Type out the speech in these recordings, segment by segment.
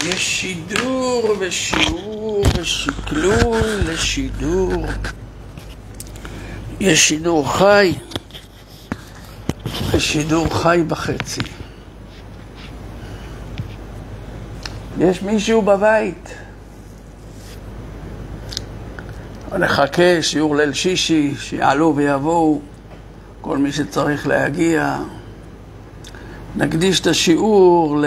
יש שידור ושיעור ושקלול לשידור. יש שידור חי ושידור חי בחצי. יש מישהו בבית? נחכה שיעור ליל שישי, שיעלו ויבואו כל מי שצריך להגיע. נקדיש את השיעור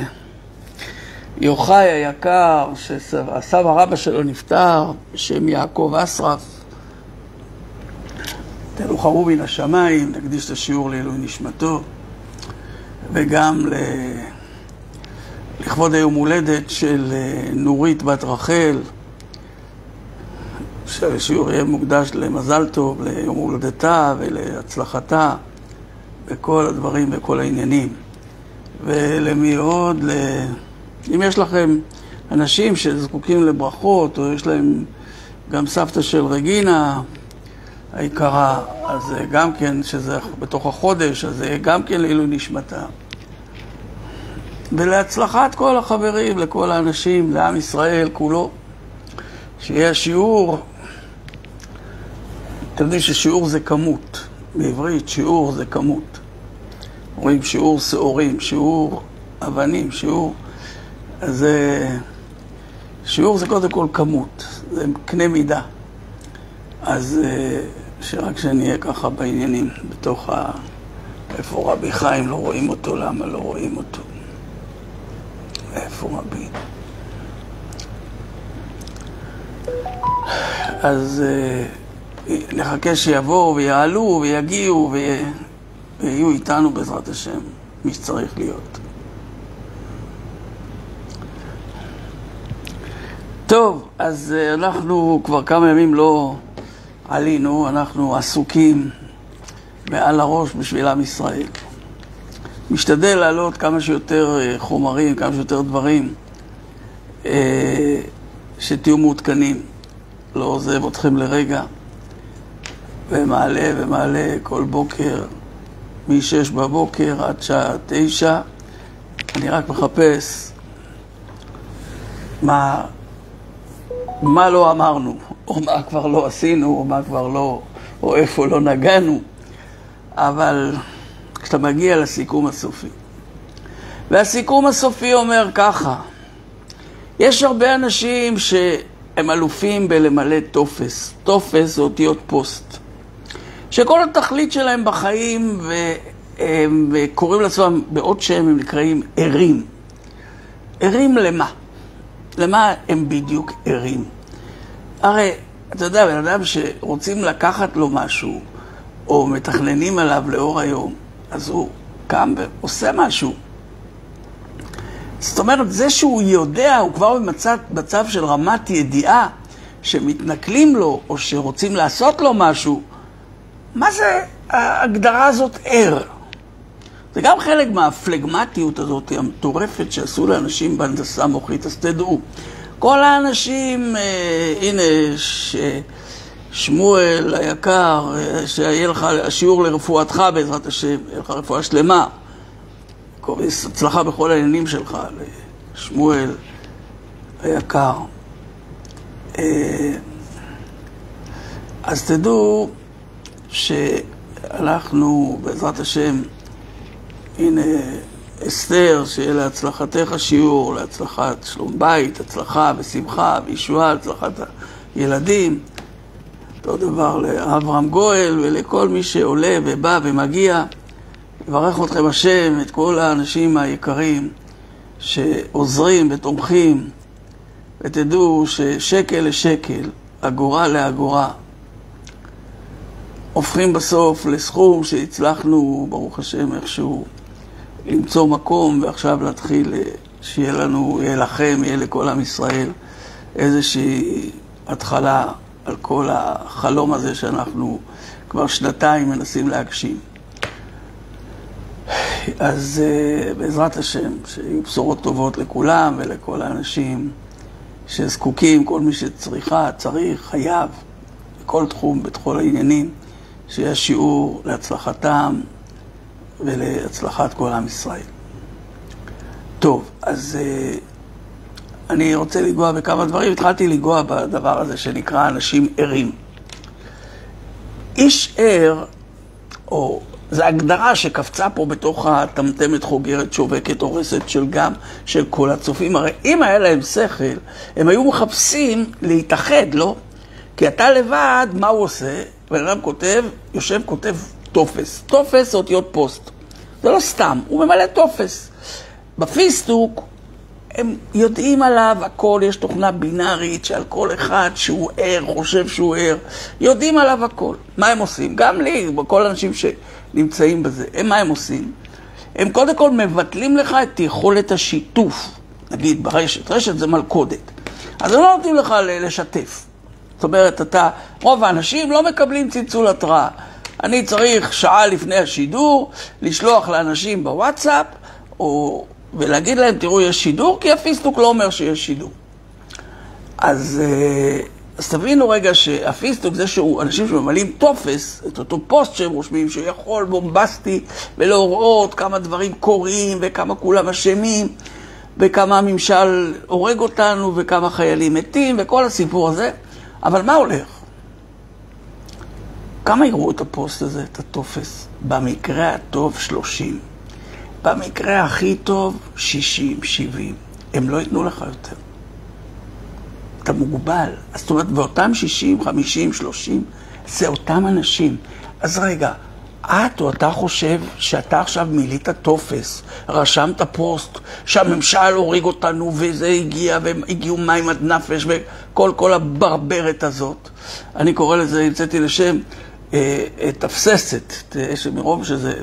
ליוחאי היקר, שהסבא רבא שלו נפטר, בשם יעקב אסרף. תנוחמו מן השמיים, נקדיש את השיעור לעילוי נשמתו, וגם לכבוד היום הולדת של נורית בת רחל, שהשיעור יהיה מוקדש למזל טוב, ליום הולדתה ולהצלחתה בכל הדברים וכל העניינים. ולמי עוד, אם יש לכם אנשים שזקוקים לברכות, או יש להם גם סבתא של רגינה היקרה, אז גם כן, שזה בתוך החודש, אז גם כן לעילוי נשמתה. ולהצלחת כל החברים, לכל האנשים, לעם ישראל כולו, שיהיה שיעור. אתם יודעים ששיעור זה כמות. בעברית שיעור זה כמות. רואים שיעור שעורים, שיעור אבנים, שיעור. אז שיעור זה קודם כל כמות, זה קנה מידה. אז שרק שנהיה ככה בעניינים, בתוך איפה רבי חיים, לא רואים אותו, למה לא רואים אותו? איפה רבי? אז נחכה שיבואו ויעלו ויגיעו ויהיו איתנו בעזרת השם, מי שצריך להיות. טוב, אז אנחנו כבר כמה ימים לא עלינו, אנחנו עסוקים מעל הראש בשביל עם ישראל. משתדל לעלות כמה שיותר חומרים, כמה שיותר דברים, שתהיו מעודכנים. לא עוזב אתכם לרגע, ומעלה ומעלה כל בוקר, מ-6 בבוקר עד שעה 9. אני רק מחפש מה לא אמרנו, או מה כבר לא עשינו, או מה כבר לא, או איפה לא נגענו. אבל כשאתה מגיע לסיכום הסופי, והסיכום הסופי אומר ככה: יש הרבה אנשים שהם אלופים בלמלא טופס. טופס זה אותיות פוסט, שכל התכלית שלהם בחיים, והם קוראים לעצמם בעוד שהם, הם נקראים ערים. ערים למה? למה הם בדיוק ערים? הרי, אתה יודע, בן אדם שרוצים לקחת לו משהו, או מתכננים עליו לאור היום, אז הוא קם ועושה משהו. זאת אומרת, זה שהוא יודע, הוא כבר במצב של רמת ידיעה, שמתנכלים לו, או שרוצים לעשות לו משהו. מה זה ההגדרה הזאת ער? זה גם חלק מהפלגמטיות הזאת המטורפת שעשו לאנשים בהנדסה מוחית. אז תדעו, כל האנשים, הנה, שמואל היקר, שיהיה לך שיעור לרפואתך בעזרת השם, יהיה לך רפואה שלמה, הצלחה בכל העניינים שלך, שמואל היקר. אז תדעו שאנחנו בעזרת השם, הנה אסתר, שיהיה להצלחתך שיעור, להצלחת שלום בית, הצלחה ושמחה וישועה, הצלחת הילדים. אותו דבר לאברהם גואל ולכל מי שעולה ובא ומגיע. יברך אתכם השם, את כל האנשים היקרים שעוזרים ותומכים, ותדעו ששקל לשקל, אגורה לאגורה, הופכים בסוף לסכום שהצלחנו, ברוך השם, איכשהו למצוא מקום, ועכשיו להתחיל שיהיה לנו, יהיה לכם, יהיה לכל עם ישראל איזושהי התחלה על כל החלום הזה שאנחנו כבר 2 מנסים להגשים. אז בעזרת השם, שיהיו בשורות טובות לכולם ולכל האנשים שזקוקים, כל מי שצריך, חייב, בכל תחום, בכל העניינים, שיהיה שיעור להצלחתם ולהצלחת כל עם ישראל. טוב, אז אני רוצה לגוע בכמה דברים. התחלתי לגוע בדבר הזה שנקרא אנשים ערים. איש ער, או זו הגדרה שקפצה פה בתוך התמתמת חוגרת שובקת הורסת של גם של כל הצופים. הרי אם היה להם שכל, הם היו מחפשים להתאחד, לא? כי אתה לבד, מה הוא עושה? בן אדם כותב, יושב כותב טופס. טופס אותיות פוסט. זה לא סתם, הוא ממלא טופס. בפיסטוק, הם יודעים עליו הכל, יש תוכנה בינארית שעל כל אחד שהוא ער, חושב שהוא ער, יודעים עליו הכל. מה הם עושים? גם לי, כל האנשים שנמצאים בזה, מה הם עושים? הם קודם כל מבטלים לך את יכולת השיתוף. נגיד ברשת, רשת זה מלכודת. אז הם לא נותנים לך לשתף. זאת אומרת, רוב האנשים לא מקבלים צלצול התראה. אני צריך שעה לפני השידור, לשלוח לאנשים בוואטסאפ, ולהגיד להם, תראו, יש שידור, כי הפיסטוק לא אומר שיש שידור. אז תבינו רגע שהפיסטוק זה אנשים שממלאים טופס, את אותו פוסט שהם רושמים, שיכול בומבסטי ולהוראות כמה דברים קורים, וכמה כולם אשמים, וכמה הממשל הורג אותנו, וכמה חיילים מתים, וכל הסיפור הזה. אבל מה הולך? כמה יראו את הפוסט הזה, את הטופס? במקרה הטוב 30. במקרה הכי טוב 60, 70. הם לא ייתנו לך יותר. אתה מוגבל. אז זאת אומרת, באותם 60, 50, 30, זה אותם אנשים. אז רגע, את או אתה חושב שאתה עכשיו מילאת טופס, רשמת פוסט, שהממשל הוריג אותנו וזה הגיע, והם הגיעו מים עד נפש וכל הברברת הזאת. אני קורא לזה, יצאתי לשם, תפססת, מרוב שזה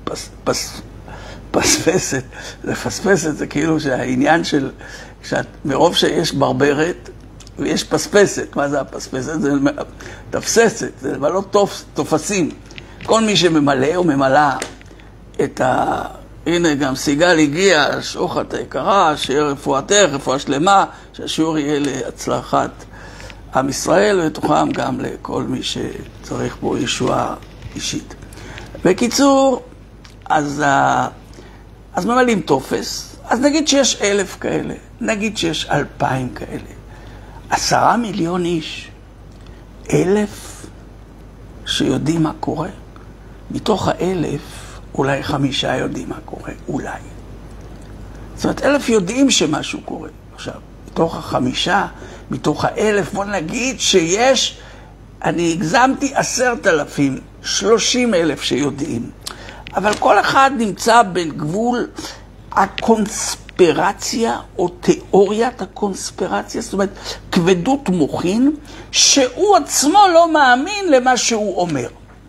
פספסת, לפספסת זה כאילו שהעניין של, מרוב שיש ברברת ויש פספסת, מה זה הפספסת? זה תפססת, זה לא תופסים. כל מי שממלא או ממלא את הנה גם סיגל הגיע, שוחת היקרה, שיהיה רפואתך, רפואה שלמה, שהשיעור יהיה להצלחת עם ישראל, ותוכם גם לכל מי שצריך בו ישועה אישית. בקיצור, אז ממלאים טופס, אז נגיד שיש 1,000 כאלה, נגיד שיש 2,000 כאלה, 10 מיליון איש, 1,000 שיודעים מה קורה. מתוך 1,000, אולי 5 יודעים מה קורה, אולי. זאת אומרת, 1,000 יודעים שמשהו קורה. עכשיו, מתוך 5, מתוך 1,000, בוא נגיד שיש, אני הגזמתי 10,000, 30,000 שיודעים. אבל כל אחד נמצא בין גבול הקונספירציה או תיאוריית הקונספירציה, זאת אומרת, כבדות מוחין, שהוא עצמו לא מאמין למה שהוא אומר.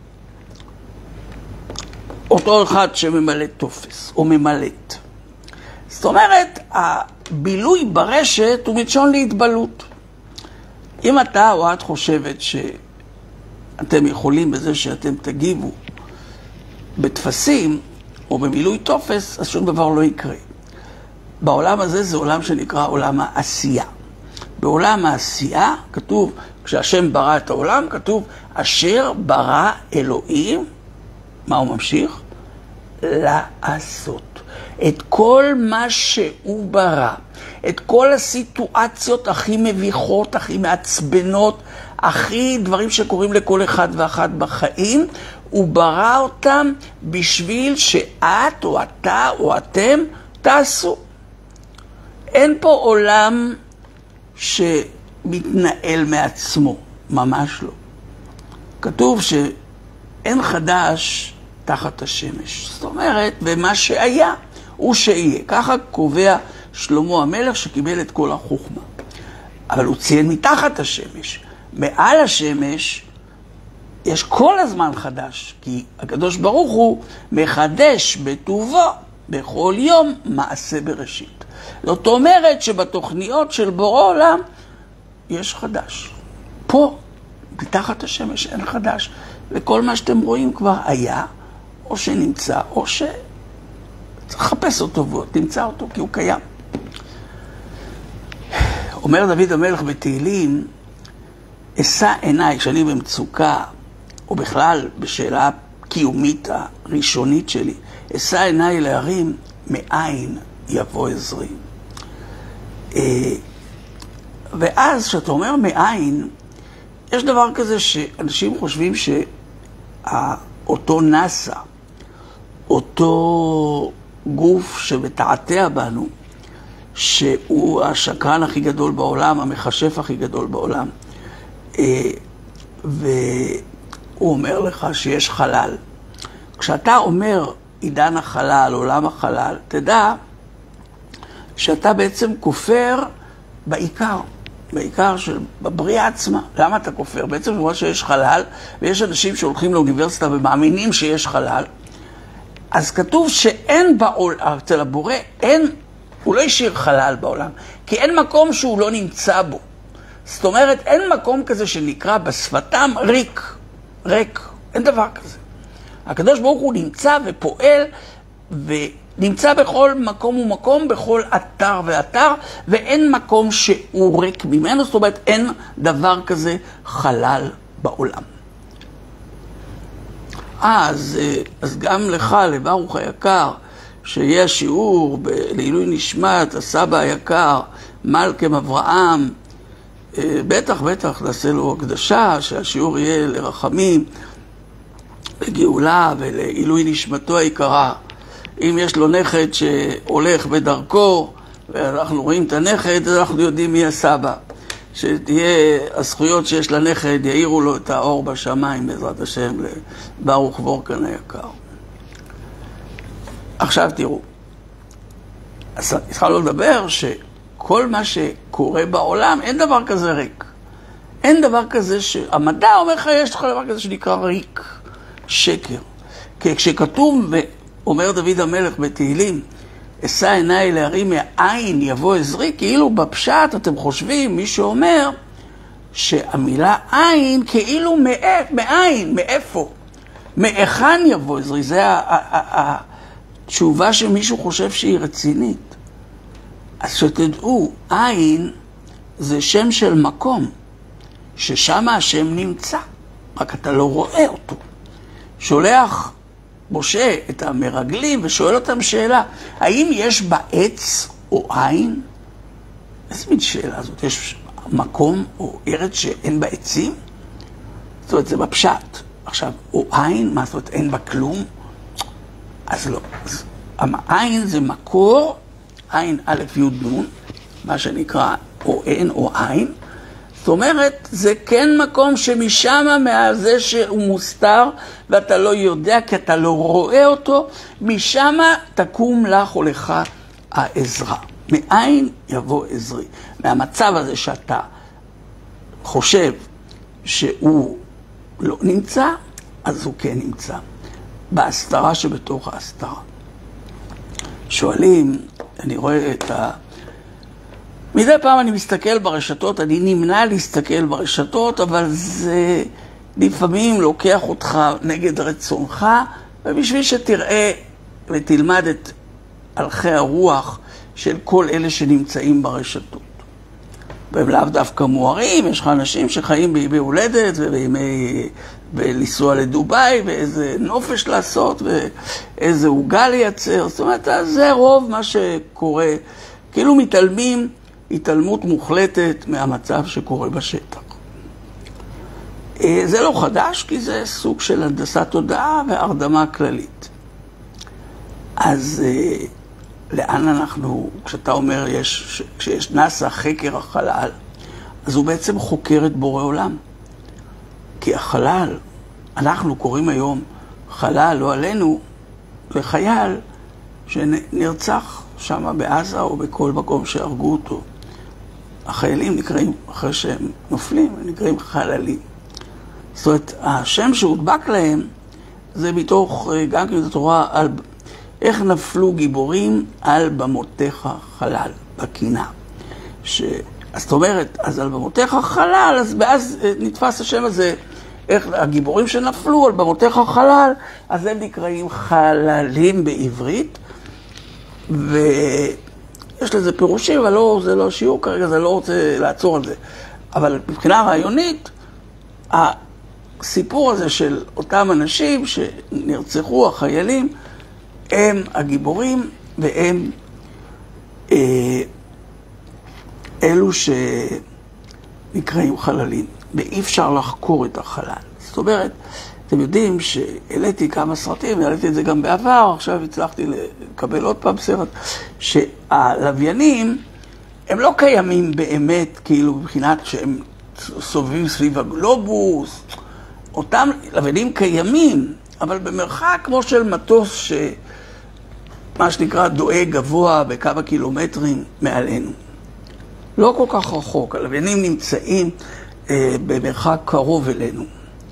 אותו אחד שממלא טופס או ממלאת. זאת אומרת, הבילוי ברשת הוא מלשון להתבלות. אם אתה או את חושבת שאתם יכולים בזה שאתם תגיבו בתפסים או במילוי טופס, אז שום דבר לא יקרה. בעולם הזה זה עולם שנקרא עולם העשייה. בעולם העשייה כתוב, כשהשם ברא את העולם, כתוב, אשר ברא אלוהים, מה הוא ממשיך? לעשות. את כל מה שהוא ברא, את כל הסיטואציות הכי מביכות, הכי מעצבנות, הכי דברים שקורים לכל אחד ואחת בחיים, הוא ברא אותם בשביל שאת או אתה או אתם תעשו. אין פה עולם שמתנהל מעצמו, ממש לא. כתוב שאין חדש תחת השמש. זאת אומרת, ומה שהיה הוא שיהיה. ככה קובע שלמה המלך שקיבל את כל החוכמה. אבל הוא ציין מתחת השמש. מעל השמש יש כל הזמן חדש, כי הקדוש ברוך הוא מחדש בטובו בכל יום מעשה בראשית. זאת אומרת שבתוכניות של בורא עולם יש חדש. פה, מתחת השמש, אין חדש. וכל מה שאתם רואים כבר היה, או שנמצא, או שצריך לחפש אותו ותמצא אותו, כי הוא קיים. אומר דוד המלך בתהילים, אשא עיניי, כשאני במצוקה, או בכלל בשאלה קיומית הראשונית שלי, אשא עיניי להרים, מאין יבוא עזרי. ואז כשאתה אומר מאין, יש דבר כזה שאנשים חושבים שאותו נאסא, אותו גוף שמתעתע בנו, שהוא השקרן הכי גדול בעולם, המחשף הכי גדול בעולם, והוא אומר לך שיש חלל. כשאתה אומר עידן החלל, עולם החלל, תדע שאתה בעצם כופר בעיקר של בבריאה עצמה. למה אתה כופר? בעצם הוא רואה שיש חלל, ויש אנשים שהולכים לאוניברסיטה ומאמינים שיש חלל, אז כתוב שאין בעולם, אצל הבורא, הוא לא השאיר חלל בעולם, כי אין מקום שהוא לא נמצא בו. זאת אומרת, אין מקום כזה שנקרא בשפתם ריק, אין דבר כזה. הקדוש ברוך הוא נמצא ופועל, ונמצא בכל מקום ומקום, בכל אתר ואתר, ואין מקום שהוא ריק ממנו, זאת אומרת, אין דבר כזה חלל בעולם. אז גם לך, לברוך היקר, שיהיה שיעור לעילוי נשמת הסבא היקר, מלכם אברהם, בטח נעשה לו הקדשה, שהשיעור יהיה לרחמים, לגאולה ולעילוי נשמתו היקרה. אם יש לו נכד שהולך בדרכו, ואנחנו רואים את הנכד, אז אנחנו יודעים מי הסבא. שתהיה הזכויות שיש לנכד, יאירו לו את האור בשמיים, בעזרת השם, לברוך וורקן היקר. עכשיו תראו, אז התחלנו לדבר שכל מה שקורה בעולם, אין דבר כזה ריק. אין דבר כזה המדע אומר לך, יש לך דבר כזה שנקרא ריק, שקר. כי כשכתוב, אומר דוד המלך בתהילים, אשא עיניי להרים מאין יבוא עזרי, כאילו בפשט אתם חושבים, מי שאומר שהמילה עין כאילו מאין, מאיפה? מאיכן יבוא עזרי, זה התשובה שמישהו חושב שהיא רצינית. אז שתדעו, עין זה שם של מקום, ששם השם נמצא, רק אתה לא רואה אותו. שולח משה את המרגלים ושואל אותם שאלה, האם יש בעץ או עין? איזה מין שאלה הזאת? יש מקום או ארץ שאין בה עצים? זאת אומרת, זה בפשט. עכשיו, או עין, מה זאת אומרת, אין בה כלום? אז לא. אז, עין זה מקור, עין א' י' נ', מה שנקרא או אין או עין. זאת אומרת, זה כן מקום שמשם מהזה שהוא מוסתר, ואתה לא יודע כי אתה לא רואה אותו, משם תקום לך או לך העזרה. מאין יבוא עזרי. מהמצב הזה שאתה חושב שהוא לא נמצא, אז הוא כן נמצא. בהסתרה שבתוך ההסתרה. שואלים, אני רואה את מדי פעם אני מסתכל ברשתות, אני נמנע להסתכל ברשתות, אבל זה לפעמים לוקח אותך נגד רצונך, ובשביל שתראה ותלמד את הלכי הרוח של כל אלה שנמצאים ברשתות. והם לאו דווקא מוארים, יש לך אנשים שחיים בימי הולדת ולנסוע לדוביי, ואיזה נופש לעשות, ואיזה עוגה לייצר. זאת אומרת, זה רוב מה שקורה, כאילו מתעלמים, התעלמות מוחלטת מהמצב שקורה בשטח. זה לא חדש, כי זה סוג של הנדסת תודעה והרדמה כללית. אז לאן אנחנו, כשאתה אומר, כשיש נאסא חקר החלל, אז הוא בעצם חוקר את בורא עולם. כי החלל, אנחנו קוראים היום חלל, לא עלינו, לחייל שנרצח שם בעזה או בכל מקום שהרגו אותו. החיילים נקראים, אחרי שהם נופלים, הם נקראים חללים. זאת אומרת, השם שהודבק להם, זה מתוך, גם כמובן התורה, על איך נפלו גיבורים על במותיך חלל, בקינה. אז זאת אומרת, אז על במותיך חלל, ואז נתפס השם הזה, איך הגיבורים שנפלו על במותיך חלל, אז הם נקראים חללים בעברית, יש לזה פירושים, אבל לא, זה לא שיעור כרגע, זה לא רוצה לעצור על זה. אבל מבחינה רעיונית, הסיפור הזה של אותם אנשים שנרצחו, החיילים, הם הגיבורים, והם אלו נקראים חללים, ואי אפשר לחקור את החלל. זאת אומרת, אתם יודעים שהעליתי כמה סרטים, העליתי את זה גם בעבר, עכשיו הצלחתי לקבל עוד פעם סרט, שהלוויינים הם לא קיימים באמת, כאילו מבחינת שהם סובבים סביב הגלובוס, אותם לוויינים קיימים, אבל במרחק כמו של מטוס מה שנקרא דואג גבוה בכמה קילומטרים מעלינו. לא כל כך רחוק, הלוויינים נמצאים במרחק קרוב אלינו.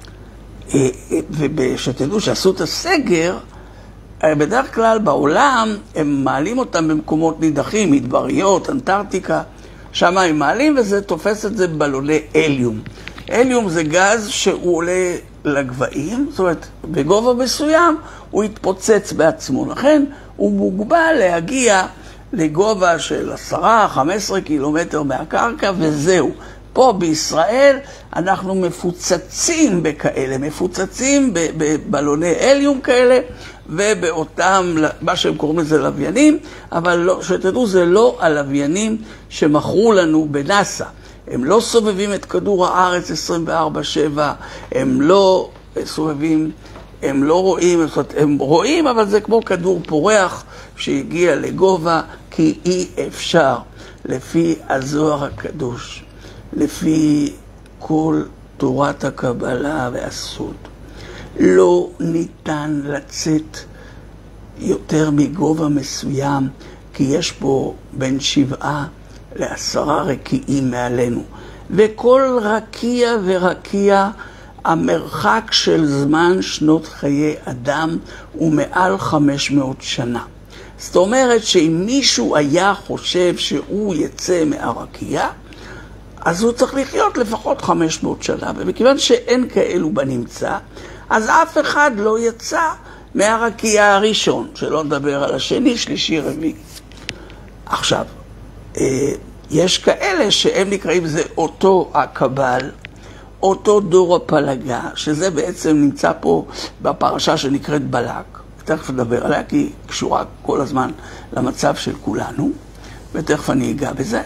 ושתדעו שעשו את הסגר, בדרך כלל בעולם הם מעלים אותם במקומות נידחים, מדבריות, אנטארקטיקה, שם הם מעלים וזה תופס את זה בבלוני הליום. הליום זה גז שהוא עולה לגבהים, זאת אומרת, בגובה מסוים הוא יתפוצץ בעצמו. לכן הוא מוגבל להגיע לגובה של 10-15 קילומטר מהקרקע וזהו. פה בישראל אנחנו מפוצצים בכאלה, מפוצצים בבלוני הליום כאלה ובאותם, מה שהם קוראים לזה לוויינים, אבל לא, שתדעו, זה לא הלוויינים שמכרו לנו בנאסא. הם לא סובבים את כדור הארץ 24/7, הם לא סובבים, הם לא רואים, הם רואים, אבל זה כמו כדור פורח שהגיע לגובה, כי אי אפשר, לפי הזוהר הקדוש, לפי כל תורת הקבלה והסוד, לא ניתן לצאת יותר מגובה מסוים, כי יש פה בין 7 ל10 רקיעים מעלינו. וכל רקיע ורקיע, המרחק של זמן שנות חיי אדם הוא מעל 500 שנה. זאת אומרת שאם מישהו היה חושב שהוא יצא מהרקיע, אז הוא צריך לחיות לפחות 500 שנה. ומכיוון שאין כאלו בנמצא, אז אף אחד לא יצא מהרקיע הראשון, שלא נדבר על השני, שלישי, רביעי. עכשיו, יש כאלה שהם נקראים, זה אותו הקבל, אותו דור הפלגה, שזה בעצם נמצא פה בפרשה שנקראת בלק. תכף נדבר עליה, כי היא קשורה כל הזמן למצב של כולנו, ותכף אני אגע בזה.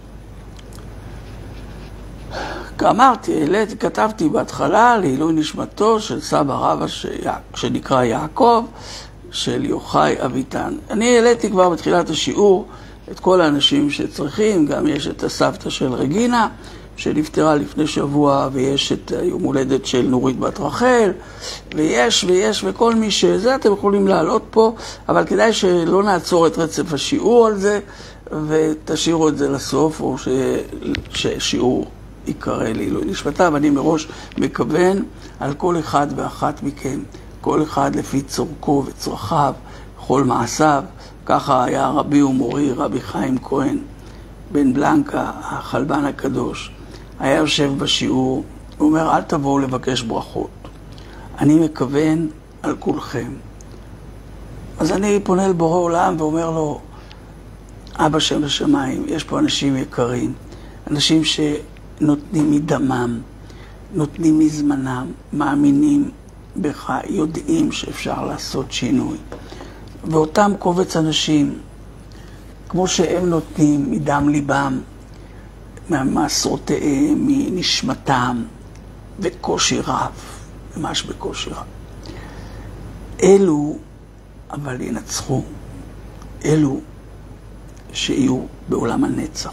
כאמרתי, כתבתי בהתחלה לעילוי נשמתו של סבא רבא שנקרא יעקב, של יוחאי אביטן. אני העליתי כבר בתחילת השיעור את כל האנשים שצריכים, גם יש את הסבתא של רגינה, שנפטרה לפני שבוע, ויש את יום הולדת של נורית בת רחל, ויש, וכל מי שזה אתם יכולים לעלות פה, אבל כדאי שלא נעצור את רצף השיעור על זה, ותשאירו את זה לסוף, או ששיעור יקרא לעילוי נשמתה, ואני מראש מכוון על כל אחד ואחת מכם, כל אחד לפי צורכו וצרכיו, כל מעשיו. ככה היה רבי ומורי, רבי חיים כהן, בן בלנקה, החלבן הקדוש. היה יושב בשיעור, הוא אומר, אל תבואו לבקש ברכות. אני מכוון על כולכם. אז אני פונה לבורא עולם ואומר לו, אבא שם בשמיים, יש פה אנשים יקרים, אנשים שנותנים מדמם, נותנים מזמנם, מאמינים בך, יודעים שאפשר לעשות שינוי. ואותם קובץ אנשים, כמו שהם נותנים מדם ליבם, מהמעשרותיהם, מנשמתם, וקושי רב, ממש בקושי רב. אלו, אבל ינצחו, אלו שיהיו בעולם הנצח.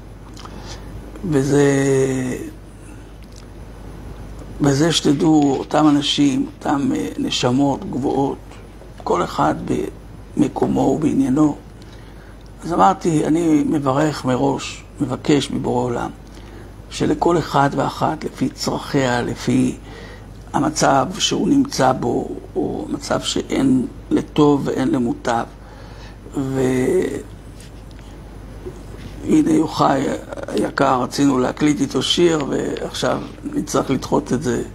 וזה שתדעו, אותם אנשים, אותם נשמות גבוהות, כל אחד במקומו ובעניינו. אז אמרתי, אני מברך מראש, מבקש מבורא עולם, שלכל אחד ואחת, לפי צרכיה, לפי המצב שהוא נמצא בו, או מצב שאין לטוב ואין למוטב. והנה יוחאי היקר, רצינו להקליט איתו שיר, ועכשיו נצטרך לדחות את זה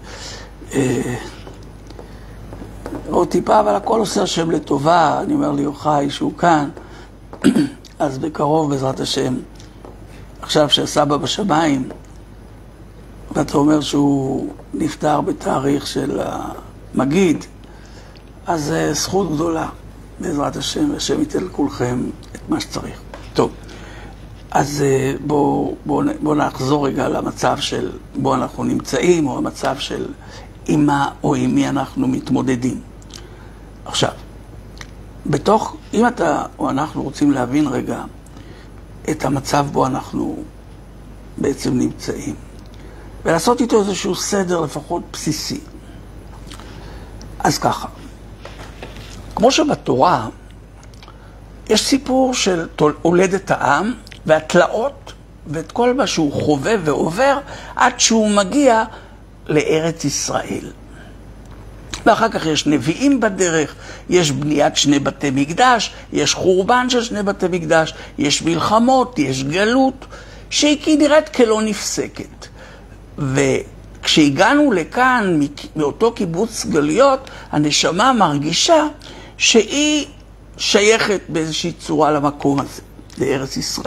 עוד טיפה, אבל הכל עושה השם לטובה. אני אומר ליוחאי שהוא כאן, אז בקרוב בעזרת השם, עכשיו שהסבא בשמיים, ואתה אומר שהוא נפטר בתאריך של המגיד, אז זכות גדולה בעזרת השם, והשם ייתן לכולכם את מה שצריך. טוב, אז בוא נחזור רגע למצב של בו אנחנו נמצאים, או המצב של עם מה או עם מי אנחנו מתמודדים. עכשיו, אם אתה או אנחנו רוצים להבין רגע את המצב בו אנחנו בעצם נמצאים, ולעשות איתו איזשהו סדר לפחות בסיסי. אז ככה, כמו שבתורה יש סיפור של הולדת העם והתלאות ואת כל מה שהוא חווה ועובר עד שהוא מגיע לארץ ישראל. ואחר כך יש נביאים בדרך, יש בניית 2 בתי מקדש, יש חורבן של 2 בתי מקדש, יש מלחמות, יש גלות, שהיא נראית כלא נפסקת. וכשהגענו לכאן, מאותו קיבוץ גלויות, הנשמה מרגישה שהיא שייכת באיזושהי צורה למקום הזה, לארץ ישראל.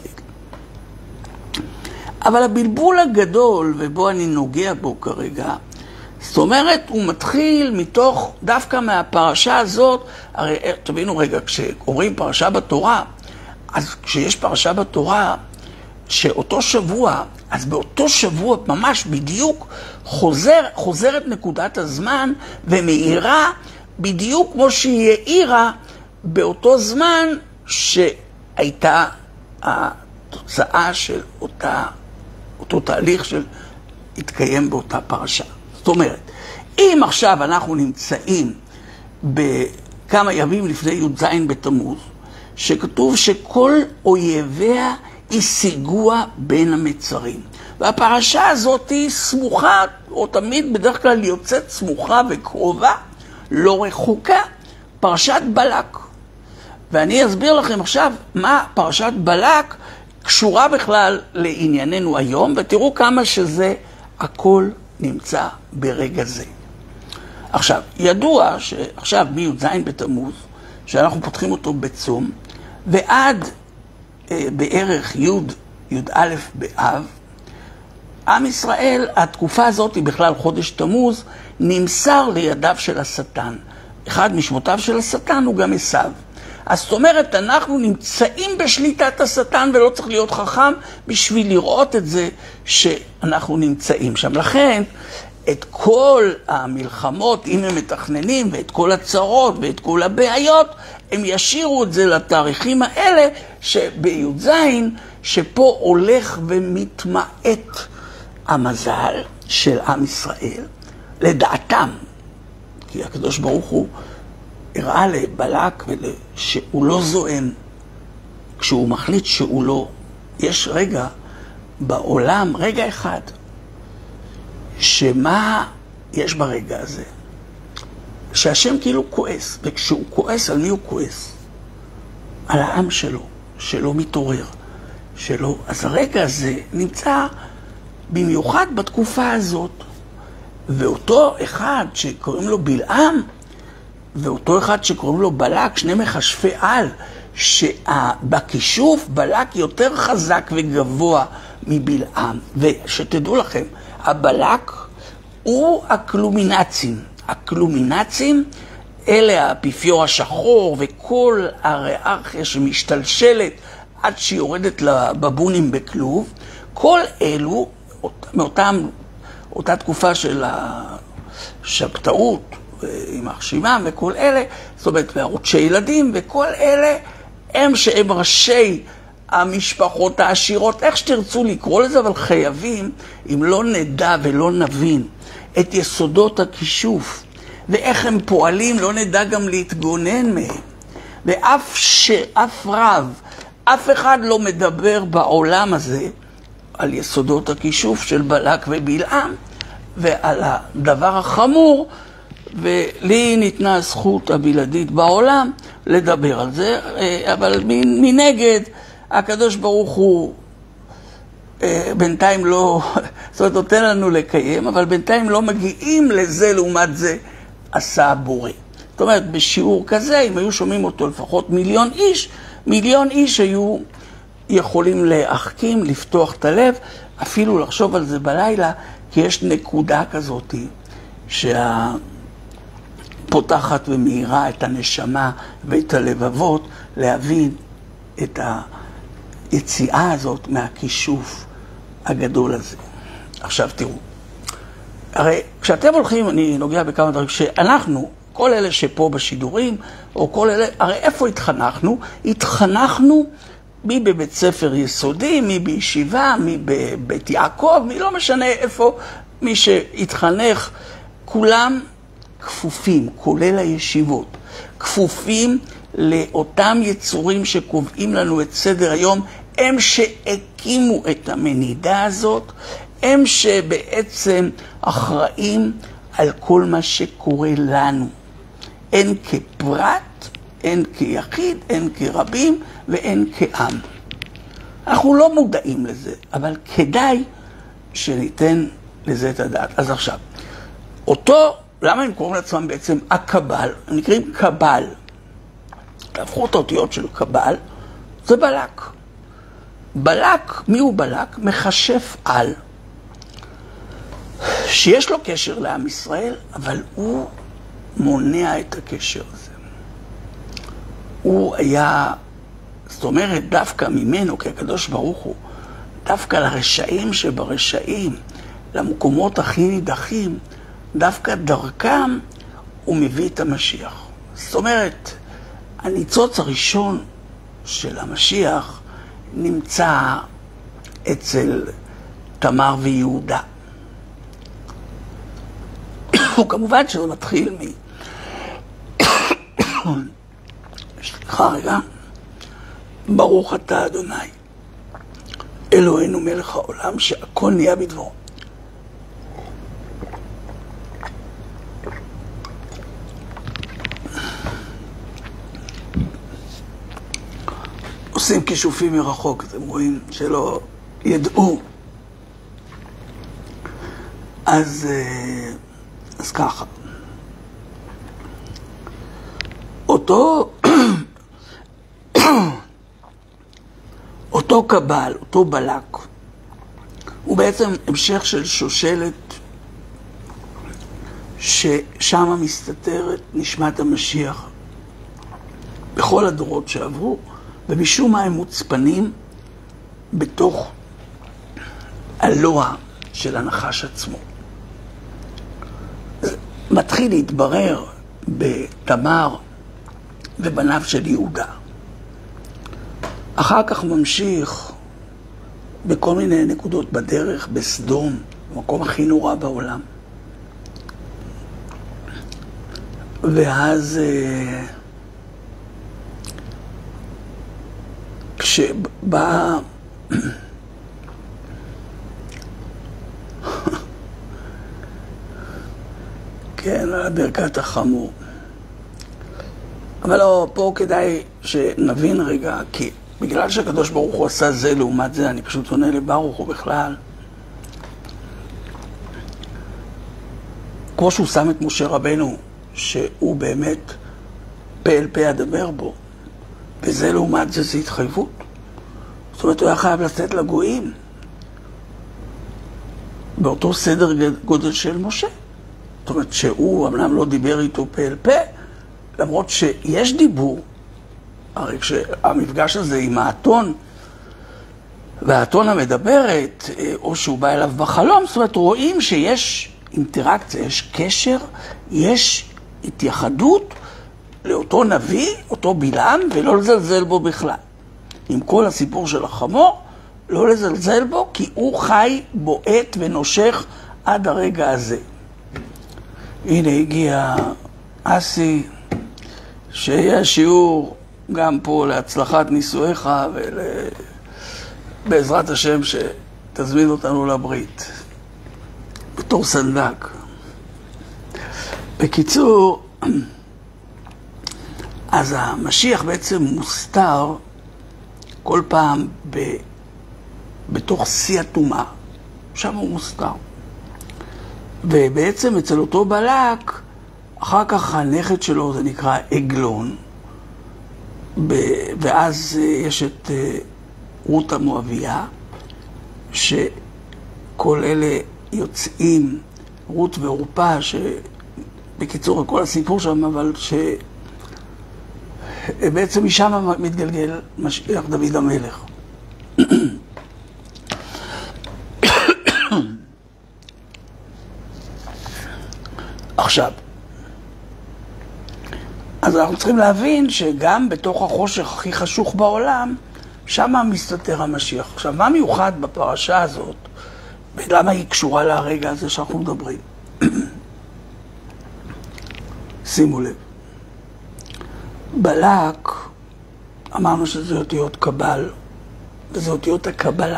אבל הבלבול הגדול, ובו אני נוגע בו כרגע, זאת אומרת, הוא מתחיל מתוך, דווקא מהפרשה הזאת, הרי תבינו רגע, כשאומרים פרשה בתורה, אז כשיש פרשה בתורה, שאותו שבוע, אז באותו שבוע ממש בדיוק חוזרת נקודת הזמן ומאירה בדיוק כמו שהיא העירה באותו זמן שהייתה התוצאה של אותו תהליך של התקיים באותה פרשה. זאת אומרת, אם עכשיו אנחנו נמצאים בכמה ימים לפני י"ז בתמוז, שכתוב שכל אויביה השיגוה בין המצרים. והפרשה הזאת היא סמוכה, או תמיד בדרך כלל יוצאת סמוכה וקרובה, לא רחוקה, פרשת בלק. ואני אסביר לכם עכשיו מה פרשת בלק קשורה בכלל לענייננו היום, ותראו כמה שזה הכל נמצא ברגע זה. עכשיו, ידוע שעכשיו מי"ז בתמוז, שאנחנו פותחים אותו בצום, ועד בערך י"א באב, עם ישראל, התקופה הזאת היא בכלל חודש תמוז, נמסר לידיו של השטן. אחד משמותיו של השטן הוא גם עשיו. אז זאת אומרת, אנחנו נמצאים בשליטת השטן, ולא צריך להיות חכם בשביל לראות את זה שאנחנו נמצאים שם. לכן, את כל המלחמות, אם הם מתכננים, ואת כל הצרות, ואת כל הבעיות, הם ישירו את זה לתאריכים האלה, שבי"ז, שפה הולך ומתמעט המזל של עם ישראל, לדעתם. כי הקדוש ברוך הוא הראה לבלק שהוא לא זועם, כשהוא מחליט שהוא לא. יש רגע בעולם, רגע אחד, שמה יש ברגע הזה? שהשם כאילו כועס, וכשהוא כועס, על מי הוא כועס? על העם שלו, שלא מתעורר, שלא. אז הרגע הזה נמצא במיוחד בתקופה הזאת, ואותו אחד שקוראים לו בלעם, ואותו אחד שקוראים לו בלק, 2 מכשפי על, שבכישוף בלק יותר חזק וגבוה מבלעם. ושתדעו לכם, הבלק הוא הקלומינצים. הקלומינצים אלה האפיפיור השחור וכל הריארכיה שמשתלשלת עד שהיא יורדת לבבונים בכלוב. כל אלו, אותה תקופה של השבתאות עם החשיבה וכל אלה, זאת אומרת, וערוצי ילדים וכל אלה, הם שהם ראשי המשפחות העשירות, איך שתרצו לקרוא לזה, אבל חייבים, אם לא נדע ולא נבין את יסודות הכישוף, ואיך הם פועלים, לא נדע גם להתגונן מהם. ואף רב, אף אחד לא מדבר בעולם הזה על יסודות הכישוף של בלק ובלעם, ועל הדבר החמור, ולי ניתנה הזכות הבלעדית בעולם לדבר על זה, אבל מנגד, הקדוש ברוך הוא בינתיים לא, זאת אומרת, נותן לנו לקיים, אבל בינתיים לא מגיעים לזה, לעומת זה עשה הבורא. זאת אומרת, בשיעור כזה, אם היו שומעים אותו לפחות 1,000,000 איש היו יכולים להחכים, לפתוח את הלב, אפילו לחשוב על זה בלילה, כי יש נקודה כזאת פותחת ומאירה את הנשמה ואת הלבבות, להבין את היציאה הזאת מהכישוף הגדול הזה. עכשיו תראו, הרי כשאתם הולכים, אני נוגע בכמה דברים, שאנחנו, כל אלה שפה בשידורים, או כל אלה, הרי איפה התחנכנו? התחנכנו מי בבית ספר יסודי, מי בישיבה, מי בבית יעקב, מי לא משנה איפה, מי שהתחנך, כולם כפופים, כולל הישיבות, כפופים לאותם יצורים שקובעים לנו את סדר היום, הם שהקימו את המנידה הזאת, הם שבעצם אחראים על כל מה שקורה לנו. הן כפרט, הן כיחיד, הן כרבים והן כעם. אנחנו לא מודעים לזה, אבל כדאי שניתן לזה את הדעת. אז עכשיו, אותו, למה הם קוראים לעצמם בעצם הקבל? הם נקראים קבל. להפכו את האותיות של קבל, זה בלק. בלק, מי הוא בלק? מכשף על. שיש לו קשר לעם ישראל, אבל הוא מונע את הקשר הזה. הוא היה, זאת אומרת, דווקא ממנו, כי הקדוש ברוך הוא, דווקא לרשעים שברשעים, למקומות הכי נידחים, דווקא דרכם הוא מביא את המשיח. זאת אומרת, הניצוץ הראשון של המשיח נמצא אצל תמר ויהודה. וכמובן שזה מתחיל סליחה רגע. ברוך אתה אדוני, אלוהינו מלך העולם, שהכל נהיה בדברו. עושים כישופים מרחוק, אתם רואים שלא ידעו. אז ככה. אותו קבל, אותו בלק, הוא בעצם המשך של שושלת ששם מסתתרת נשמת המשיח בכל הדורות שעברו, ומשום מה הם מוצפנים בתוך הלוע של הנחש עצמו. מתחיל להתברר בתמר ובניו של יהודה. אחר כך ממשיך בכל מיני נקודות בדרך, בסדום, במקום הכי נורא בעולם. ואז כשבא כן, על ברכת החמור. אבל לא, פה כדאי שנבין רגע, כי בגלל שהקדוש ברוך הוא עשה זה לעומת זה, אני פשוט עונה לברוך הוא בכלל. כמו שהוא שם את משה רבנו, שהוא באמת פה אל פה אדבר בו, וזה לעומת זה, זה התחייבות. זאת אומרת, הוא היה חייב לצאת לגויים, באותו סדר גודל של משה. זאת אומרת שהוא אמנם לא דיבר איתו פה אל פה, למרות שיש דיבור, הרי כשהמפגש הזה עם האתון, והאתון המדברת, או שהוא בא אליו בחלום, זאת אומרת רואים שיש אינטראקציה, יש קשר, יש התייחדות לאותו נביא, אותו בלעם, ולא לזלזל בו בכלל. עם כל הסיפור של החמור, לא לזלזל בו, כי הוא חי, בועט ונושך עד הרגע הזה. הנה הגיע אסי, שיהיה שיעור גם פה להצלחת נישואיך ובעזרת השם שתזמין אותנו לברית בתור סנדק. בקיצור, אז המשיח בעצם מוסתר כל פעם בתוך שיא הטומאה, שם הוא מוסתר. ובעצם אצל אותו בלק, אחר כך הנכד שלו זה נקרא עגלון, ואז יש את רות המואביה, שכל אלה יוצאים, רות ועורפה, שבקיצור כל הסיפור שם, אבל שבעצם משם מתגלגל משיח דוד המלך. עכשיו, אז אנחנו צריכים להבין שגם בתוך החושך הכי חשוך בעולם, שמה מסתתר המשיח. עכשיו, מה מיוחד בפרשה הזאת, ולמה היא קשורה לרגע הזה שאנחנו מדברים? שימו לב. בלק, אמרנו שזה אותיות קבל, וזה אותיות הקבלה.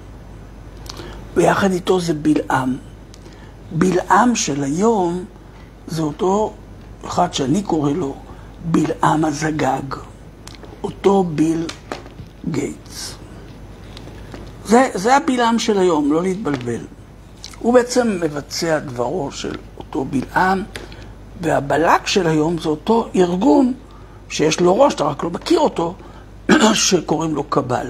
ויחד איתו זה בלעם. בלעם של היום זה אותו אחד שאני קורא לו בלעם הזגג. אותו ביל גייטס. זה הבלעם של היום, לא להתבלבל. הוא בעצם מבצע דברו של אותו בלעם, והבלק של היום זה אותו ארגון שיש לו ראש, אתה רק לא מכיר אותו, שקוראים לו קבל.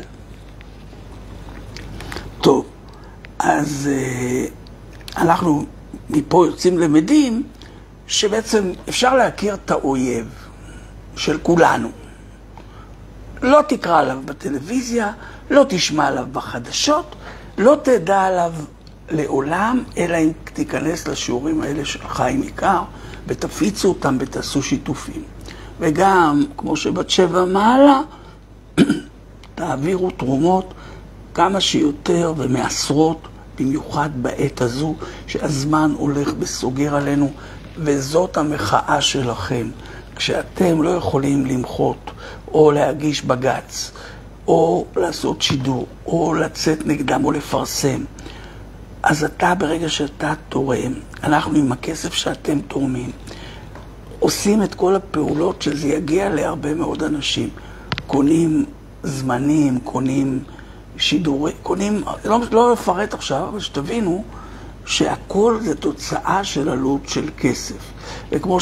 טוב, אז אנחנו מפה יוצאים למדים שבעצם אפשר להכיר את האויב של כולנו. לא תקרא עליו בטלוויזיה, לא תשמע עליו בחדשות, לא תדע עליו לעולם, אלא אם תיכנס לשיעורים האלה של חיים עיקר, ותפיצו אותם ותעשו שיתופים. וגם, כמו שבת שבע מעלה, תעבירו תרומות כמה שיותר ומעשרות, במיוחד בעת הזו, שהזמן הולך בסוגר עלינו, וזאת המחאה שלכם. כשאתם לא יכולים למחות, או להגיש בגץ, או לעשות שידור, או לצאת נגדם, או לפרסם, אז אתה, ברגע שאתה תורם, אנחנו עם הכסף שאתם תורמים, עושים את כל הפעולות שזה יגיע להרבה מאוד אנשים. קונים זמנים, קונים שידורים, קונים, לא לפרט עכשיו, אבל שתבינו שהכל זה תוצאה של עלות של כסף. וכמו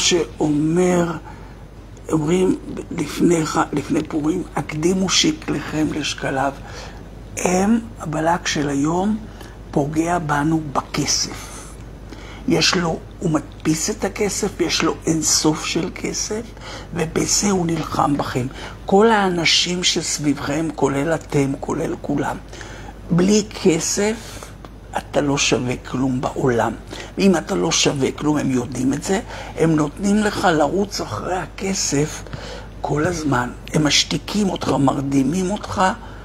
אומרים לפני פורים, הקדימו שקליכם לשקליו. הבלק של היום פוגע בנו בכסף. הוא מדפיס את הכסף, יש לו אינסוף של כסף, ובזה הוא נלחם בכם. כל האנשים שסביבכם, כולל אתם, כולל כולם, בלי כסף אתה לא שווה כלום בעולם. ואם אתה לא שווה כלום, הם יודעים את זה, הם נותנים לך לרוץ אחרי הכסף כל הזמן. הם משתיקים אותך, מרדימים אותך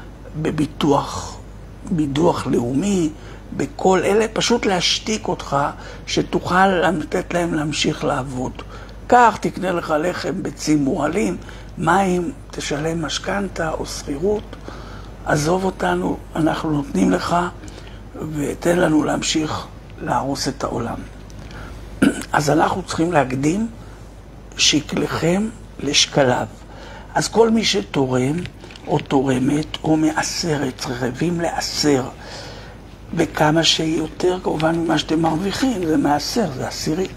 ביטוח לאומי, בכל אלה, פשוט להשתיק אותך, שתוכל לתת להם להמשיך לעבוד. כך תקנה לך לחם, ביצים, מועלים, מים, תשלם משכנתה או שכירות. עזוב אותנו, אנחנו נותנים לך, ותן לנו להמשיך להרוס את העולם. אז אנחנו צריכים להקדים שקליכם לשקליו. אז כל מי שתורם או תורמת או מעשרת, חייבים לעשר, וכמה שיותר כמובן ממה שאתם מרוויחים, זה מעשר, זה עשירית.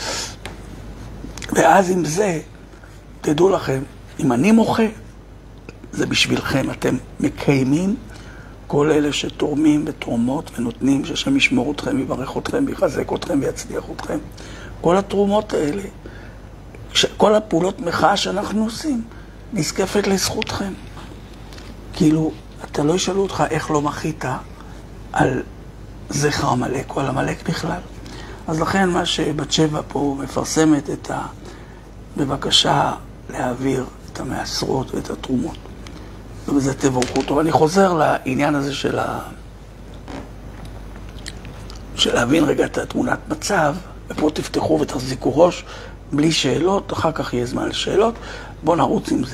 ואז עם זה, תדעו לכם, אם אני מוחה, זה בשבילכם, אתם מקיימים כל אלה שתורמים ותורמות ונותנים, שהשם ישמור אתכם, יברך אתכם, יחזק אתכם ויצליח אתכם. כל התרומות האלה, כל הפעולות מחאה שאנחנו עושים, נזקפת לזכותכם. כאילו, אתה לא ישאלו אותך איך לא מחית על זכר המלך או על המלך בכלל. אז לכן מה שבת שבע פה מפרסמת בבקשה להעביר את המעשרות ואת התרומות. ובזה תבורכו אותו. ואני חוזר לעניין הזה של להבין רגע את התמונת מצב, ופה תפתחו ותחזיקו ראש, בלי שאלות, אחר כך יהיה זמן לשאלות. בואו נרוץ עם זה.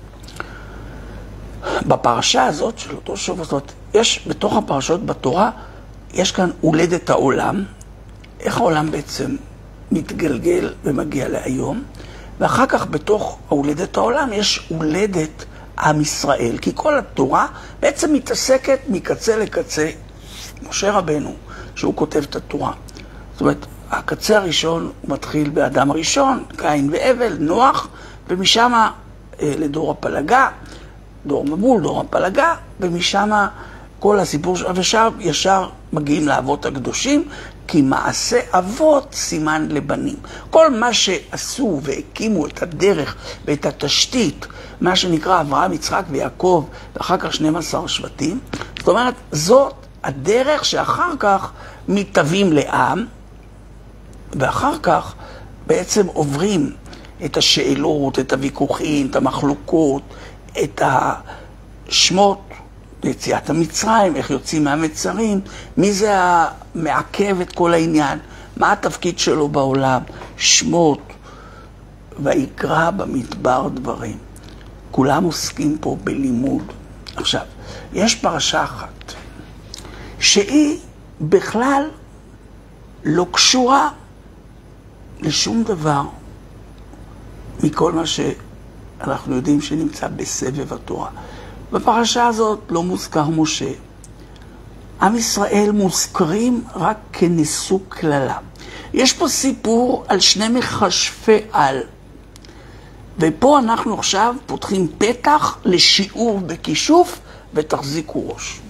בפרשה הזאת של אותו שבוע, זאת אומרת, יש בתוך הפרשות בתורה, יש כאן הולדת העולם, איך העולם בעצם מתגלגל ומגיע להיום, ואחר כך בתוך הולדת העולם יש הולדת עם ישראל, כי כל התורה בעצם מתעסקת מקצה לקצה. משה רבנו, שהוא כותב את התורה, זאת אומרת, הקצה הראשון הוא מתחיל באדם הראשון, קין והבל, נוח, ומשם לדור הפלגה, דור מבול, דור הפלגה, ומשם כל הסיפור, ושם ישר מגיעים לאבות הקדושים, כי מעשה אבות סימן לבנים. כל מה שעשו והקימו את הדרך ואת התשתית, מה שנקרא אברהם, יצחק ויעקב, ואחר כך 12 שבטים, זאת אומרת, זאת הדרך שאחר כך מתהווים לעם, ואחר כך בעצם עוברים את השאלות, את הוויכוחים, את המחלוקות, את השמות, יציאת המצרים, איך יוצאים מהמצרים, מי זה המעכב את כל העניין, מה התפקיד שלו בעולם, שמות, ויקרא במדבר דברים. כולם עוסקים פה בלימוד. עכשיו, יש פרשה אחת, שהיא בכלל לא קשורה לשום דבר מכל מה שאנחנו יודעים שנמצא בסבב התורה. בפרשה הזאת לא מוזכר משה. עם ישראל מוזכרים רק כנשוא כללה. יש פה סיפור על שני מכשפי על. ופה אנחנו עכשיו פותחים פתח לשיעור בכישוף ותחזיקו ראש.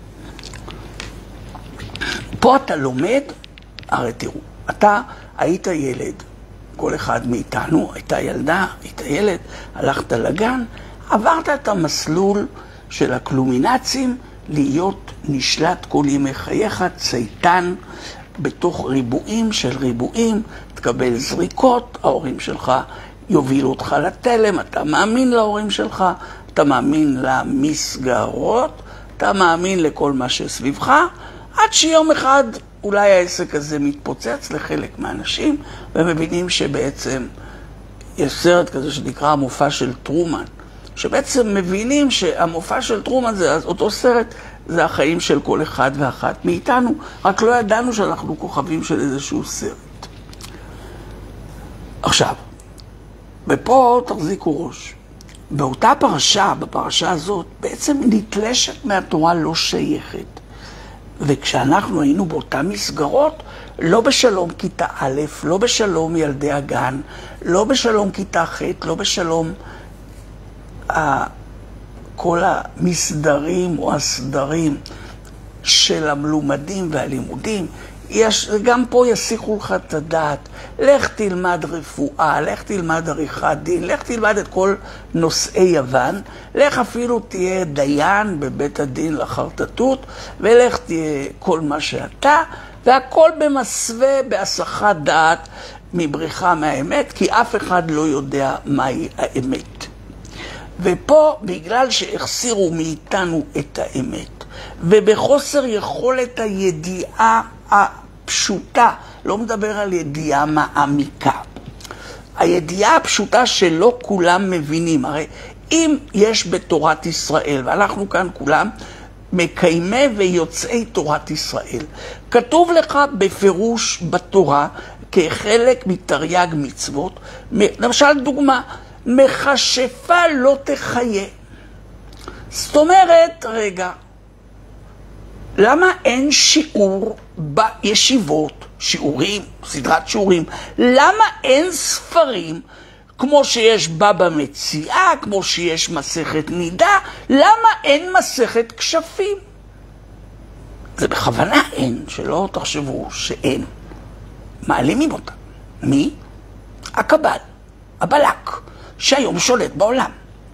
פה אתה לומד, הרי תראו, אתה היית ילד, כל אחד מאיתנו, הייתה ילדה, היית ילד, הלכת לגן, עברת את המסלול של הקלומינצים להיות נשלט כל ימי חייך, צייתן בתוך ריבועים של ריבועים, תקבל זריקות, ההורים שלך יובילו אותך לתלם, אתה מאמין להורים שלך, אתה מאמין למסגרות, אתה מאמין לכל מה שסביבך, עד שיום אחד אולי העסק הזה מתפוצץ לחלק מהאנשים, ומבינים שבעצם יש סרט כזה שנקרא המופע של טרומן, שבעצם מבינים שהמופע של טרומן זה אותו סרט, זה החיים של כל אחד ואחת מאיתנו, רק לא ידענו שאנחנו כוכבים של איזשהו סרט. עכשיו, ופה תחזיקו ראש. באותה פרשה, בפרשה הזאת, בעצם נתלשת מהתורה לא שייכת. וכשאנחנו היינו באותה מסגרות, לא בשלום כיתה א', לא בשלום ילדי הגן, לא בשלום כיתה ח', לא בשלום כל המסדרים או הסדרים של המלומדים והלימודים, גם פה יסיחו לך את הדעת, לך תלמד רפואה, לך תלמד עריכת דין, לך תלמד את כל נושאי יוון, לך אפילו תהיה דיין בבית הדין לחרטטות, ולך תהיה כל מה שאתה, והכל במסווה, בהסחת דעת, מבריחה מהאמת, כי אף אחד לא יודע מהי האמת. ופה, בגלל שהחסירו מאיתנו את האמת, ובחוסר יכולת הידיעה הפשוטה, לא מדבר על ידיעה מעמיקה, הידיעה הפשוטה שלא כולם מבינים. הרי אם יש בתורת ישראל, ואנחנו כאן כולם מקיימי ויוצאי תורת ישראל, כתוב לך בפירוש בתורה, כחלק מתרי"ג מצוות, למשל דוגמה, מכשפה לא תחיה. זאת אומרת, רגע, למה אין שיעור בישיבות, שיעורים, סדרת שיעורים? למה אין ספרים כמו שיש בבא מציעא, כמו שיש מסכת נידה? למה אין מסכת כשפים? זה בכוונה אין, שלא תחשבו שאין. מעלימים אותה. מי? הקבל, הבלק, שהיום שולט בעולם.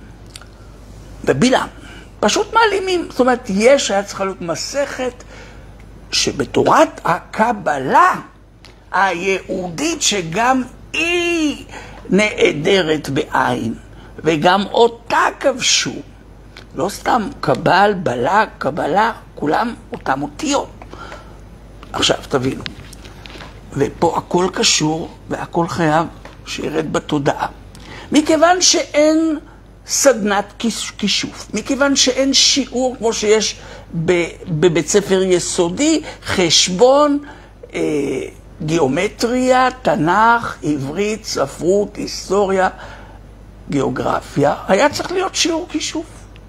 ובלעם. פשוט מעלימים. זאת אומרת, היה צריכה להיות מסכת שבתורת הקבלה היהודית, שגם היא נעדרת בעין, וגם אותה כבשו. לא סתם קבל, בלק, קבלה, כולם אותם אותיות. עכשיו, תבינו. ופה הכל קשור, והכל חייב שירד בתודעה. מכיוון שאין סדנת כישוף, מכיוון שאין שיעור כמו שיש בבית ספר יסודי, חשבון, גיאומטריה, תנ"ך, עברית, ספרות, היסטוריה, גיאוגרפיה, היה צריך להיות שיעור כישוף.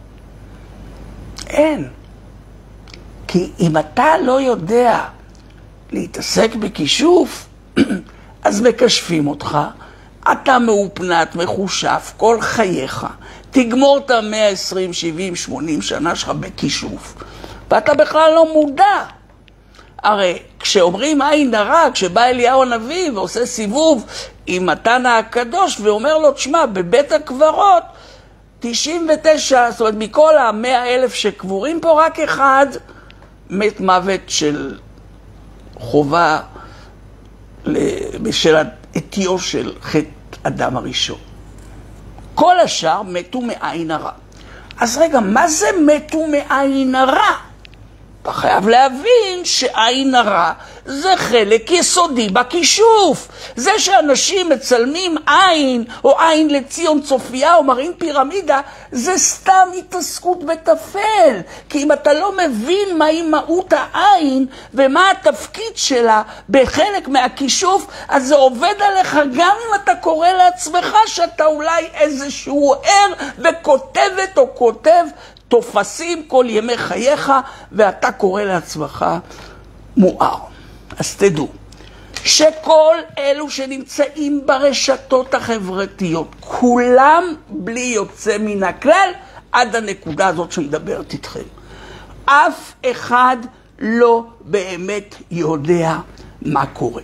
אין. כי אם אתה לא יודע להתעסק בכישוף, אז מקשפים אותך, אתה מאופנת, מחושף, כל חייך. תגמור את 120, 70, 80 שנה שלך בכישוף. ואתה בכלל לא מודע. הרי כשאומרים עין הרע, כשבא אליהו הנביא ועושה סיבוב עם מתן הקדוש ואומר לו, תשמע, בבית הקברות, 99, זאת אומרת, מכל 100,000 שקבורים פה, רק אחד מת מוות של חובה, של בעטיו של חטא אדם הראשון. כל השאר מתו מעין הרע. אז רגע, מה זה מתו מעין הרע? אתה חייב להבין שעין הרע זה חלק יסודי בכישוף. זה שאנשים מצלמים עין, או עין לציון צופיה, או מראים פירמידה, זה סתם התעסקות בטפל. כי אם אתה לא מבין מהי מהות העין, ומה התפקיד שלה בחלק מהכישוף, אז זה עובד עליך גם אם אתה קורא לעצמך שאתה אולי איזשהו ער, וכותבת או כותב תופסים כל ימי חייך, ואתה קורא לעצמך מואר. אז תדעו, שכל אלו שנמצאים ברשתות החברתיות, כולם בלי יוצא מן הכלל, עד הנקודה הזאת שמדברת איתכם. אף אחד לא באמת יודע מה קורה.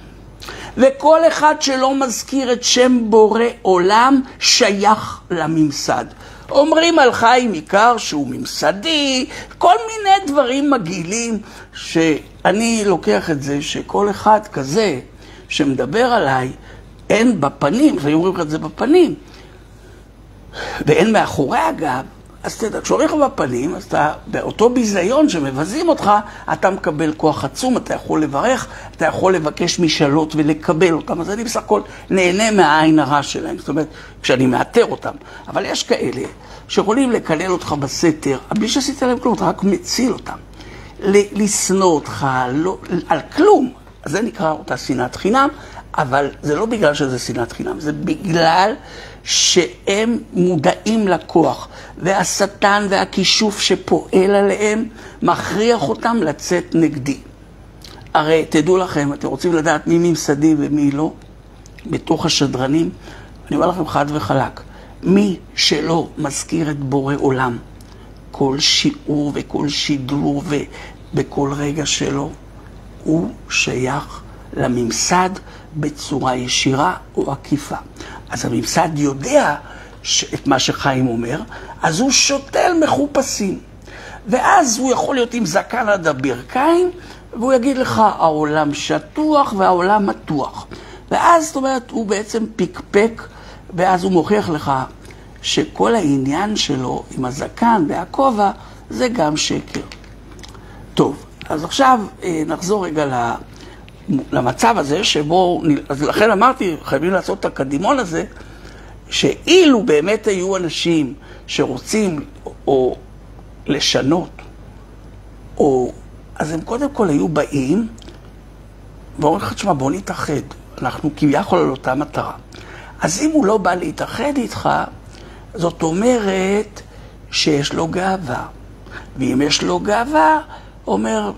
וכל אחד שלא מזכיר את שם בורא עולם שייך לממסד. אומרים על חיים עיקר שהוא ממסדי, כל מיני דברים מגעילים, שאני לוקח את זה שכל אחד כזה שמדבר עליי, אין בפנים, ואני אומר את זה בפנים, ואין מאחורי הגב, אז תדע, כשאומרים לך בפנים, אז אתה, באותו ביזיון שמבזים אותך, אתה מקבל כוח עצום, אתה יכול לברך, אתה יכול לבקש משאלות ולקבל אותם. אז אני בסך הכל נהנה מהעין הרע שלהם, זאת אומרת, כשאני מאתר אותם. אבל יש כאלה שיכולים לקלל אותך בסתר, בלי שעשית להם כלום, אתה רק מציל אותם. לשנוא אותך, לא, על כלום. אז זה נקרא אותה שנאת חינם, אבל זה לא בגלל שזה שנאת חינם, זה בגלל שהם מודעים לכוח, והשטן והכישוף שפועל עליהם מכריח אותם לצאת נגדי. הרי תדעו לכם, אתם רוצים לדעת מי ממסדי ומי לא, בתוך השדרנים, אני אומר לכם חד וחלק, מי שלא מזכיר את בורא עולם, כל שיעור וכל שידור ובכל רגע שלו, הוא שייך לממסד בצורה ישירה או עקיפה. אז הממסד יודע את מה שחיים אומר, אז הוא שותל מחופשים. ואז הוא יכול להיות עם זקן עד הברכיים, והוא יגיד לך, העולם שטוח והעולם מתוח. ואז, זאת אומרת, הוא בעצם פיקפק, ואז הוא מוכיח לך שכל העניין שלו עם הזקן והכובע, זה גם שקר. טוב, אז עכשיו נחזור רגע למצב הזה שבו, אז לכן אמרתי, חייבים לעשות את הקדימון הזה, שאילו באמת היו אנשים שרוצים או לשנות, אז הם קודם כל היו באים, ואומרים לך, תשמע, בוא נתאחד, אנחנו כביכול על אותה מטרה. אז אם הוא לא בא להתאחד איתך, זאת אומרת שיש לו גאווה. ואם יש לו גאווה, אומר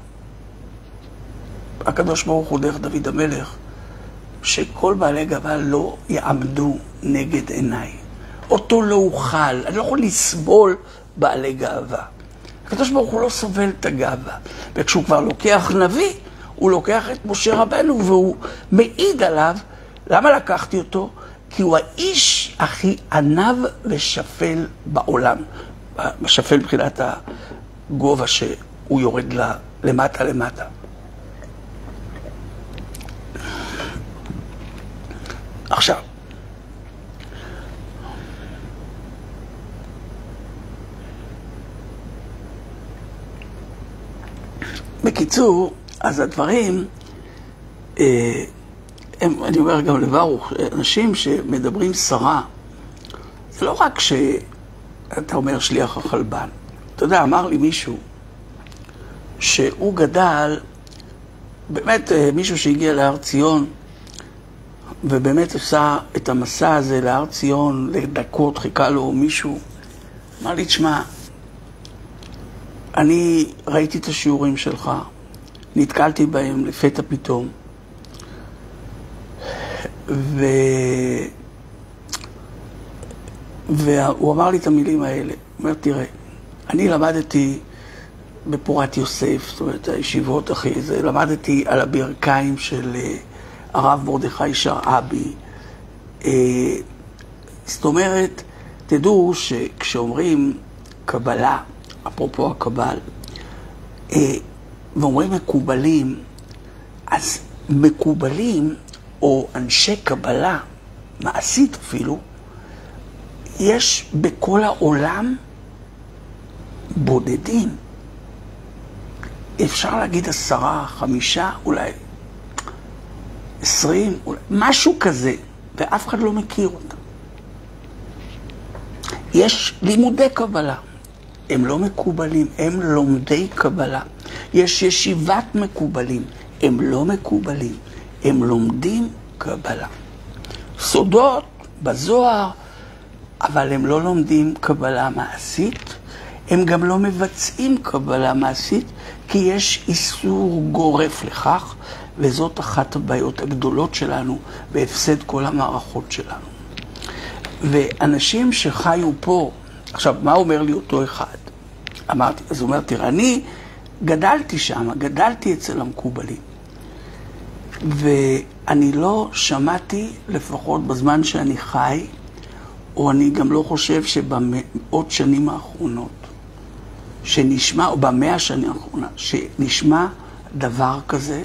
הקדוש ברוך הוא דרך דוד המלך, שכל בעלי גאווה לא יעמדו נגד עיניי. אותו לא אוכל, אני לא יכול לסבול בעלי גאווה. הקדוש ברוך הוא לא סובל את הגאווה. וכשהוא כבר לוקח נביא, הוא לוקח את משה רבנו והוא מעיד עליו. למה לקחתי אותו? כי הוא האיש הכי ענב ושפל בעולם. שפל מבחינת הגובה שהוא יורד למטה למטה. עכשיו, בקיצור, אז הדברים, אני אומר גם לברוך, אנשים שמדברים שרה, זה לא רק שאתה אומר שליח החלבן. אתה יודע, אמר לי מישהו שהוא גדל, באמת מישהו שהגיע להר ציון, ובאמת עשה את המסע הזה להר ציון, לדקות, חיכה לו מישהו, אמר לי, תשמע, אני ראיתי את השיעורים שלך, נתקלתי בהם לפתע פתאום, והוא אמר לי את המילים האלה, הוא אומר, תראה, אני למדתי בפורת יוסף, זאת אומרת, הישיבות אחי, זה, למדתי על הברכיים של הרב מרדכי שרעבי. זאת אומרת, תדעו שכשאומרים קבלה, אפרופו הקבל, ואומרים מקובלים, אז מקובלים או אנשי קבלה, מעשית אפילו, יש בכל העולם בודדים. אפשר להגיד 10, 5, אולי 20, אולי, משהו כזה, ואף אחד לא מכיר אותם. יש לימודי קבלה, הם לא מקובלים, הם לומדי קבלה. יש ישיבת מקובלים, הם לא מקובלים, הם לומדים קבלה. סודות בזוהר, אבל הם לא לומדים קבלה מעשית, הם גם לא מבצעים קבלה מעשית, כי יש איסור גורף לכך, וזאת אחת הבעיות הגדולות שלנו, בהפסד כל המערכות שלנו. ואנשים שחיו פה, עכשיו, מה אומר לי אותו אחד? אמרתי, אז הוא אומר, תראה, אני גדלתי שם, גדלתי אצל המקובלים, ואני לא שמעתי, לפחות בזמן שאני חי, או אני גם לא חושב שבמאות שנים האחרונות, שנשמע, או ב100 שנים האחרונות, שנשמע דבר כזה,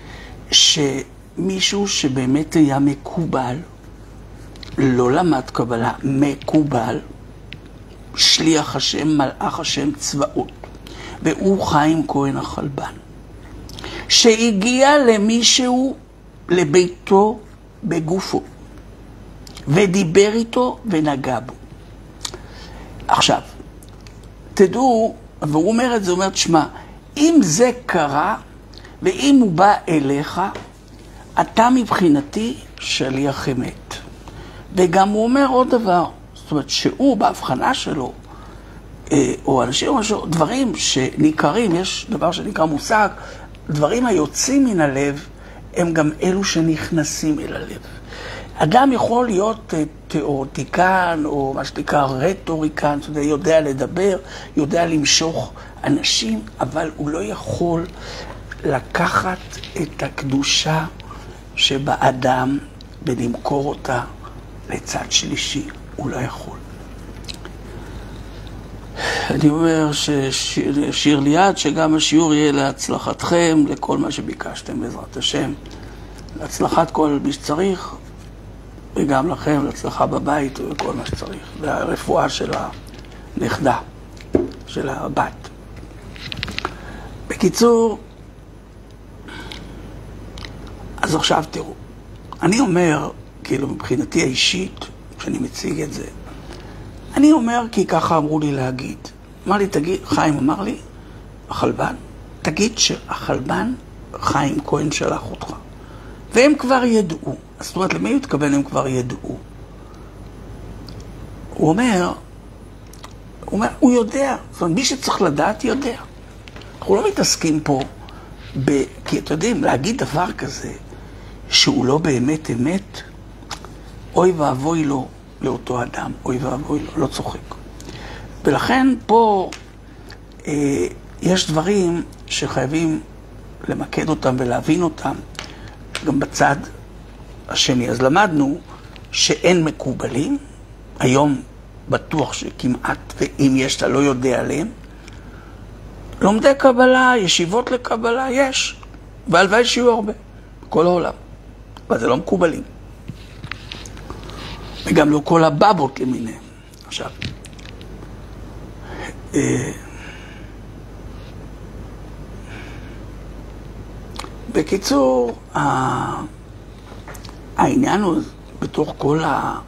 שמישהו שבאמת היה מקובל, לא למד קבלה, מקובל, שליח השם, מלאך השם צבאות, והוא חיים כהן החלבן, שהגיע למישהו לביתו בגופו, ודיבר איתו ונגע בו. עכשיו, תדעו, והוא אומר את זה, הוא אומר, תשמע, אם זה קרה, ואם הוא בא אליך, אתה מבחינתי שליח אמת. וגם הוא אומר עוד דבר, זאת אומרת שהוא בהבחנה שלו, או אנשים, דברים שניכרים, יש דבר שנקרא מושג, דברים היוצאים מן הלב, הם גם אלו שנכנסים אל הלב. אדם יכול להיות תיאורטיקן, או מה שנקרא רטוריקן, זאת אומרת, יודע לדבר, יודע למשוך אנשים, אבל הוא לא יכול לקחת את הקדושה שבאדם ולמכור אותה לצד שלישי. הוא לא יכול. אני אומר ששיר ליד, שגם השיעור יהיה להצלחתכם, לכל מה שביקשתם בעזרת השם, להצלחת כל מי שצריך, וגם לכם, להצלחה בבית וכל מה שצריך, והרפואה של הנכדה, של הבת. בקיצור, אז עכשיו תראו, אני אומר, כאילו מבחינתי האישית, כשאני מציג את זה, אני אומר כי ככה אמרו לי להגיד. אמר לי, תגיד, חיים אמר לי, החלבן, תגיד שהחלבן חיים כהן שלח אותך. והם כבר ידעו. זאת אומרת, למי הוא התכוון הם כבר ידעו? הוא אומר, הוא יודע. זאת אומרת, מי שצריך לדעת יודע. אנחנו לא מתעסקים פה, כי אתם יודעים, להגיד דבר כזה, שהוא לא באמת אמת, אוי ואבוי לו לאותו אדם, אוי ואבוי לו, לא צוחק. ולכן פה יש דברים שחייבים למקד אותם ולהבין אותם, גם בצד השני. אז למדנו שאין מקובלים, היום בטוח שכמעט, ואם יש אתה לא יודע עליהם, לומדי קבלה, ישיבות לקבלה, יש, והלוואי שיהיו הרבה, בכל העולם, אבל זה לא מקובלים. וגם לא כל הבבות למיניהם. עכשיו, בקיצור, העניין הוא בתוך כל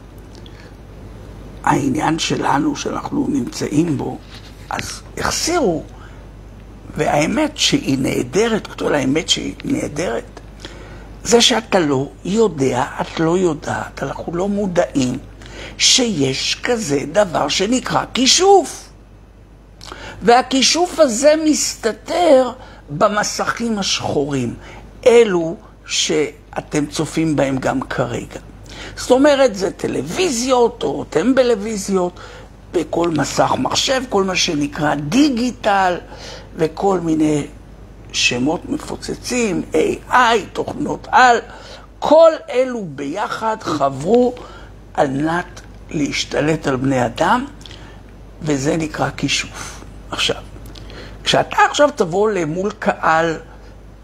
העניין שלנו, שאנחנו נמצאים בו, אז החסירו, והאמת שהיא נהדרת, כתוב האמת שהיא נהדרת, זה שאתה לא יודע, את לא יודעת, אנחנו לא מודעים שיש כזה דבר שנקרא כישוף. והכישוף הזה מסתתר במסכים השחורים, אלו שאתם צופים בהם גם כרגע. זאת אומרת, זה טלוויזיות או טמבלוויזיות, בכל מסך מחשב, כל מה שנקרא דיגיטל, וכל מיני שמות מפוצצים, AI, תוכנות על, כל אלו ביחד חברו על מנת להשתלט על בני אדם, וזה נקרא כישוף. עכשיו, כשאתה עכשיו תבוא למול קהל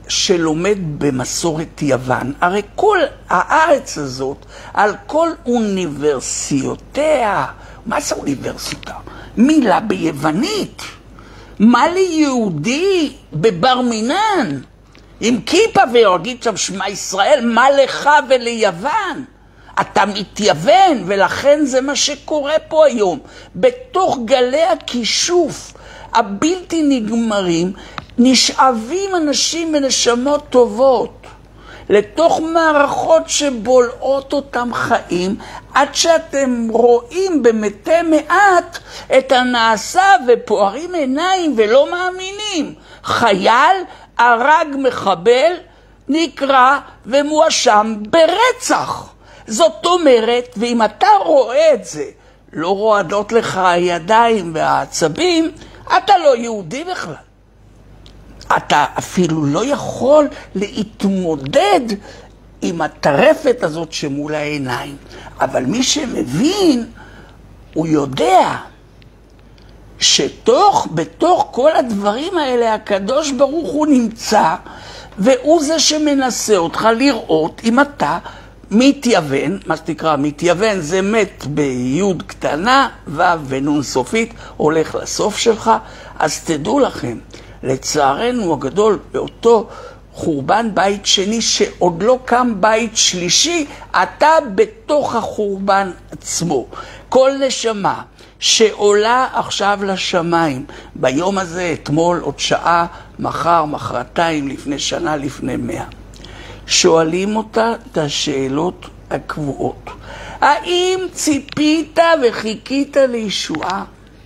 שלומד במסורת יוון, הרי כל הארץ הזאת, על כל אוניברסיטאותיה, מה זה אוניברסיטה? מילה ביוונית. מה ליהודי בבר מינן? עם כיפה ויגיד שם שמע ישראל, מה לך וליוון? אתה מתייוון, ולכן זה מה שקורה פה היום. בתוך גלי הכישוף הבלתי נגמרים, נשאבים אנשים ונשמות טובות לתוך מערכות שבולעות אותם חיים, עד שאתם רואים במתי מעט את הנעשה ופוערים עיניים ולא מאמינים. חייל הרג מחבל נקרא ומואשם ברצח. זאת אומרת, ואם אתה רואה את זה, לא רועדות לך הידיים והעצבים, אתה לא יהודי בכלל. אתה אפילו לא יכול להתמודד עם הטרפת הזאת שמול העיניים. אבל מי שמבין, הוא יודע בתוך כל הדברים האלה הקדוש ברוך הוא נמצא, והוא זה שמנסה אותך לראות אם אתה מתייוון. מה שתקרא מתייוון זה מת ביוד קטנה, ו' ונון סופית, הולך לסוף שלך. אז תדעו לכם, לצערנו הגדול, באותו חורבן בית שני שעוד לא קם בית שלישי, אתה בתוך החורבן עצמו. כל נשמה שעולה עכשיו לשמיים, ביום הזה, אתמול, עוד שעה, מחר, מחרתיים, לפני שנה, לפני 100, שואלים אותה את השאלות הקבועות. האם ציפית וחיכית לישועה?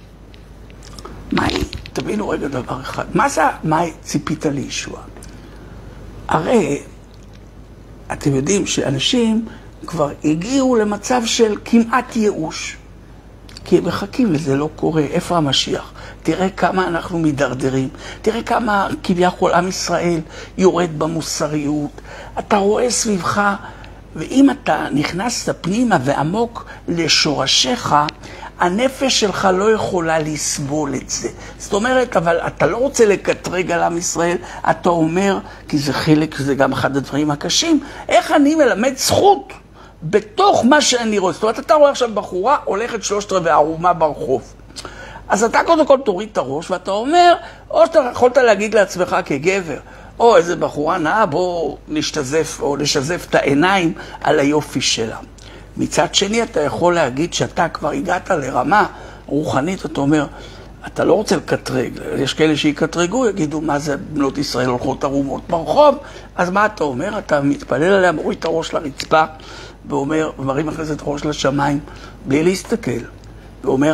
מהי? תבינו רגע דבר אחד. מה ציפית לישועה? הרי אתם יודעים שאנשים כבר הגיעו למצב של כמעט ייאוש. כי הם מחכים וזה לא קורה. איפה המשיח? תראה כמה אנחנו מדרדרים. תראה כמה כביכול עם ישראל יורד במוסריות. אתה רואה סביבך, ואם אתה נכנס פנימה ועמוק לשורשיך, הנפש שלך לא יכולה לסבול את זה. זאת אומרת, אבל אתה לא רוצה לקטרג על עם ישראל, אתה אומר, כי זה חלק, זה גם אחד הדברים הקשים, איך אני מלמד זכות בתוך מה שאני רואה. זאת אומרת, אתה רואה עכשיו בחורה הולכת 3/4 ערומה ברחוב. אז אתה קודם כל תוריד את הראש ואתה אומר, או שאתה יכולת להגיד לעצמך כגבר, או איזה בחורה נאה, בוא נשתזף או נשזף את העיניים על היופי שלה. מצד שני, אתה יכול להגיד שאתה כבר הגעת לרמה רוחנית, אתה אומר, אתה לא רוצה לקטרג, יש כאלה שיקטרגו, יגידו, מה זה בנות ישראל הולכות ערומות ברחוב, אז מה אתה אומר? אתה מתפלל עליה, מוריד את הראש לרצפה, ואומר, ומרים אחרי זה את הראש לשמיים, בלי להסתכל, ואומר,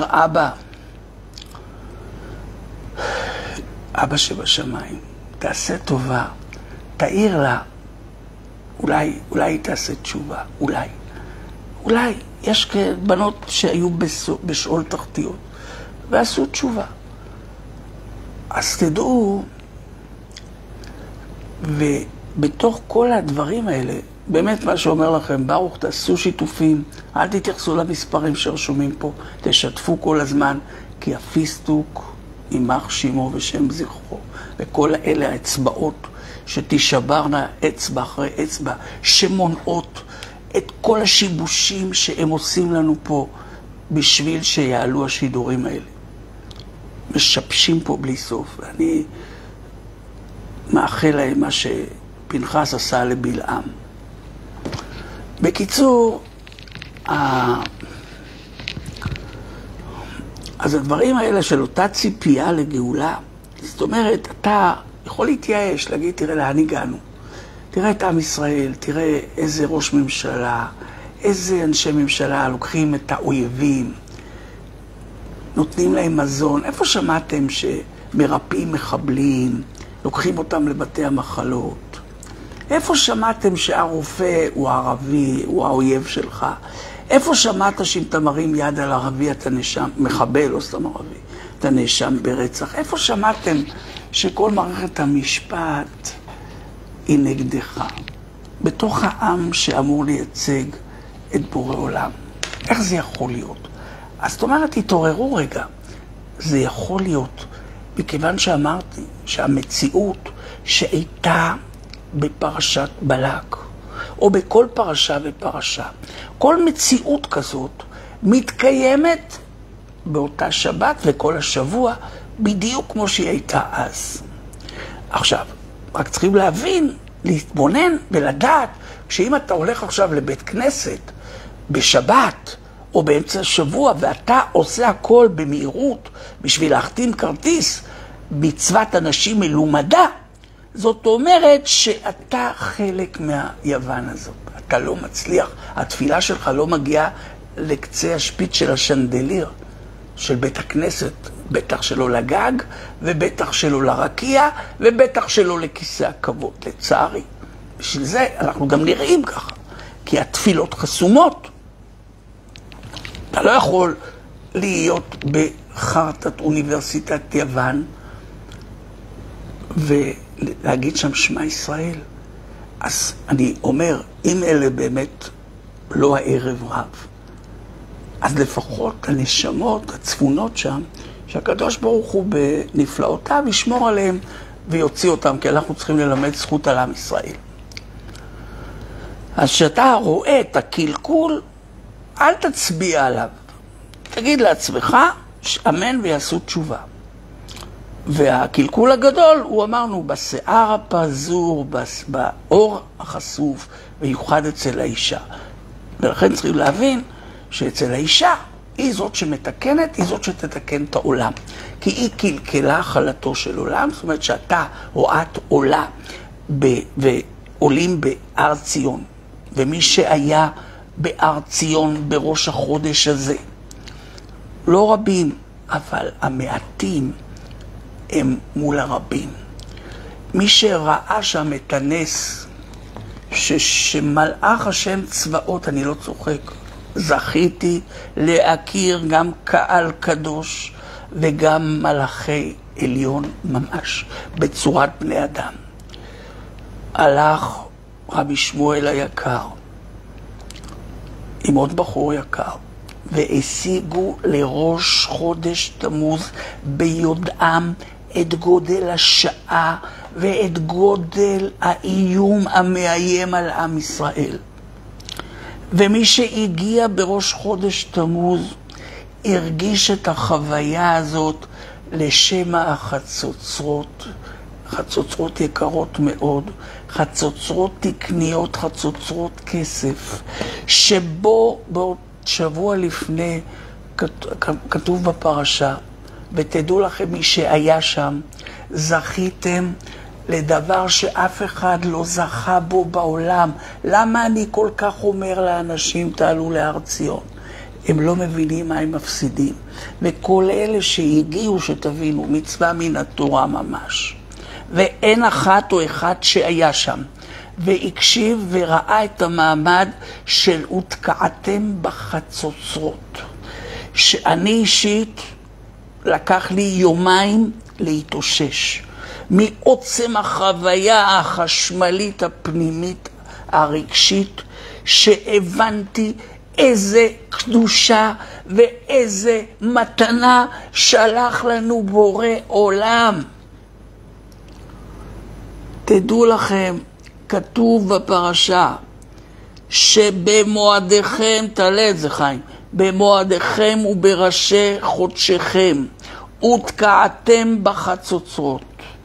אבא שבשמיים, תעשה טובה, תעיר לה, אולי היא תעשה תשובה, אולי יש בנות שהיו בשאול תחתיות ועשו תשובה. אז תדעו, ובתוך כל הדברים האלה, באמת מה שאומר לכם, ברוך, תעשו שיתופים, אל תתייחסו למספרים שרשומים פה, תשתפו כל הזמן, כי הפיסטוק יימח שמו ושם זכרו, וכל אלה האצבעות שתשברנה אצבע אחרי אצבע, שמונעות את כל השיבושים שהם עושים לנו פה בשביל שיעלו השידורים האלה. משבשים פה בלי סוף, ואני מאחל להם מה שפנחס עשה לבלעם. בקיצור, אז הדברים האלה של אותה ציפייה לגאולה, זאת אומרת, אתה יכול להתייאש, להגיד, תראה לאן הגענו. תראה את עם ישראל, תראה איזה ראש ממשלה, איזה אנשי ממשלה לוקחים את האויבים, נותנים להם מזון. איפה שמעתם שמרפאים מחבלים, לוקחים אותם לבתי המחלות? איפה שמעתם שהרופא הוא ערבי, הוא האויב שלך? איפה שמעת שאם אתה מרים יד על ערבי אתה נאשם, מחבל או סתם ערבי, אתה נאשם ברצח? איפה שמעתם שכל מערכת המשפט היא נגדך, בתוך העם שאמור לייצג את בורא עולם? איך זה יכול להיות? אז זאת אומרת, התעוררו רגע. זה יכול להיות, מכיוון שאמרתי שהמציאות שהייתה בפרשת בלק, או בכל פרשה ופרשה. כל מציאות כזאת מתקיימת באותה שבת וכל השבוע, בדיוק כמו שהיא הייתה אז. עכשיו, רק צריכים להבין, להתבונן ולדעת, שאם אתה הולך עכשיו לבית כנסת בשבת או באמצע השבוע, ואתה עושה הכל במהירות בשביל להחתים כרטיס, מצוות אנשים מלומדה, זאת אומרת שאתה חלק מהיוון הזאת. אתה לא מצליח, התפילה שלך לא מגיעה לקצה השפיץ של השנדליר של בית הכנסת, בטח שלא לגג, ובטח שלא לרקיע, ובטח שלא לכיסא הכבוד, לצערי. בשביל זה אנחנו גם נראים ככה, כי התפילות חסומות. אתה לא יכול להיות בחרטת אוניברסיטת יוון, ולהגיד שם שמע ישראל. אז אני אומר, אם אלה באמת לא הערב רב, אז לפחות הנשמות, הצפונות שם, שהקדוש ברוך הוא בנפלאותיו ישמור עליהם ויוציא אותם, כי אנחנו צריכים ללמד זכות על עם ישראל. אז כשאתה רואה את הקלקול, אל תצביע עליו. תגיד לעצמך, אמן ויעשו תשובה. והקלקול הגדול, הוא אמרנו, בשיער הפזור, באור החשוף, ויוחד אצל האישה. ולכן צריכים להבין שאצל האישה היא זאת שמתקנת, היא זאת שתתקן את העולם. כי היא קלקלה חלתו של עולם, זאת אומרת שאתה או את עולה ועולים בהר ציון. ומי שהיה בהר ציון בראש החודש הזה, לא רבים, אבל המעטים הם מול הרבים. מי שראה שם את הנס, שמלאך השם צבאות, אני לא צוחק, זכיתי להכיר גם קהל קדוש וגם מלאכי עליון ממש, בצורת בני אדם. הלך רבי שמואל היקר עם עוד בחור יקר, והשיגו לראש חודש תמוז ביודעם את גודל השעה ואת גודל האיום המאיים על עם ישראל. ומי שהגיע בראש חודש תמוז הרגיש את החוויה הזאת לשם החצוצרות, חצוצרות יקרות מאוד, חצוצרות תקניות, חצוצרות כסף, שבו שבוע לפני כתוב בפרשה, ותדעו לכם מי שהיה שם, זכיתם לדבר שאף אחד לא זכה בו בעולם. למה אני כל כך אומר לאנשים תעלו להר ציון? הם לא מבינים מה הם מפסידים. וכל אלה שהגיעו, שתבינו, מצווה מן התורה ממש. ואין אחת או אחד שהיה שם, והקשיב וראה את המעמד של ותקעתם בחצוצרות. שאני אישית לקח לי יומיים להתאושש מעוצם החוויה החשמלית הפנימית הרגשית, שהבנתי איזה קדושה ואיזה מתנה שלח לנו בורא עולם. תדעו לכם, כתוב בפרשה שבמועדיכם, תעלה את זה חיים, במועדיכם ובראשי חודשיכם ותקעתם בחצוצרות.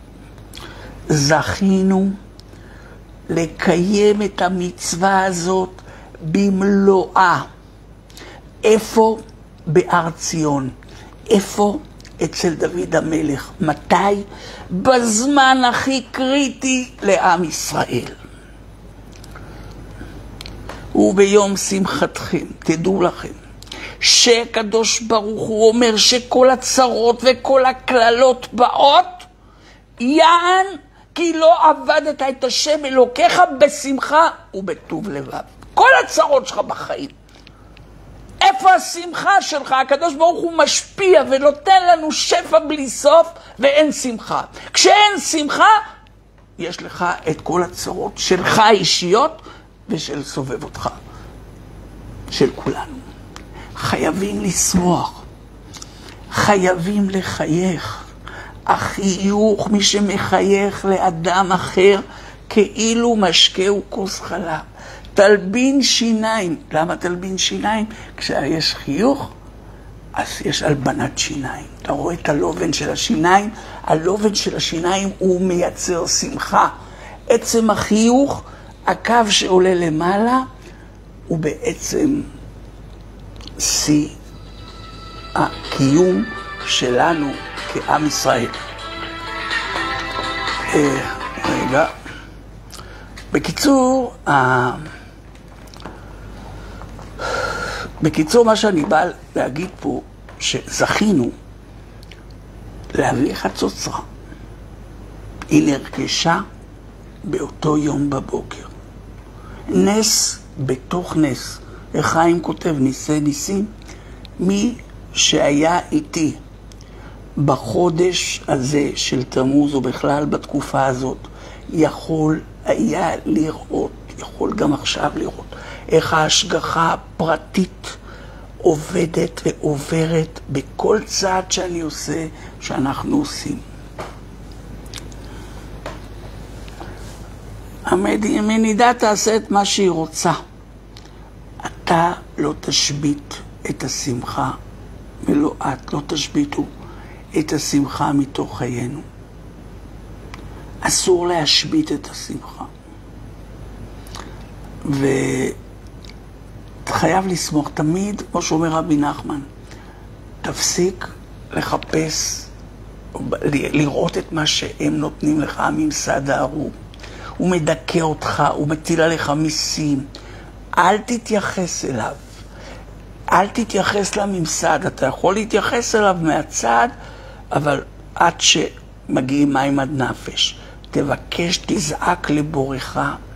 זכינו לקיים את המצווה הזאת במלואה. איפה? בהר ציון. איפה? אצל דוד המלך. מתי? בזמן הכי קריטי לעם ישראל. וביום שמחתכם, תדעו לכם, שקדוש ברוך הוא אומר שכל הצרות וכל הכללות באות, יען כי לא עבדת את השם אלוקיך בשמחה ובטוב לבב. כל הצרות שלך בחיים. איפה השמחה שלך? הקדוש ברוך הוא משפיע ונותן לנו שפע בלי סוף ואין שמחה. כשאין שמחה, יש לך את כל הצרות שלך האישיות ושל סובב אותך, של כולנו. חייבים לשמוח, חייבים לחייך. החיוך, מי שמחייך לאדם אחר כאילו משקהו כוס חלב. תלבין שיניים. למה תלבין שיניים? כשיש חיוך, אז יש הלבנת שיניים. אתה רואה את הלובן של השיניים? הלובן של השיניים הוא מייצר שמחה. עצם החיוך, הקו שעולה למעלה, הוא בעצם שיא הקיום שלנו כעם ישראל. רגע. בקיצור, מה שאני בא להגיד פה, שזכינו להביא חצוצרה. היא נרכשה באותו יום בבוקר. נס בתוך נס. חיים כותב ניסי ניסים, מי שהיה איתי בחודש הזה של תמוז, או בכלל בתקופה הזאת, יכול היה לראות, יכול גם עכשיו לראות, איך ההשגחה הפרטית עובדת ועוברת בכל צעד שאני עושה, שאנחנו עושים. המדידה תעשה את מה שהיא רוצה. אתה לא תשבית את השמחה, ולא את לא תשביתו את השמחה מתוך חיינו. אסור להשבית את השמחה. ואתה חייב לסמוך תמיד, כמו שאומר רבי נחמן, תפסיק לחפש, לראות את מה שהם נותנים לך, הממסד הארור. הוא מדכא אותך, הוא מטיל עליך מיסים. אל תתייחס אליו. אל תתייחס לממסד. אתה יכול להתייחס אליו מהצד, אבל עד שמגיעים מים עד נפש. תבקש, תזעק לבורך.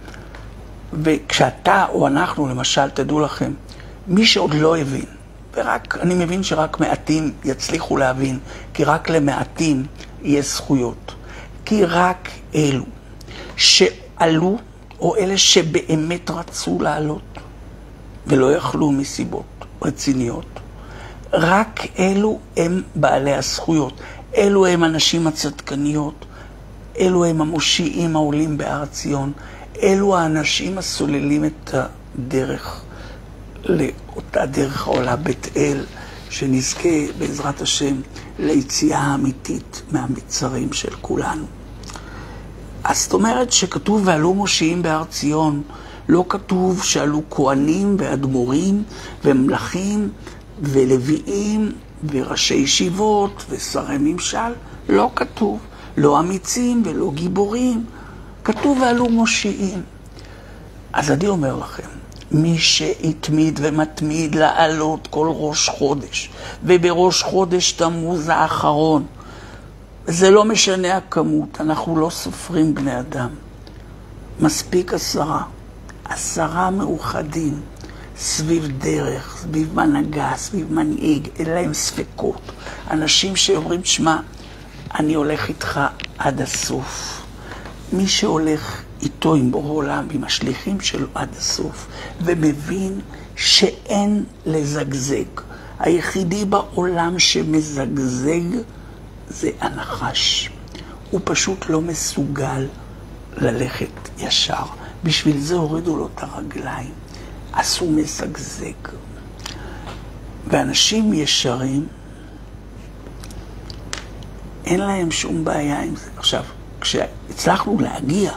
וכשאתה או אנחנו, למשל, תדעו לכם, מי שעוד לא הבין, ורק, אני מבין שרק מעטים יצליחו להבין, כי רק למעטים יש זכויות. כי רק אלו שעלו, או אלה שבאמת רצו לעלות, ולא יכלו מסיבות רציניות, רק אלו הם בעלי הזכויות. אלו הם הנשים הצדקניות, אלו הם המושיעים העולים בהר ציון, אלו האנשים הסוללים את הדרך לאותה דרך העולה בית אל, שנזכה בעזרת השם ליציאה האמיתית מהמצרים של כולנו. אז זאת אומרת שכתוב ועלו מושיעים בהר ציון, לא כתוב שעלו כהנים ואדמו"רים ומלכים ולוויים וראשי ישיבות ושרי ממשל, לא כתוב. לא אמיצים ולא גיבורים, כתוב ועלו מושיעים. אז אני אומר לכם, מי שהתמיד ומתמיד לעלות כל ראש חודש, ובראש חודש תמוז האחרון, זה לא משנה הכמות, אנחנו לא סופרים בני אדם. מספיק 10 מאוחדים, סביב דרך, סביב מנהגה, סביב מנהיג, אין להם ספקות. אנשים שאומרים, שמע, אני הולך איתך עד הסוף. מי שהולך איתו עם בורא עולם, עם השליחים שלו עד הסוף, ומבין שאין לזגזג. היחידי בעולם שמזגזג זה הנחש. הוא פשוט לא מסוגל ללכת ישר. בשביל זה הורידו לו את הרגליים. אז הוא מזגזג. ואנשים ישרים, אין להם שום בעיה עם זה. עכשיו, כשהצלחנו להגיע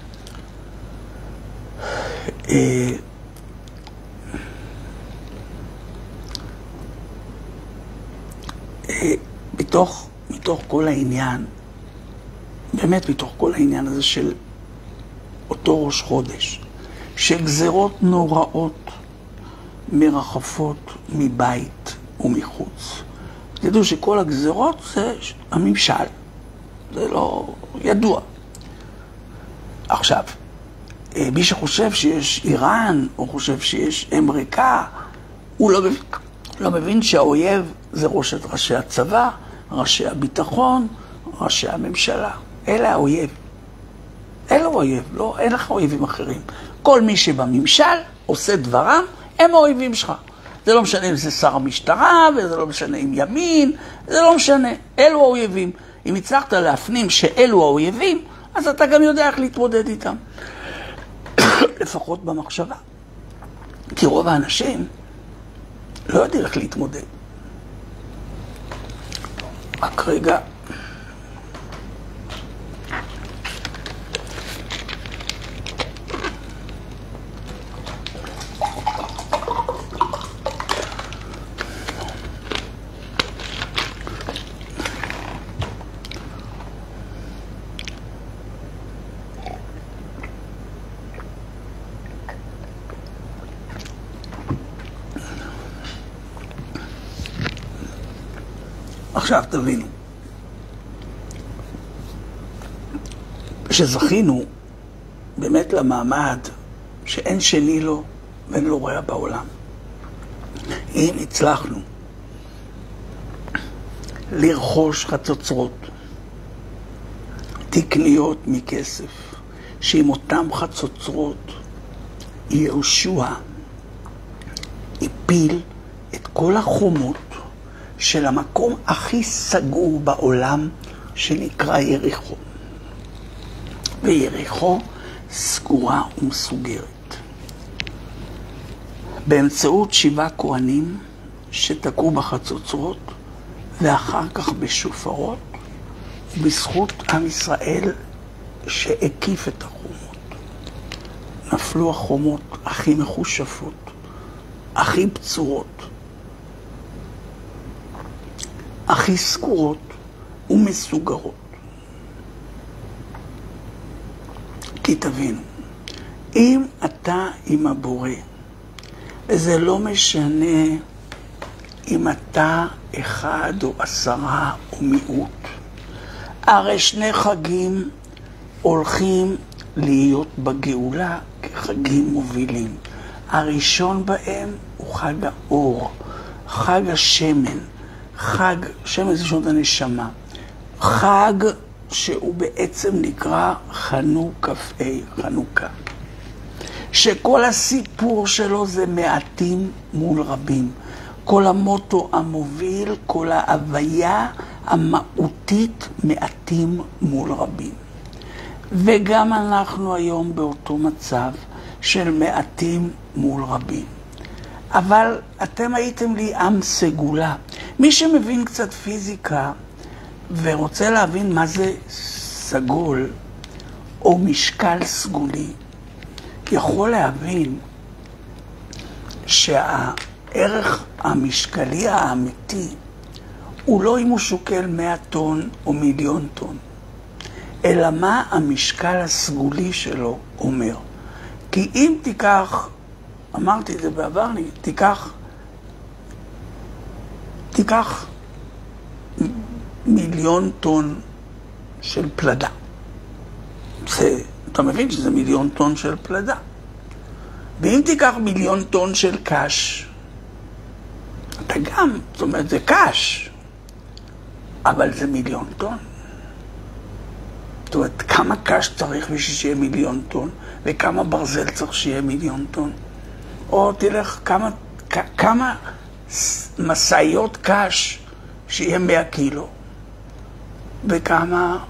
מתוך כל העניין, באמת מתוך כל העניין הזה של אותו ראש חודש, שגזרות נוראות מרחפות מבית ומחוץ. תדעו שכל הגזרות זה הממשל. זה לא ידוע. עכשיו, מי שחושב שיש איראן, או חושב שיש אמריקה, הוא לא מבין שהאויב זה ראשי הצבא, ראשי הביטחון, ראשי הממשלה. אלה האויב. אלה האויב, לא, אין לך אויבים אחרים. כל מי שבממשל עושה דברם, הם האויבים שלך. זה לא משנה אם זה שר המשטרה, וזה לא משנה אם ימין, זה לא משנה. אלו האויבים. אם הצלחת להפנים שאלו האויבים, אז אתה גם יודע איך להתמודד איתם. לפחות במחשבה. כי רוב האנשים לא יודעים איך להתמודד. רק רגע. עכשיו תבינו, שזכינו באמת למעמד שאין שני לו ואין לו רע בעולם. אם הצלחנו לרכוש חצוצרות תקניות מכסף, שעם אותם חצוצרות יהושע הפיל את כל החומות של המקום הכי סגור בעולם שנקרא יריחו. ויריחו סגורה ומסוגרת. באמצעות 7 כהנים שתקעו בחצוצרות ואחר כך בשופרות, בזכות עם ישראל שהקיף את החומות. נפלו החומות הכי מחושפות, הכי בצורות, הכי סגורות ומסוגרות. כי תבינו, אם אתה עם הבורא, וזה לא משנה אם אתה 1 או 10 או מיעוט, הרי 2 חגים הולכים להיות בגאולה כחגים מובילים. הראשון בהם הוא חג האור, חג השמן, חג, שמן זה שנות הנשמה, חג שהוא בעצם נקרא חנוכה, חנוכה, שכל הסיפור שלו זה מעטים מול רבים. כל המוטו המוביל, כל ההוויה המהותית, מעטים מול רבים. וגם אנחנו היום באותו מצב של מעטים מול רבים. אבל אתם הייתם לי עם סגולה. מי שמבין קצת פיזיקה ורוצה להבין מה זה סגול או משקל סגולי, יכול להבין שהערך המשקלי האמיתי הוא לא אם הוא שוקל 100 טון או 1,000,000 טון, אלא מה המשקל הסגולי שלו אומר. כי אם תיקח, אמרתי את זה בעבר, תיקח 1,000,000 טון של פלדה. אתה מבין שזה 1,000,000 טון של פלדה. ואם תיקח 1,000,000 טון של קש, אתה גם, זאת אומרת, זה קש, אבל זה 1,000,000 טון. זאת אומרת, כמה קש צריך בשביל שיהיה 1,000,000 טון, וכמה ברזל צריך שיהיה 1,000,000 טון. או תלך כמה מסעיות קש שיהיה 100 קילו, וכמה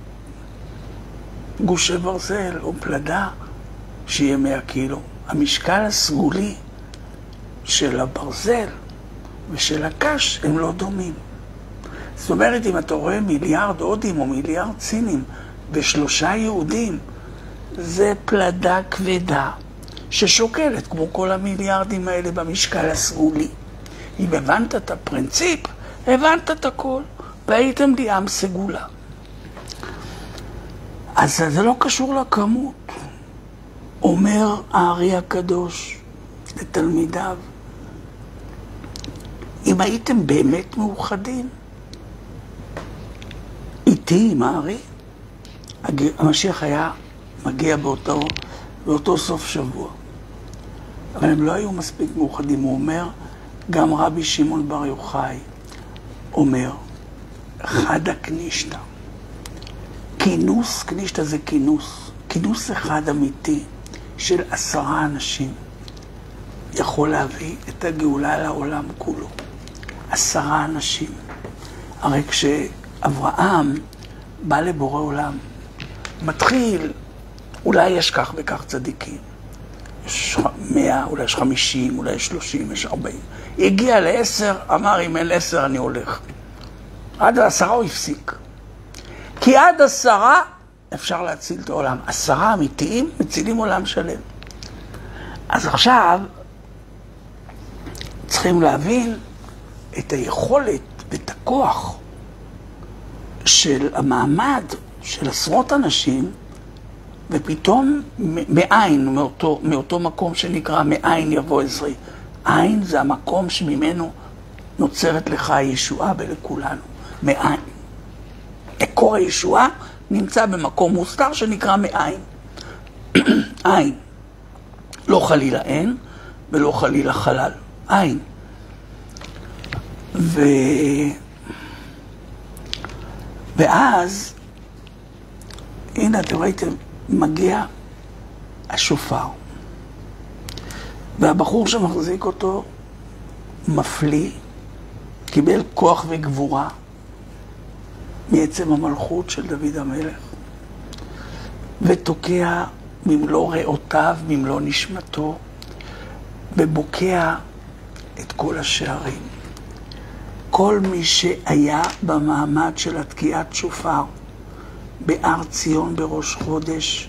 גושי ברזל או פלדה שיהיה 100 קילו. המשקל הסגולי של הברזל ושל הקש הם לא דומים. זאת אומרת, אם אתה רואה 1,000,000,000 הודים או 1,000,000,000 סינים ו3 יהודים, זה פלדה כבדה ששוקלת כמו כל המיליארדים האלה במשקל הסגולי. אם הבנת את הפרינציפ, הבנת את הכל, והייתם לי עם סגולה. אז זה לא קשור לכמות. אומר הארי הקדוש לתלמידיו, אם הייתם באמת מאוחדים, איתי עם הארי, המשיח היה מגיע באותו סוף שבוע. אבל הם לא היו מספיק מאוחדים. הוא אומר, גם רבי שמעון בר יוחאי אומר, חדא קנישתא. כינוס, קנישתא זה כינוס. כינוס אחד אמיתי של 10 אנשים יכול להביא את הגאולה לעולם כולו. 10 אנשים. הרי כשאברהם בא לבורא עולם מתחיל, אולי יש כך וכך צדיקים. יש 100, אולי יש 50, אולי יש 30, יש 40. הגיע ל10, אמר אם אין 10 אני הולך. עד 10 הוא הפסיק. כי עד 10 אפשר להציל את העולם. 10 אמיתיים מצילים עולם שלם. אז עכשיו צריכים להבין את היכולת ואת הכוח של המעמד של עשרות אנשים, ופתאום מאין, מאותו מקום שנקרא מאין יבוא עזרי. עין זה המקום שממנו נוצרת לך הישועה ולכולנו. מאין. מקור הישועה נמצא במקום מוסתר שנקרא מאין. עין. לא חלילה אין ולא חלילה חלל. עין. ואז, הנה אתם ראיתם, מגיע השופר. והבחור שמחזיק אותו מפליא, קיבל כוח וגבורה מעצם המלכות של דוד המלך, ותוקע במלוא ריאותיו, במלוא נשמתו, ובוקע את כל השערים. כל מי שהיה במעמד של התקיעת שופר בהר ציון בראש חודש,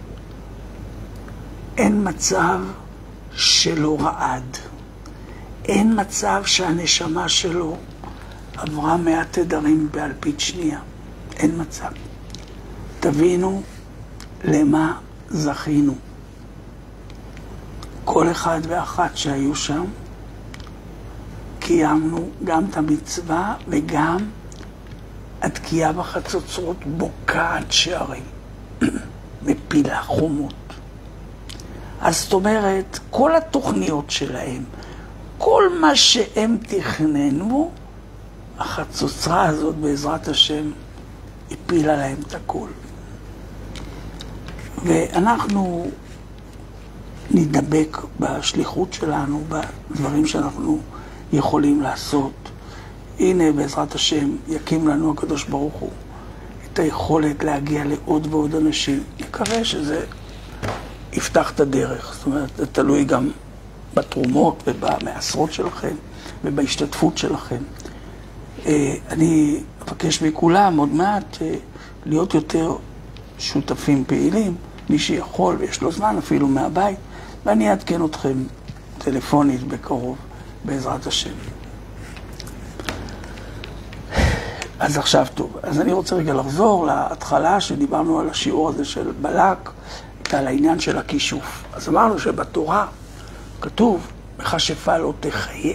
אין מצב שלא רעד. אין מצב שהנשמה שלו עברה 100 תדרים באלפית שנייה. אין מצב. תבינו למה זכינו. כל אחד ואחת שהיו שם, קיימנו גם את המצווה וגם התקיעה בחצוצרות בוקעת שערים, מפילה חומות. אז זאת אומרת, כל התוכניות שלהם, כל מה שהם תכננו, החצוצרה הזאת בעזרת השם הפילה להם את הכל. ואנחנו נדבק בשליחות שלנו, בדברים שאנחנו יכולים לעשות. הנה בעזרת השם יקים לנו הקדוש ברוך הוא את היכולת להגיע לעוד ועוד אנשים. נקווה שזה יפתח את הדרך. זאת אומרת, זה תלוי גם בתרומות ובמעשרות שלכם ובהשתתפות שלכם. אני אבקש מכולם עוד מעט להיות יותר שותפים פעילים, מי שיכול ויש לו זמן אפילו מהבית, ואני אעדכן אתכם טלפונית בקרוב בעזרת השם. אז עכשיו טוב, אז אני רוצה רגע לחזור להתחלה שדיברנו על השיעור הזה של בלק, על העניין של הכישוף. אז אמרנו שבתורה כתוב, מכשפה לא תחיה.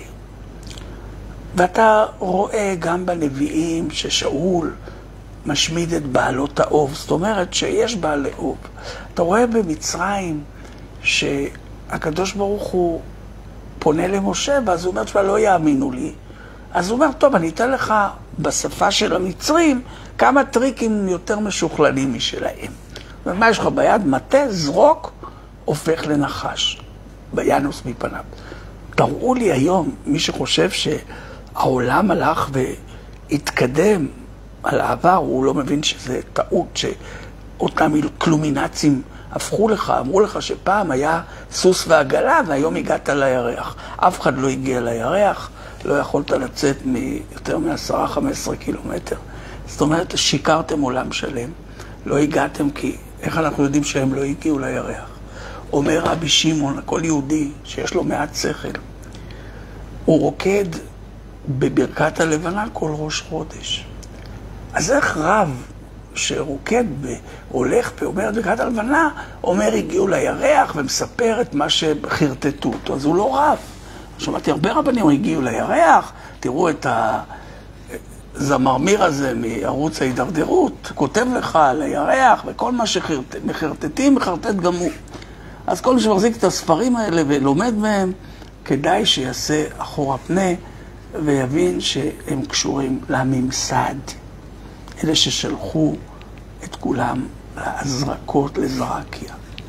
ואתה רואה גם בנביאים ששאול משמיד את בעלות האוב, זאת אומרת שיש בעלי אוב. אתה רואה במצרים שהקדוש ברוך הוא פונה למשה, ואז הוא אומר שלא יאמינו לי. אז הוא אומר, טוב, אני אתן לך בשפה של המצרים כמה טריקים יותר משוכללים משלהם. ומה יש לך ביד? מטה, זרוק, הופך לנחש. בינוס מפניו. תראו לי היום, מי שחושב שהעולם הלך והתקדם על העבר, הוא לא מבין שזה טעות, שאותם קלומינצים הפכו לך, אמרו לך שפעם היה סוס ועגלה והיום הגעת לירח. אף אחד לא הגיע לירח, לא יכולת לצאת מיותר מ10-15 קילומטר. זאת אומרת, שיקרתם עולם שלם, לא הגעתם כי איך אנחנו יודעים שהם לא הגיעו לירח? אומר רבי שמעון, כל יהודי שיש לו מעט שכל, הוא רוקד בברכת הלבנה כל ראש חודש. אז איך רב שרוקד הולך ואומר את ברכת הלבנה, אומר הגיעו לירח ומספר את מה שחרטטו אותו, אז הוא לא רב. שמעתי הרבה רבנים הגיעו לירח, תראו את הזמרמיר הזה מערוץ ההידרדרות, כותב לך על הירח וכל מה שמחרטטים, מחרטט גם הוא. אז כל מי שמחזיק את הספרים האלה ולומד מהם, כדאי שיעשה אחורה פנה ויבין שהם קשורים לממסד. אלה ששלחו את כולם להזרקות לזרקיה.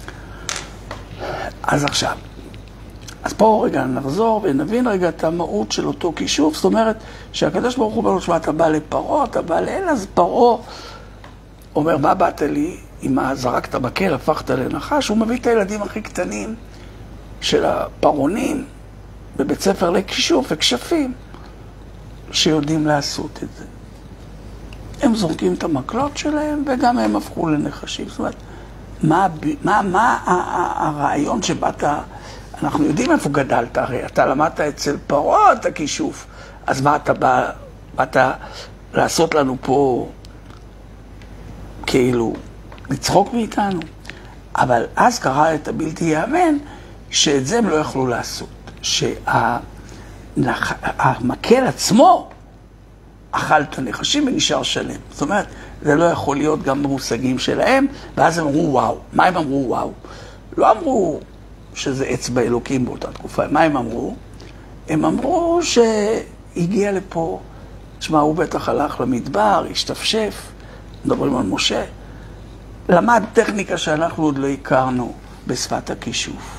אז עכשיו, אז פה רגע נחזור ונבין רגע את המהות של אותו כישוף. זאת אומרת שהקדוש ברוך הוא אומר לו, אתה בא לפרעה, אתה בא לאל, אז פרעה אומר, מה באת לי? אם זרקת מקל, הפכת לנחש, הוא מביא את הילדים הכי קטנים של הפרונים בבית ספר לכישוף וכשפים שיודעים לעשות את זה. הם זורקים את המקלות שלהם וגם הם הפכו לנחשים. זאת אומרת, מה הרעיון שבאת, אנחנו יודעים איפה גדלת, הרי אתה למדת אצל פרעה את הכישוף, אז מה אתה באת לעשות לנו פה כאילו לצחוק מאיתנו? אבל אז קרה את הבלתי יאמן שאת זה הם לא יכלו לעשות, שהמקל עצמו אכל את הנחשים ונשאר שלם. זאת אומרת, זה לא יכול להיות גם במושגים שלהם, ואז הם אמרו וואו. מה הם אמרו וואו? לא אמרו שזה אצבע אלוקים באותה תקופה. מה הם אמרו? הם אמרו שהגיע לפה, תשמע, הוא בטח הלך למדבר, השתפשף, מדברים על משה, למד טכניקה שאנחנו עוד לא הכרנו בשפת הכישוף.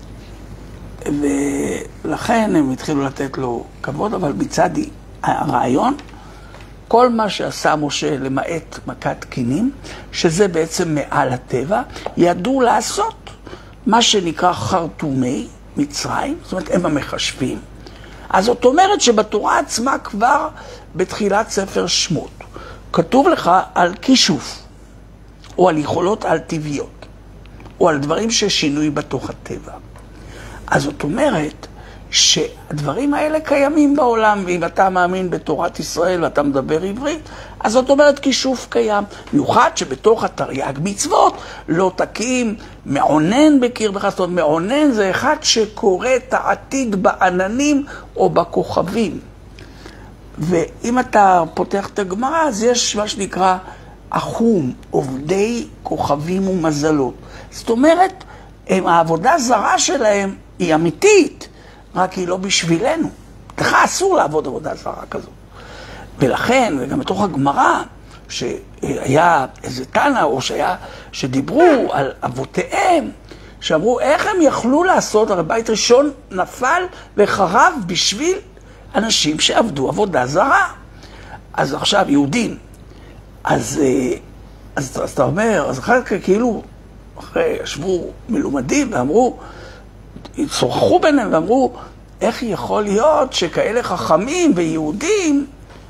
ולכן הם התחילו לתת לו כבוד, אבל מצד הרעיון, כל מה שעשה משה למעט מכת קינים, שזה בעצם מעל הטבע, ידעו לעשות מה שנקרא חרטומי מצרים, זאת אומרת, הם המחשבים. אז זאת אומרת שבתורה עצמה כבר בתחילת ספר שמות, כתוב לך על כישוף, או על יכולות על טבעיות, או על דברים ששינוי בתוך הטבע. אז זאת אומרת שהדברים האלה קיימים בעולם, ואם אתה מאמין בתורת ישראל ואתה מדבר עברית, אז זאת אומרת כישוף קיים. מיוחד שבתוך התרי"ג מצוות לא תקים מעונן בקרבך, זאת אומרת מעונן זה אחד שקורא את העתיד בעננים או בכוכבים. ואם אתה פותח את הגמרא, אז יש מה שנקרא אחום, עובדי כוכבים ומזלות. זאת אומרת, העבודה זרה שלהם היא אמיתית, רק היא לא בשבילנו. לך אסור לעבוד עבודה זרה כזו. ולכן, וגם בתוך הגמרא, שהיה איזה תנא, או שדיברו על אבותיהם, שאמרו איך הם יכלו לעשות, הרי בית ראשון נפל וחרב בשביל אנשים שעבדו עבודה זרה. אז עכשיו יהודים, אז אתה אומר, אז אחר כך כאילו, אחרי ישבו מלומדים ואמרו, צורחו ביניהם ואמרו, איך יכול להיות שכאלה חכמים ויהודים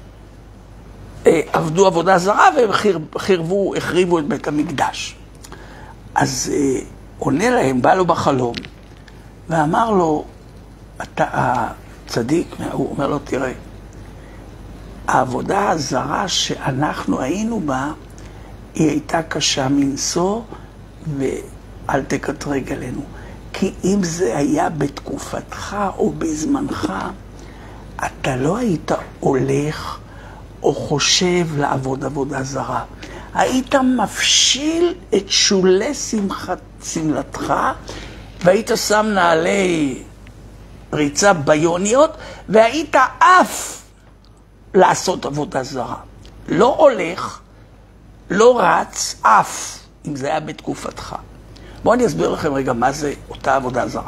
עבדו עבודה זרה והם החריבו את בית המקדש. אז עונה להם, בא לו בחלום, ואמר לו, אתה הצדיק, הוא אומר לו, תראה, העבודה הזרה שאנחנו היינו בה, היא הייתה קשה מנשוא, ואל תקטרג עלינו. כי אם זה היה בתקופתך או בזמנך, אתה לא היית הולך או חושב לעבוד עבודה זרה. היית מפשיל את שולי שמלתך, והיית שם נעלי ריצה ביוניות, והיית אף לעשות עבודה זרה. לא הולך, לא רץ, אף, אם זה היה בתקופתך. בואו אני אסביר לכם רגע מה זה אותה עבודה זרה.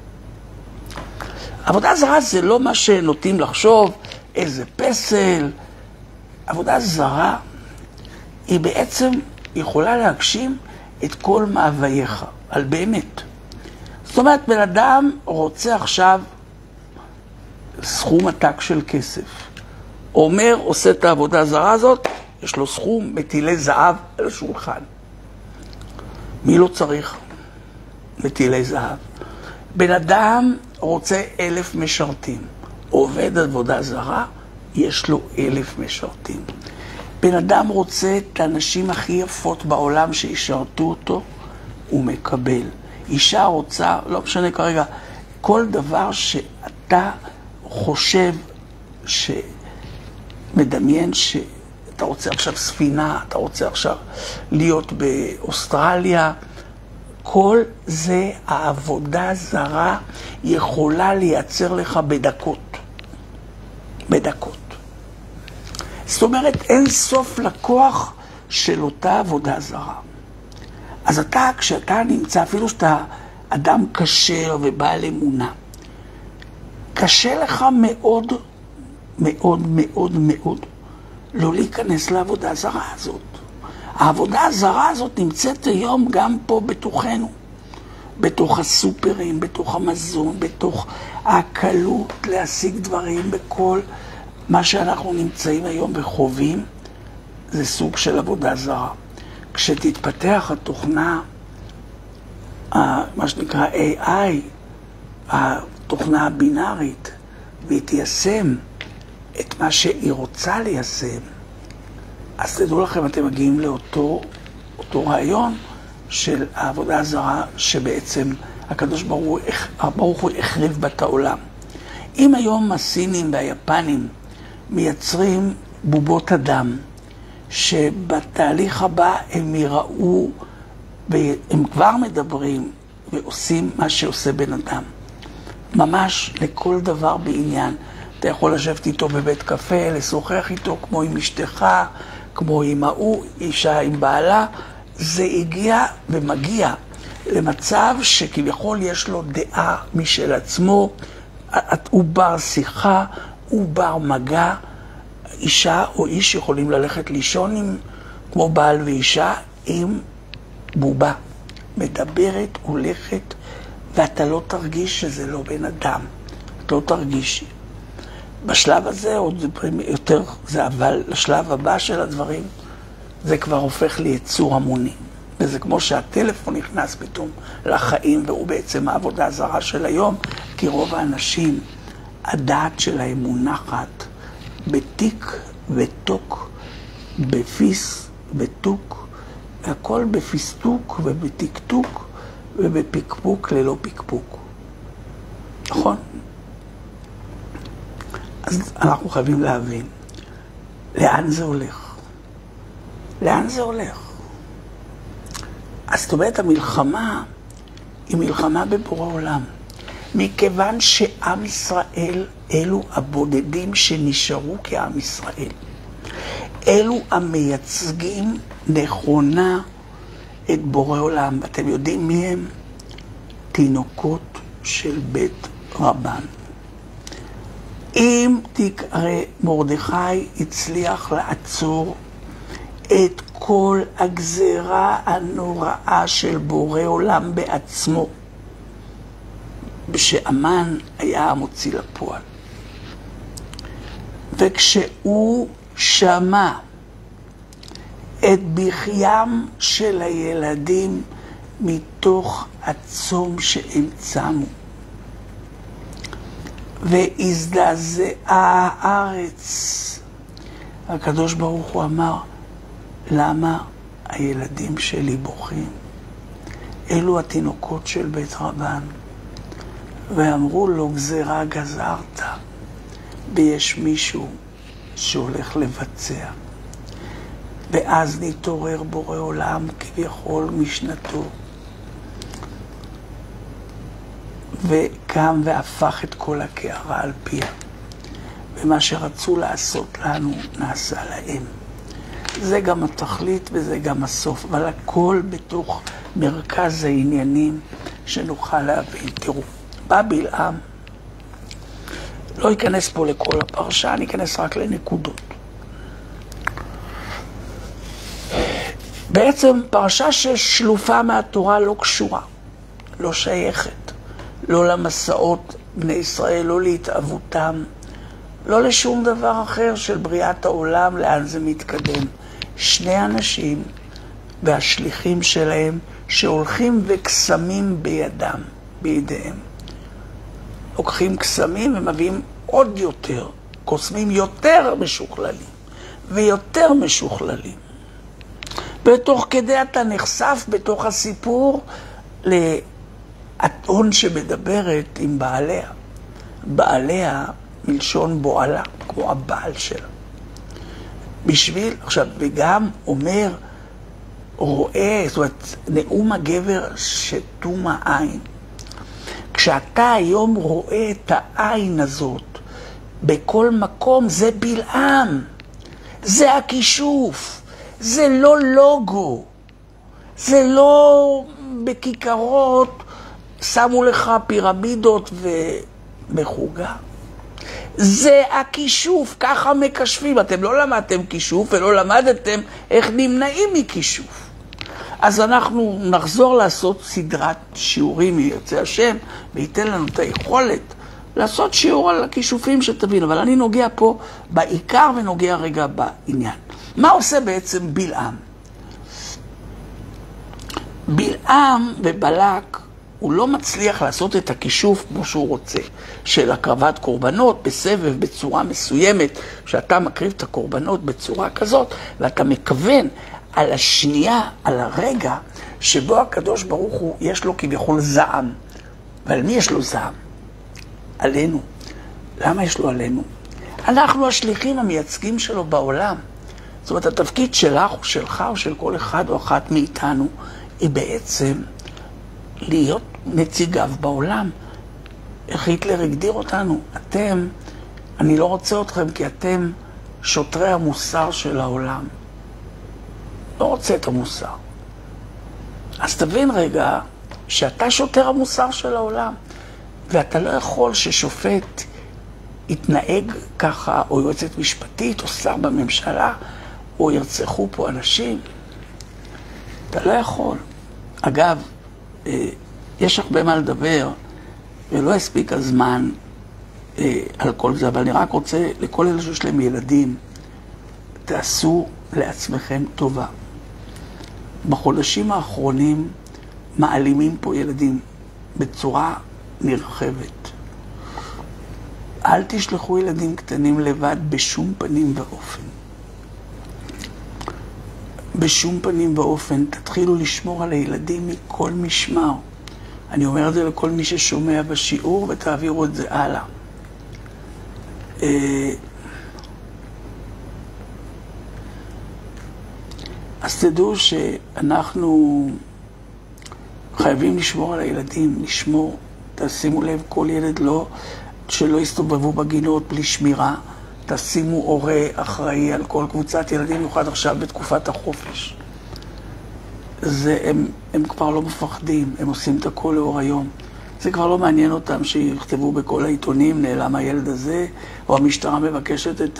עבודה זרה זה לא מה שנוטים לחשוב, איזה פסל. עבודה זרה היא בעצם יכולה להגשים את כל מאווייך, על באמת. זאת אומרת, בן אדם רוצה עכשיו סכום עתק של כסף. אומר, עושה את העבודה הזרה הזאת, יש לו סכום מטילי זהב על השולחן. מי לא צריך מטילי זהב? בן אדם רוצה 1,000 משרתים. עובד עבודה זרה, יש לו 1,000 משרתים. בן אדם רוצה את האנשים הכי יפות בעולם שישרתו אותו, הוא מקבל. אישה רוצה, לא משנה כרגע, כל דבר שאתה חושב מדמיין שאתה רוצה עכשיו ספינה, אתה רוצה עכשיו להיות באוסטרליה, כל זה העבודה זרה יכולה לייצר לך בדקות. בדקות. זאת אומרת, אין סוף לכוח של אותה עבודה זרה. אז אתה, כשאתה נמצא, אפילו שאתה אדם כשר ובעל אמונה, קשה לך מאוד, מאוד, מאוד, מאוד לא להיכנס לעבודה זרה הזאת. העבודה הזרה הזאת נמצאת היום גם פה בתוכנו. בתוך הסופרים, בתוך המזון, בתוך הקלות להשיג דברים, בכל מה שאנחנו נמצאים היום וחווים, זה סוג של עבודה זרה. כשתתפתח התוכנה, מה שנקרא AI, התוכנה הבינארית, והיא תיישם את מה שהיא רוצה ליישם, אז תדעו לכם, אתם מגיעים לאותו רעיון של העבודה הזרה שבעצם הקדוש ברוך הוא החריב בת העולם. אם היום הסינים והיפנים מייצרים בובות אדם, שבתהליך הבא הם יראו והם כבר מדברים ועושים מה שעושה בן אדם. ממש לכל דבר בעניין. אתה יכול לשבת איתו בבית קפה, לשוחח איתו כמו עם אשתך, כמו עם ההוא, אישה עם בעלה. זה הגיע ומגיע למצב שכביכול יש לו דעה משל עצמו, הוא בר שיחה, הוא בר מגע. אישה או איש יכולים ללכת לישון כמו בעל ואישה עם בובה. מדברת, הולכת, ואתה לא תרגיש שזה לא בן אדם. אתה לא תרגיש. בשלב הזה עוד יותר, אבל לשלב הבא של הדברים, זה כבר הופך ליצור המוני. וזה כמו שהטלפון נכנס פתאום לחיים, והוא בעצם העבודה הזרה של היום, כי רוב האנשים, הדעת שלהם מונחת בתיק ותוק, בפיס ותוק, הכל בפיסטוק ובתיקתוק ובפיקפוק ללא פיקפוק. נכון? אז אנחנו חייבים להבין לאן זה הולך. לאן זה הולך? אז זאת אומרת, המלחמה היא מלחמה בבורא עולם. מכיוון שעם ישראל, אלו הבודדים שנשארו כעם ישראל. אלו המייצגים נכונה את בורא עולם. ואתם יודעים מי הם? תינוקות של בית רבן. אם תקרא, מרדכי הצליח לעצור את כל הגזרה הנוראה של בורא עולם בעצמו, שאמן היה המוציא לפועל. וכשהוא שמע את בכיים של הילדים מתוך הצום שהם צמו, והזדעזעה הארץ, הקדוש ברוך הוא אמר, למה הילדים שלי בוכים? אלו התינוקות של בית רבן. ואמרו לו, גזרה גזרת, ויש מישהו שהולך לבצע. ואז נתעורר בורא עולם כביכול משנתו, וקם והפך את כל הקערה על פיה. ומה שרצו לעשות לנו נעשה להם. זה גם התכלית וזה גם הסוף, אבל הכל בתוך מרכז העניינים שנוכל להבין. תראו, בא בלעם, לא ייכנס פה לכל הפרשה, אני אכנס רק לנקודות. בעצם פרשה ששלופה מהתורה לא קשורה, לא שייכת, לא למסעות בני ישראל, לא להתאבותם, לא לשום דבר אחר של בריאת העולם, לאן זה מתקדם. שני אנשים והשליחים שלהם שהולכים וקסמים בידם, בידיהם. לוקחים קסמים ומביאים עוד יותר, קוסמים יותר משוכללים ויותר משוכללים. בתוך כדי אתה נחשף בתוך הסיפור לאתון שמדברת עם בעליה. בעליה מלשון בועלה, כמו הבעל שלה. בשביל, עכשיו, וגם אומר, רואה, זאת אומרת, נאום הגבר שתום העין. כשאתה היום רואה את העין הזאת בכל מקום, זה בלעם, זה הכישוף, זה לא לוגו, זה לא בכיכרות, שמו לך פירמידות ומחוגה. זה הכישוף, ככה מקשפים. אתם לא למדתם כישוף ולא למדתם איך נמנעים מכישוף. אז אנחנו נחזור לעשות סדרת שיעורים מיוצא השם, וייתן לנו את היכולת לעשות שיעור על הכישופים שתבין. אבל אני נוגע פה בעיקר ונוגע רגע בעניין. מה עושה בעצם בלעם? בלעם ובלק, הוא לא מצליח לעשות את הכישוף כמו שהוא רוצה, של הקרבת קורבנות בסבב בצורה מסוימת, שאתה מקריב את הקורבנות בצורה כזאת, ואתה מכוון על השנייה, על הרגע, שבו הקדוש ברוך הוא, יש לו כביכול זעם. ועל מי יש לו זעם? עלינו. למה יש לו עלינו? אנחנו השליחים המייצגים שלו בעולם. זאת אומרת, התפקיד שלך או שלך או של כל אחד או אחת מאיתנו, היא בעצם להיות נציגיו בעולם. איך היטלר הגדיר אותנו? אתם, אני לא רוצה אתכם כי אתם שוטרי המוסר של העולם. לא רוצה את המוסר. אז תבין רגע שאתה שוטר המוסר של העולם, ואתה לא יכול ששופט יתנהג ככה, או יועצת משפטית, או שר בממשלה, או ירצחו פה אנשים. אתה לא יכול. אגב, יש הרבה מה לדבר, ולא הספיק הזמן על כל זה, אבל אני רק רוצה, לכל אלה שיש להם ילדים, תעשו לעצמכם טובה. בחודשים האחרונים מעלימים פה ילדים בצורה נרחבת. אל תשלחו ילדים קטנים לבד בשום פנים ואופן. בשום פנים ואופן. תתחילו לשמור על הילדים מכל משמר. אני אומר את זה לכל מי ששומע בשיעור ותעבירו את זה הלאה. אז תדעו שאנחנו חייבים לשמור על הילדים, לשמור. תשימו לב, כל ילד שלא יסתובבו בגינות בלי שמירה. תשימו הורה אחראי על כל קבוצת ילדים, במיוחד עכשיו בתקופת החופש. הם כבר לא מפחדים, הם עושים את הכל לאור היום. זה כבר לא מעניין אותם שיכתבו בכל העיתונים, נעלם הילד הזה, או המשטרה מבקשת את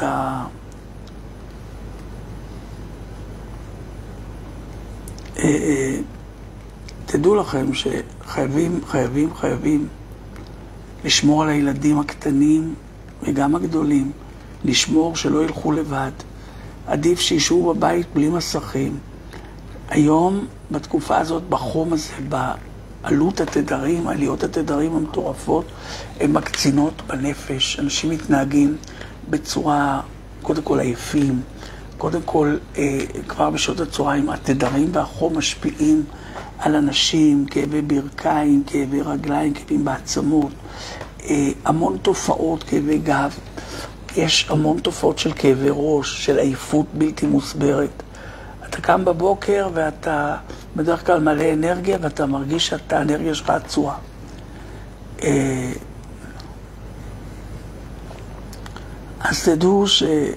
תדעו לכם שחייבים לשמור על הילדים הקטנים וגם הגדולים, לשמור שלא ילכו לבד. עדיף שישבו בבית בלי מסכים. היום, בתקופה הזאת, בחום הזה, בעלות התדרים, עליות התדרים המטורפות, הן מקצינות בנפש. אנשים מתנהגים בצורה, קודם כל עייפים, קודם כל, כבר בשעות הצהריים, התדרים והחום משפיעים על אנשים, כאבי ברכיים, כאבי רגליים, כאבים בעצמות, המון תופעות, כאבי גב, יש המון תופעות של כאבי ראש, של עייפות בלתי מוסברת. אתה קם בבוקר ואתה בדרך כלל מלא אנרגיה, ואתה מרגיש שאתה האנרגיה שלך עצועה. אז תדעו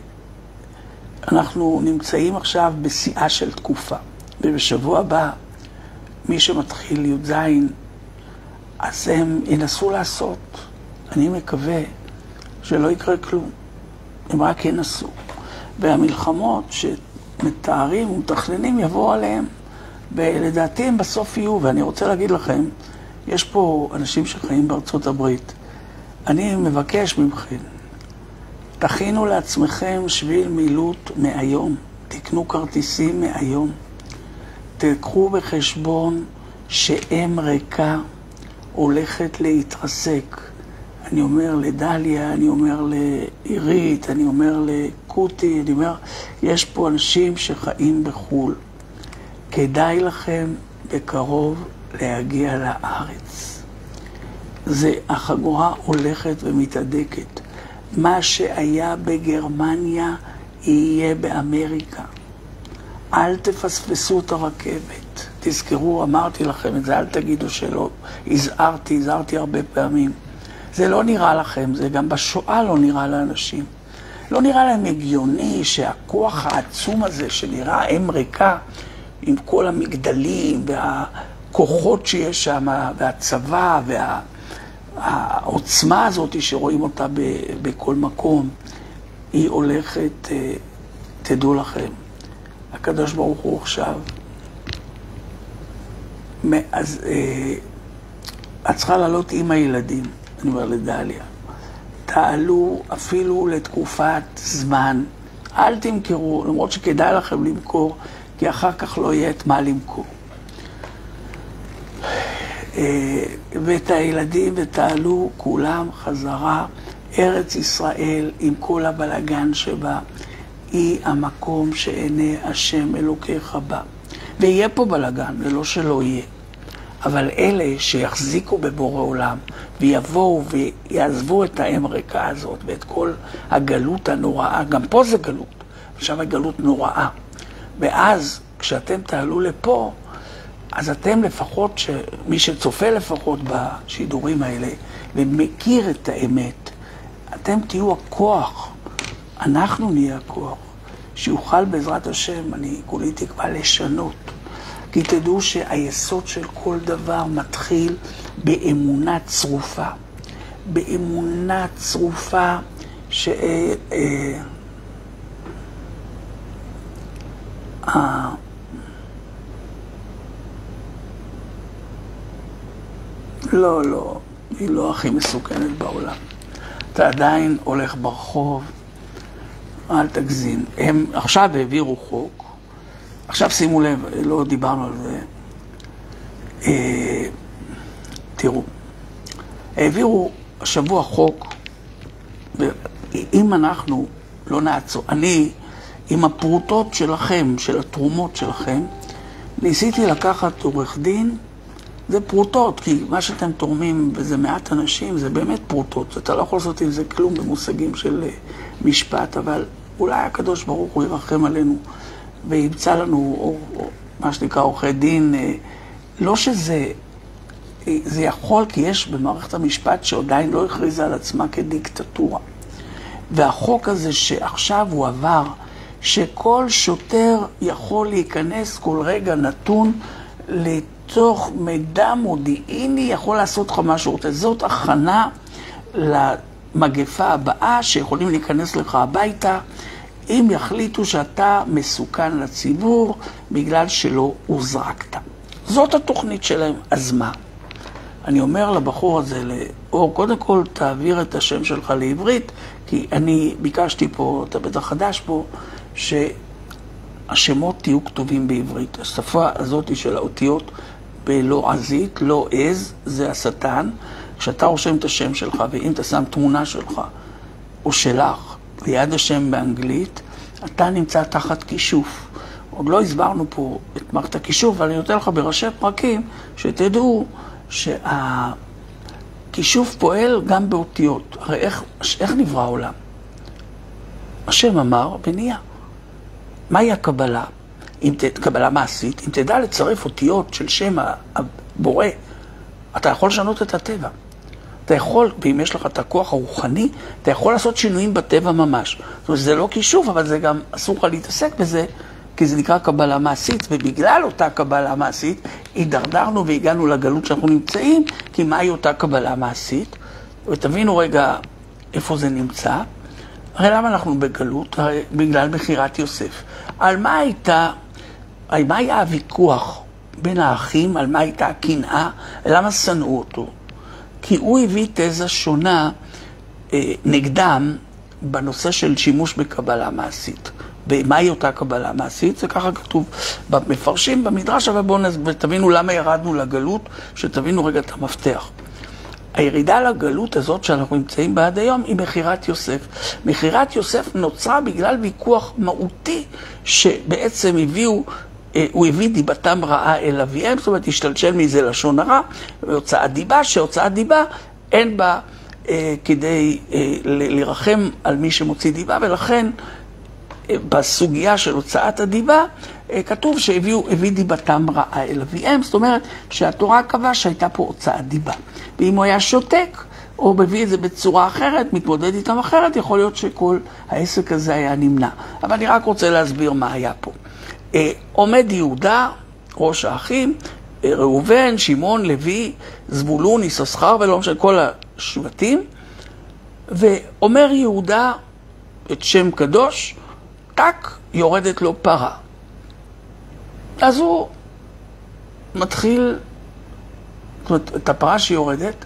שאנחנו נמצאים עכשיו בשיאה של תקופה, ובשבוע הבא, מי שמתחיל י"ז, אז הם ינסו לעשות. אני מקווה שלא יקרה כלום. הם רק ינסו. והמלחמות שמתארים ומתכננים יבואו עליהם, ולדעתי הם בסוף יהיו. ואני רוצה להגיד לכם, יש פה אנשים שחיים בארצות הברית. אני מבקש מכם, תכינו לעצמכם שביל מילוט מהיום. תקנו כרטיסים מהיום. תקחו בחשבון שאם ריקה הולכת להתרסק. אני אומר לדליה, אני אומר לעירית, אני אומר לקוטי, אני אומר, יש פה אנשים שחיים בחול. כדאי לכם בקרוב להגיע לארץ. החגורה הולכת ומתהדקת. מה שהיה בגרמניה יהיה באמריקה. אל תפספסו את הרכבת. תזכרו, אמרתי לכם את זה, אל תגידו שלא. הזהרתי הרבה פעמים. זה לא נראה לכם, זה גם בשואה לא נראה לאנשים. לא נראה להם הגיוני שהכוח העצום הזה שנראה אם ריקה, עם כל המגדלים והכוחות שיש שם, והצבא העוצמה הזאת שרואים אותה בכל מקום, היא הולכת, תדעו לכם, הקדוש ברוך הוא עכשיו, אז את צריכה לעלות עם הילדים, אני אומר לדליה, תעלו אפילו לתקופת זמן, אל תמכרו, למרות שכדאי לכם למכור, כי אחר כך לא יהיה את מה למכור. ואת הילדים ותעלו כולם חזרה, ארץ ישראל עם כל הבלגן שבה, היא המקום שעיני השם אלוקיך בה. ויהיה פה בלגן, ולא שלא יהיה. אבל אלה שיחזיקו בבורא עולם, ויבואו ויעזבו את האמריקה הזאת, ואת כל הגלות הנוראה, גם פה זה גלות, עכשיו הגלות נוראה. ואז כשאתם תעלו לפה, אז אתם לפחות, מי שצופה לפחות בשידורים האלה, ומכיר את האמת, אתם תהיו הכוח, אנחנו נהיה הכוח, שיוכל בעזרת השם, אני כולי תקווה לשנות. כי תדעו שהיסוד של כל דבר מתחיל באמונה צרופה. באמונה צרופה לא, היא לא הכי מסוכנת בעולם. אתה עדיין הולך ברחוב, אל תגזים. הם עכשיו העבירו חוק, עכשיו שימו לב, לא דיברנו על זה. תראו, העבירו השבוע חוק, ואם אנחנו לא נעצור, אני עם הפרוטות שלכם, של התרומות שלכם, ניסיתי לקחת עורך דין, זה פרוטות, כי מה שאתם תורמים, וזה מעט אנשים, זה באמת פרוטות. אתה לא יכול לעשות עם זה כלום במושגים של משפט, אבל אולי הקדוש ברוך הוא ירחם עלינו, וימצא לנו, או מה שנקרא עורכי דין, לא שזה, זה יכול, כי יש במערכת המשפט שעדיין לא הכריזה על עצמה כדיקטטורה. והחוק הזה שעכשיו הוא עבר, שכל שוטר יכול להיכנס כל רגע נתון לתוך מידע מודיעיני, יכול לעשות לך מה שהוא רוצה. זאת הכנה למגפה הבאה, שיכולים להיכנס לך הביתה, אם יחליטו שאתה מסוכן לציבור בגלל שלא הוזרקת. זאת התוכנית שלהם. אז מה? אני אומר לבחור הזה, לאור, קודם כל תעביר את השם שלך לעברית, כי אני ביקשתי פה, אתה בטח חדש פה, שהשמות תהיו כתובים בעברית. השפה הזאת של האותיות בלועזית, לא עז, זה השטן. כשאתה רושם את השם שלך, ואם אתה שם תמונה שלך או שלך, ליד השם באנגלית, אתה נמצא תחת כישוף. עוד לא הסברנו פה את מערכת הכישוף, אבל אני נותן לך בראשי פרקים שתדעו שהכישוף פועל גם באותיות. הרי איך נברא העולם? השם אמר ונהיה. מהי הקבלה? קבלה מעשית, אם תדע לצרף אותיות של שם הבורא, אתה יכול לשנות את הטבע. אתה יכול, ואם יש לך את הכוח הרוחני, אתה יכול לעשות שינויים בטבע ממש. זאת אומרת, זה לא כישוף, אבל זה גם אסור לך להתעסק בזה, כי זה נקרא קבלה מעשית, ובגלל אותה קבלה מעשית, הידרדרנו והגענו לגלות שאנחנו נמצאים, כי מהי אותה קבלה מעשית? ותבינו רגע איפה זה נמצא. הרי למה אנחנו בגלות? הרי בגלל בחירת יוסף. על מה היה הוויכוח בין האחים, על מה הייתה הקנאה, למה שנאו אותו? כי הוא הביא תזה שונה נגדם בנושא של שימוש בקבלה מעשית. ומהי אותה קבלה מעשית? זה ככה כתוב במפרשים במדרש, אבל בואו תבינו למה ירדנו לגלות, שתבינו רגע את המפתח. הירידה לגלות הזאת שאנחנו נמצאים בה עד היום היא מחירת יוסף. מחירת יוסף נוצרה בגלל ויכוח מהותי שבעצם הוא הביא דיבתם רעה אל אביהם, זאת אומרת, השתלשל מזה לשון הרע, והוצאת דיבה, שהוצאת דיבה אין בה כדי לרחם על מי שמוציא דיבה, ולכן בסוגיה של הוצאת הדיבה, כתוב שהביא דיבתם רעה אל אביהם, זאת אומרת שהתורה קבעה שהייתה פה הוצאת דיבה. ואם הוא היה שותק, או מביא את זה בצורה אחרת, מתמודד איתם אחרת, יכול להיות שכל העסק הזה היה נמנע. אבל אני רק רוצה להסביר מה היה פה. עומד יהודה, ראש האחים, ראובן, שמעון, לוי, זבולון, יששכר, ולא משנה, כל השבטים, ואומר יהודה את שם קדוש, טק, יורדת לו פרה. אז הוא מתחיל, זאת אומרת, את הפרה שיורדת,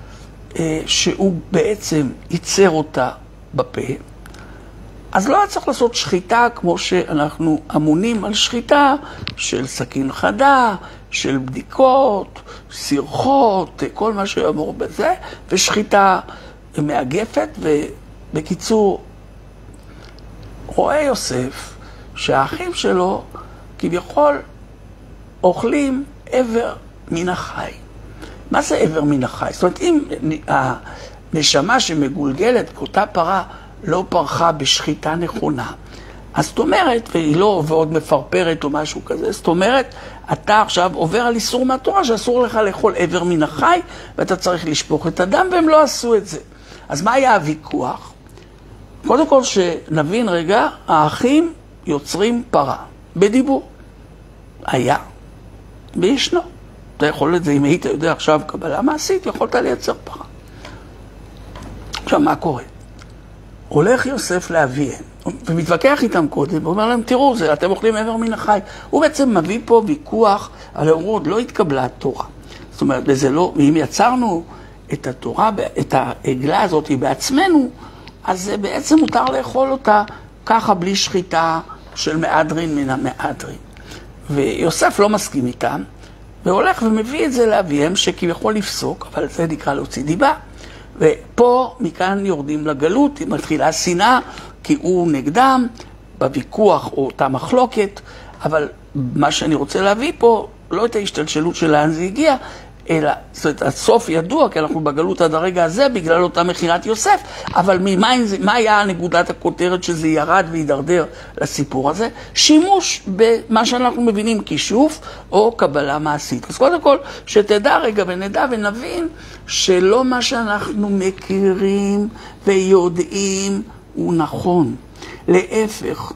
שהוא בעצם ייצר אותה בפה, אז לא היה צריך לעשות שחיטה כמו שאנחנו אמונים על שחיטה של סכין חדה, של בדיקות, סרחות, כל מה שאמור בזה, ושחיטה מאגפת. ובקיצור, רואה יוסף שהאחים שלו כביכול אוכלים עבר מן החי. מה זה עבר מן החי? זאת אומרת, אם הנשמה שמגולגלת כאותה פרה לא פרחה בשחיטה נכונה, אז זאת אומרת, והיא לא ועוד מפרפרת או משהו כזה, זאת אומרת, אתה עכשיו עובר על איסור מהתורה שאסור לך לאכול עבר מן החי, ואתה צריך לשפוך את הדם, והם לא עשו את זה. אז מה היה הוויכוח? קודם כל שנבין רגע, האחים יוצרים פרה, בדיבור. היה, וישנו. אתה יכול את זה, אם היית יודע עכשיו קבלה מעשית, יכולת לייצר פרה. עכשיו, מה קורה? הולך יוסף לאביהם, ומתווכח איתם קודם, ואומר להם, תראו, אתם אוכלים עבר מן החי. הוא בעצם מביא פה ויכוח על אומרות, לא התקבלה התורה. זאת אומרת, וזה לא, ואם יצרנו את התורה, את העגלה הזאת בעצמנו, אז בעצם מותר לאכול אותה ככה בלי שחיטה של מהדרין מן המהדרין. ויוסף לא מסכים איתם, והולך ומביא את זה לאביהם שכביכול לפסוק, אבל זה נקרא להוציא דיבה. ופה מכאן יורדים לגלות, מתחילה שנאה, כי הוא נגדם בוויכוח או אותה מחלוקת, אבל מה שאני רוצה להביא פה, לא את ההשתלשלות של לאן זה הגיע, אלא, זאת אומרת, הסוף ידוע, כי אנחנו בגלות עד הרגע הזה, בגלל אותה מחירת יוסף, אבל מה היה נקודת הכותרת שזה ירד וידרדר לסיפור הזה? שימוש במה שאנחנו מבינים כישוף או קבלה מעשית. אז קודם כל, שתדע רגע ונדע ונבין שלא מה שאנחנו מכירים ויודעים הוא נכון. להפך,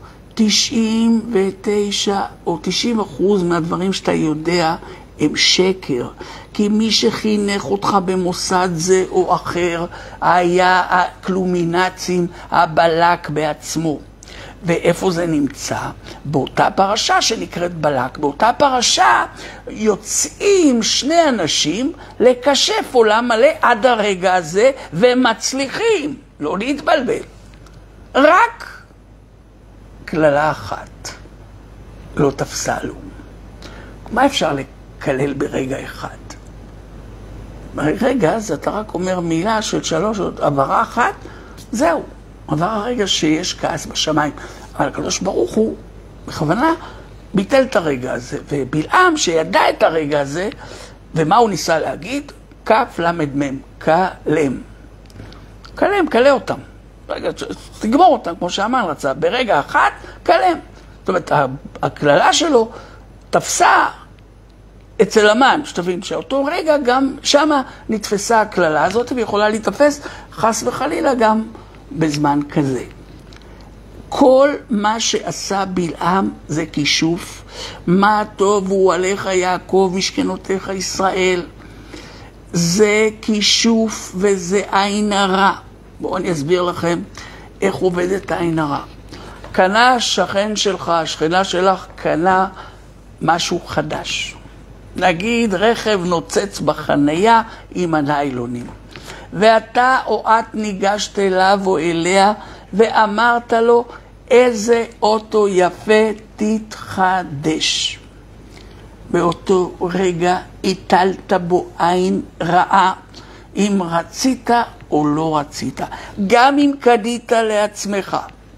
99 או 90% מהדברים שאתה יודע הם שקר. כי מי שחינך אותך במוסד זה או אחר היה הקלומינצים, הבלק בעצמו. ואיפה זה נמצא? באותה פרשה שנקראת בלק. באותה פרשה יוצאים שני אנשים לקשף עולם מלא עד הרגע הזה, ומצליחים, לא להתבלבל. רק כללה אחת לא תפסה לו. מה אפשר לקלל ברגע אחד? ברגע אז אתה רק אומר מילה של 3 עברה אחת, זהו. עבר הרגע שיש כעס בשמיים. אבל הקדוש ברוך הוא בכוונה ביטל את הרגע הזה. ובלעם שידע את הרגע הזה, ומה הוא ניסה להגיד? כף למד מם, כלם. כלם, כלה אותם. רגע, תגמור אותם, כמו שאמן רצה. ברגע אחת, כלם. זאת אומרת, הכללה שלו תפסה אצל המן, שתבין שאותו רגע גם שמה נתפסה הכללה הזאת, ויכולה להתאפס חס וחלילה גם בזמן כזה. כל מה שעשה בלעם זה כישוף. מה טוב הוא עליך יעקב משכנותיך ישראל. זה כישוף וזה עין הרע. בואו אני אסביר לכם איך עובדת העין הרע. קנה שכן שלך, השכנה שלך, קנה משהו חדש. נגיד רכב נוצץ בחנייה עם הניילונים. ואתה או את ניגשת אליו או אליה ואמרת לו, איזה אוטו יפה תתחדש. באותו רגע הטלת בו עין רעה, אם רצית או לא רצית. גם אם קדית לעצמך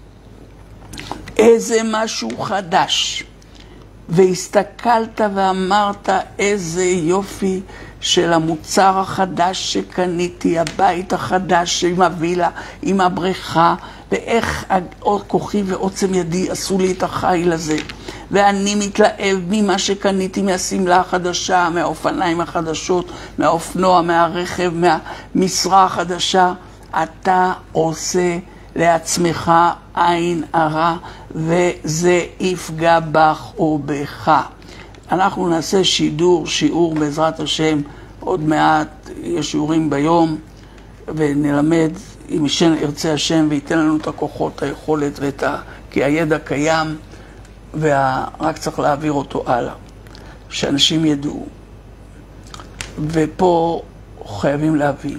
איזה משהו חדש, והסתכלת ואמרת איזה יופי של המוצר החדש שקניתי, הבית החדש עם הווילה, עם הבריכה, ואיך כוחי ועוצם ידי עשו לי את החיל הזה. ואני מתלהב ממה שקניתי, מהסמלה החדשה, מהאופניים החדשות, מהאופנוע, מהרכב, מהמשרה החדשה. אתה עושה לעצמך עין הרע, וזה יפגע בך או בך. אנחנו נעשה שיעור בעזרת השם, עוד מעט יש שיעורים ביום, ונלמד, אם ירצה השם וייתן לנו את הכוחות, היכולת כי הידע קיים, ורק צריך להעביר אותו הלאה, שאנשים ידעו. ופה חייבים להבין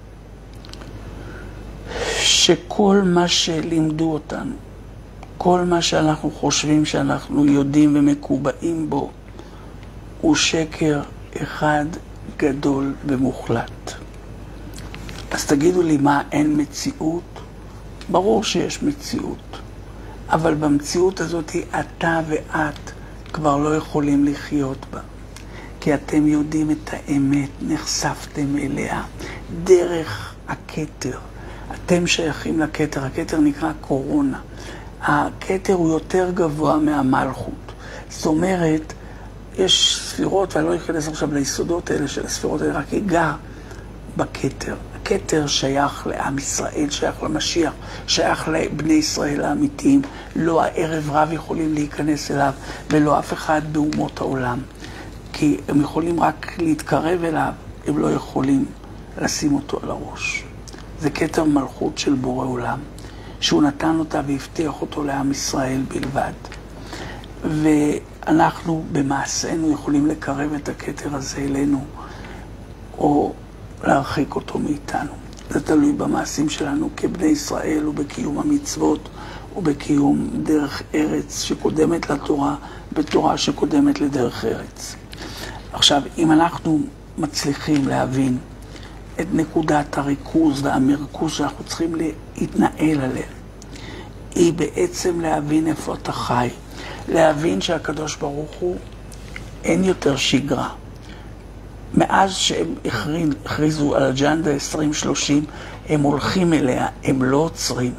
שכל מה שלימדו אותנו, כל מה שאנחנו חושבים שאנחנו יודעים ומקובעים בו, הוא שקר אחד גדול ומוחלט. אז תגידו לי, מה, אין מציאות? ברור שיש מציאות, אבל במציאות הזאת אתה ואת כבר לא יכולים לחיות בה, כי אתם יודעים את האמת, נחשפתם אליה דרך הכתר. אתם שייכים לכתר, הכתר נקרא קורונה. הכתר הוא יותר גבוה מהמלכות. זאת אומרת, יש ספירות, ואני לא אכנס עכשיו ליסודות האלה של הספירות האלה, רק אגע בכתר. הכתר שייך לעם ישראל, שייך למשיח, שייך לבני ישראל האמיתיים. לא הערב רב יכולים להיכנס אליו, ולא אף אחד באומות העולם. כי הם יכולים רק להתקרב אליו, הם לא יכולים לשים אותו על הראש. זה כתר מלכות של בורא עולם, שהוא נתן אותה והבטיח אותו לעם ישראל בלבד. ואנחנו במעשינו יכולים לקרב את הכתר הזה אלינו, או להרחיק אותו מאיתנו. זה תלוי במעשים שלנו כבני ישראל, ובקיום המצוות, ובקיום דרך ארץ שקודמת לתורה, בתורה שקודמת לדרך ארץ. עכשיו, אם אנחנו מצליחים להבין את נקודת הריכוז והמרכוז שאנחנו צריכים להתנהל עליה, היא בעצם להבין איפה אתה חי, להבין שהקדוש ברוך הוא אין יותר שגרה. מאז שהם הכריזו על אג'נדה 2030, הם הולכים אליה, הם לא עוצרים.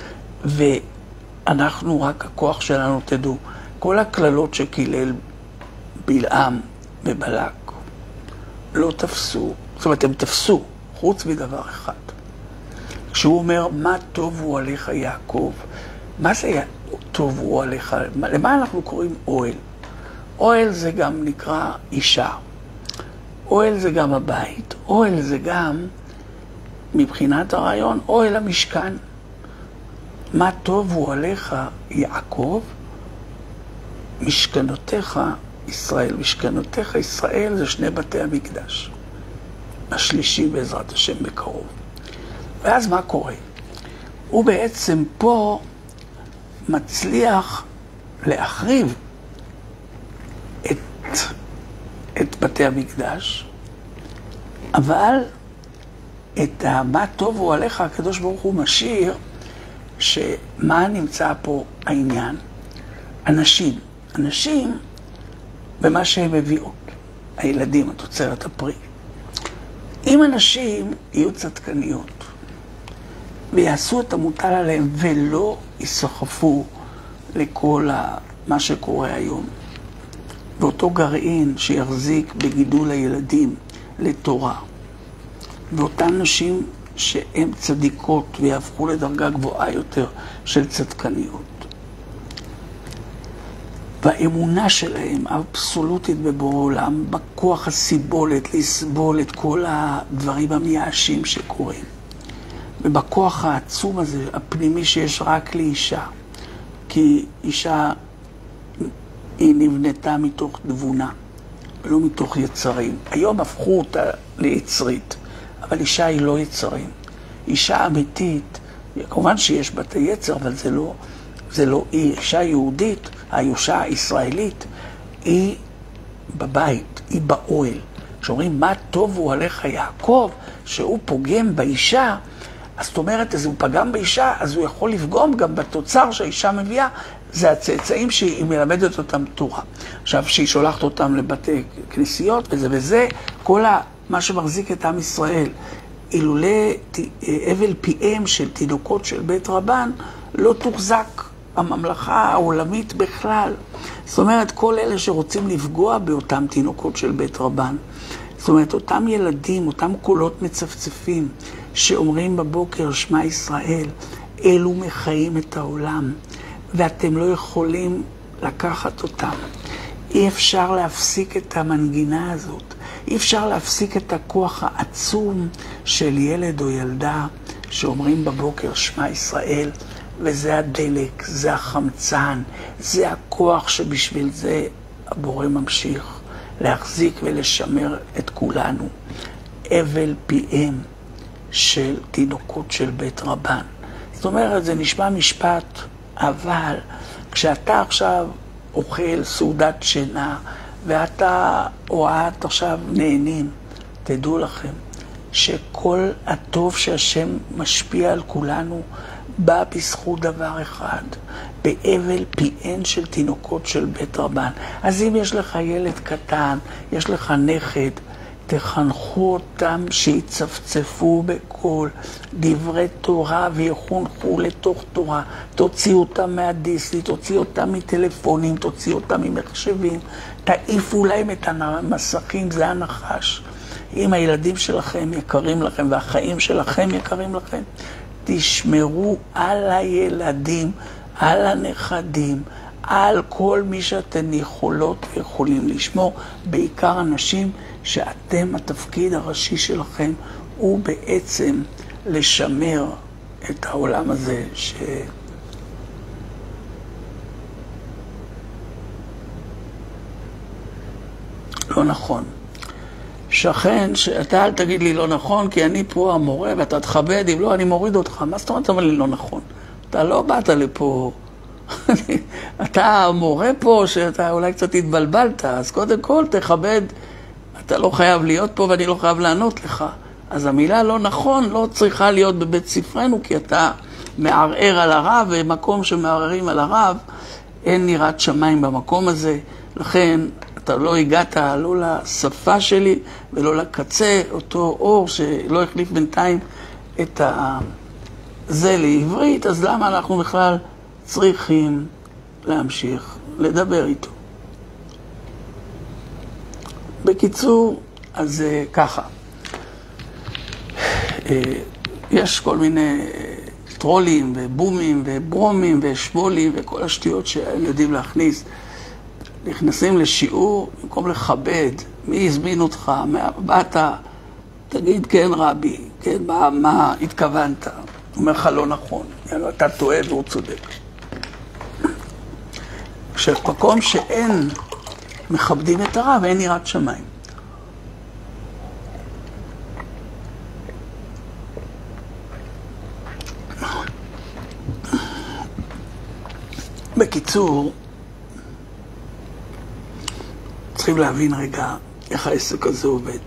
ואנחנו, רק הכוח שלנו, תדעו, כל הכללות שקילל בלעם ובלק לא תפסו, זאת אומרת, הם תפסו, חוץ מדבר אחד. כשהוא אומר, מה טוב הוא עליך יעקב? מה זה טוב הוא עליך? למה אנחנו קוראים אוהל? אוהל זה גם נקרא אישה. אוהל זה גם הבית. אוהל זה גם, מבחינת הרעיון, אוהל המשכן. מה טוב הוא עליך יעקב? משכנותיך ישראל. משכנותיך ישראל זה שני בתי המקדש. השלישי בעזרת השם בקרוב. ואז מה קורה? הוא בעצם פה מצליח להחריב את בתי המקדש, אבל את מה טוב הוא עליך, הקדוש ברוך הוא משאיר, שמה נמצא פה העניין? אנשים במה שהם מביאות, הילדים, התוצרת הפרי. אם אנשים יהיו צדקניות ויעשו את המוטל עליהם ולא יסחפו לכל מה שקורה היום, ואותו גרעין שיחזיק בגידול הילדים לתורה, ואותן נשים שהן צדיקות ויהפכו לדרגה גבוהה יותר של צדקניות, והאמונה שלהם האבסולוטית בבורא עולם, בכוח הסיבולת לסבול את כל הדברים המייאשים שקורים, ובכוח העצום הזה, הפנימי שיש רק לאישה, כי אישה היא נבנתה מתוך תבונה, ולא מתוך יצרים. היום הפכו אותה ליצרית, אבל אישה היא לא יצרים. אישה אמיתית, כמובן שיש בת היצר, אבל זה לא היא. אישה יהודית, האישה הישראלית, היא בבית, היא באוהל. כשאומרים מה טוב הוא עליך יעקב, שהוא פוגם באישה, אז זאת אומרת, אז הוא פגם באישה, אז הוא יכול לפגום גם בתוצר שהאישה מביאה, זה הצאצאים שהיא מלמדת אותם תורה. עכשיו, שהיא שולחת אותם לבתי כנסיות וזה, כל מה שמחזיק את עם ישראל, אילולא אבל פיהם של תינוקות של בית רבן, לא תוחזק הממלכה העולמית בכלל. זאת אומרת, כל אלה שרוצים לפגוע באותם תינוקות של בית רבן, זאת אומרת, אותם ילדים, אותם קולות מצפצפים, שאומרים בבוקר שמע ישראל, אלו מחיים את העולם, ואתם לא יכולים לקחת אותם. אי אפשר להפסיק את המנגינה הזאת. אי אפשר להפסיק את הכוח העצום של ילד או ילדה שאומרים בבוקר שמע ישראל, וזה הדלק, זה החמצן, זה הכוח שבשביל זה הבורא ממשיך להחזיק ולשמר את כולנו. אבל פיהם של תינוקות של בית רבן. זאת אומרת, זה נשמע משפט, אבל כשאתה עכשיו אוכל סעודת שינה, ואתה או את עכשיו נהנים, תדעו לכם שכל הטוב שהשם משפיע על כולנו בא בזכות דבר אחד, באבל פיהן של תינוקות של בית רבן. אז אם יש לך ילד קטן, יש לך נכד, תחנכו אותם שיצפצפו בכל דברי תורה ויחונכו לתוך תורה. תוציאו אותם מהדיסני, תוציאו אותם מטלפונים, תוציאו אותם ממחשבים, תעיפו להם את המסכים, זה הנחש. אם הילדים שלכם יקרים לכם והחיים שלכם יקרים לכם, תשמרו על הילדים, על הנכדים, על כל מי שאתן יכולות ויכולים לשמור, בעיקר אנשים שאתם, התפקיד הראשי שלכם הוא בעצם לשמר את העולם הזה לא נכון. שכן, שאתה אל תגיד לי לא נכון, כי אני פה המורה ואתה תכבד, אם לא אני מוריד אותך. מה זאת אומרת אתה אומר לי לא נכון? אתה לא באת לפה, אתה המורה פה שאתה אולי קצת התבלבלת, אז קודם כל תכבד, אתה לא חייב להיות פה ואני לא חייב לענות לך. אז המילה לא נכון לא צריכה להיות בבית ספרנו, כי אתה מערער על הרב, ומקום שמערערים על הרב, אין יראת שמיים במקום הזה. לכן אתה לא הגעת לא לשפה שלי ולא לקצה, אותו אור שלא החליף בינתיים את זה לעברית, אז למה אנחנו בכלל צריכים להמשיך לדבר איתו? בקיצור, אז ככה. יש כל מיני טרולים ובומים וברומים ושמולים וכל השטויות שהם יודעים להכניס. נכנסים לשיעור, במקום לכבד, מי הזמין אותך, באת, תגיד כן רבי, כן, מה התכוונת? הוא אומר לך לא נכון, אתה טועה והוא צודק. כשמקום שאין מכבדים את הרב, אין יראת שמיים. בקיצור, צריכים להבין רגע איך העסק הזה עובד.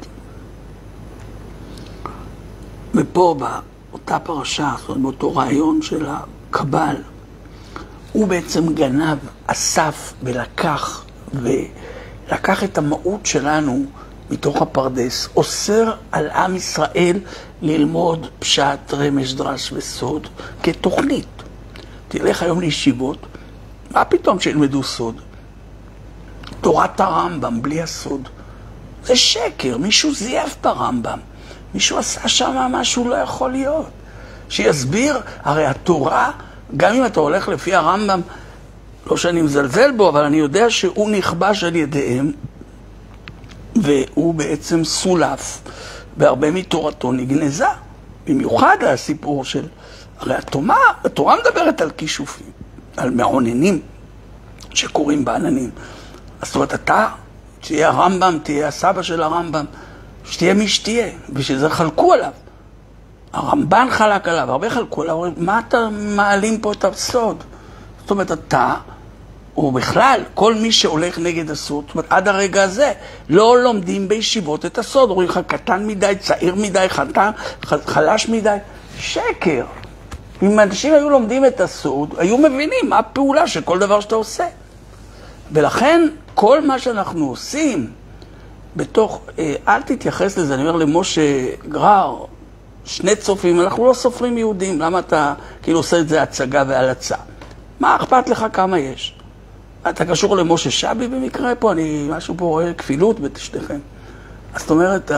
ופה באותה פרשה, זאת אומרת, באותו רעיון של הקבל, הוא בעצם גנב, אסף ולקח את המהות שלנו מתוך הפרדס, אוסר על עם ישראל ללמוד פשט, רמז, דרש וסוד כתוכנית. תלך היום לישיבות, מה פתאום שילמדו סוד? תורת הרמב"ם בלי הסוד. זה שקר, מישהו זייף ברמב"ם. מישהו עשה שם משהו לא יכול להיות. שיסביר, הרי התורה, גם אם אתה הולך לפי הרמב"ם, לא שאני מזלזל בו, אבל אני יודע שהוא נכבש על ידיהם, והוא בעצם סולף, והרבה מתורתו נגנזה. במיוחד הסיפור של, הרי התורה מדברת על כישופים, על מעוננים שקוראים בעננים. אז זאת אומרת, אתה, תהיה הרמב"ם, תהיה הסבא של הרמב"ם, שתהיה מי שתהיה, ושזה חלקו עליו. הרמב"ן חלק עליו, הרבה חלקו עליו, מה אתה מעלים פה את הסוד? זאת אומרת, אתה, או בכלל, כל מי שהולך נגד הסוד, זאת אומרת, עד הרגע הזה, לא לומדים בישיבות את הסוד, אומרים לך, קטן מדי, צעיר מדי, חלש מדי, שקר. אם אנשים היו לומדים את הסוד, היו מבינים מה הפעולה של כל דבר שאתה עושה. ולכן, כל מה שאנחנו עושים, בתוך, אל תתייחס לזה, אני אומר למשה גרר, שני צופים, אנחנו לא סופרים יהודים, למה אתה כאילו עושה את זה הצגה והלצה? מה אכפת לך כמה יש? אתה קשור למשה שבי במקרה פה, אני משהו פה רואה כפילות בתשתיכם. אז זאת אומרת,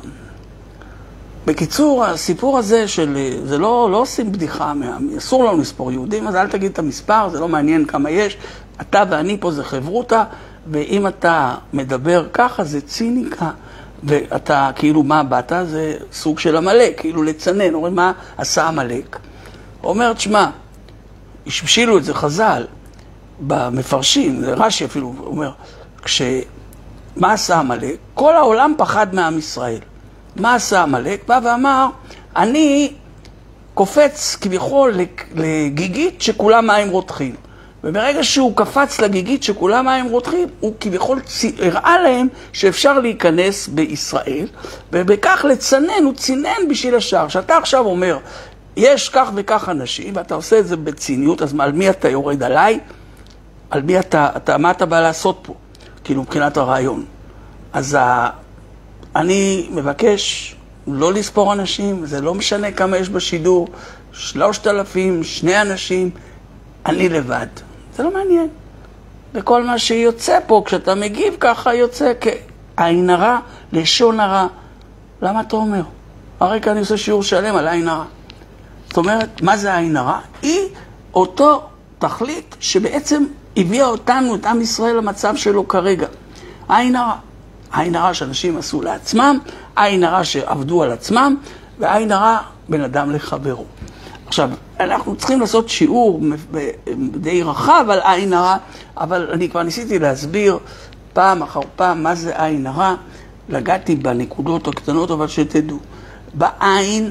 בקיצור, הסיפור הזה של, זה לא עושים בדיחה, אסור לנו לספור יהודים, אז אל תגיד את המספר, זה לא מעניין כמה יש, אתה ואני פה זה חברותה, ואם אתה מדבר ככה זה ציניקה, ואתה כאילו מה באת? זה סוג של המלאק, כאילו לצנן. אומרים, מה עשה המלאק? הוא אומר, תשמע, השבשילו את זה חז"ל, במפרשים, זה רש"י אפילו, הוא אומר, מה עשה המלאק? כל העולם פחד מעם ישראל. מה עשה המלאק? בא ואמר, אני קופץ כביכול לגיגית שכולם מים רותחים. וברגע שהוא קפץ לגיגית שכולם מים רותחים, הוא כביכול הראה להם שאפשר להיכנס בישראל, ובכך לצנן, הוא צינן בשביל השאר. שאתה עכשיו אומר, יש כך וכך אנשים, ואתה עושה את זה בציניות, אז על מי אתה יורד עליי? על מי מה אתה בא לעשות פה? כאילו מבחינת הרעיון. אז אני מבקש לא לספור אנשים, זה לא משנה כמה יש בשידור, 3,000, 2 אנשים, אני לבד. זה לא מעניין. וכל מה שיוצא פה, כשאתה מגיב ככה, יוצא כעין הרע, לשון הרע. למה אתה אומר? הרי כאן אני עושה שיעור שלם על עין הרע. זאת אומרת, מה זה העין הרע? היא אותו תכלית שבעצם הביאה אותנו, את עם ישראל, למצב שלו כרגע. העין הרע. העין הרע שאנשים עשו לעצמם, העין הרע שעבדו על עצמם, והעין הרע בין אדם לחברו. עכשיו, אנחנו צריכים לעשות שיעור די רחב על עין הרע, אבל אני כבר ניסיתי להסביר פעם אחר פעם מה זה עין הרע. לגעתי בנקודות הקטנות, אבל שתדעו. בעין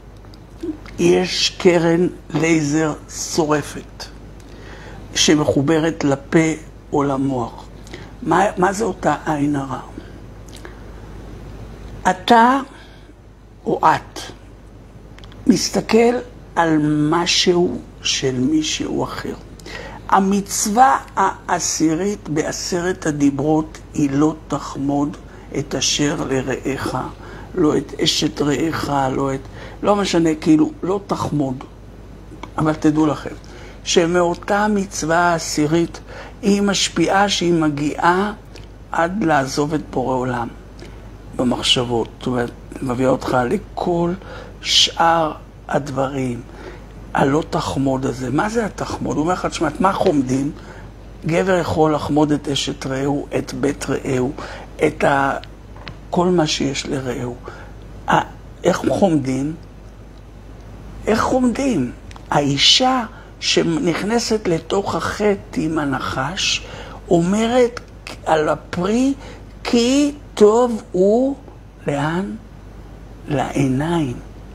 יש קרן לייזר שורפת, שמחוברת לפה או למוח. מה זה אותה עין הרע? אתה או את מסתכל על משהו של מישהו אחר. המצווה העשירית בעשרת הדיברות היא לא תחמוד את אשר לרעך, לא את אשת רעך, לא משנה, כאילו, לא תחמוד. אבל תדעו לכם, שמאותה מצווה העשירית היא משפיעה שהיא מגיעה עד לעזוב את בורא עולם במחשבות. זאת אומרת, מביא אותך לכל שאר הדברים. הלא תחמוד הזה. מה זה התחמוד? הוא אומר לך, תשמע, מה חומדים? גבר יכול לחמוד את אשת רעהו, את בית רעהו, את כל מה שיש לרעהו. איך חומדים? איך חומדים? האישה שנכנסת לתוך החטא עם הנחש, אומרת על הפרי, כי טוב הוא, לאן? לעיניים.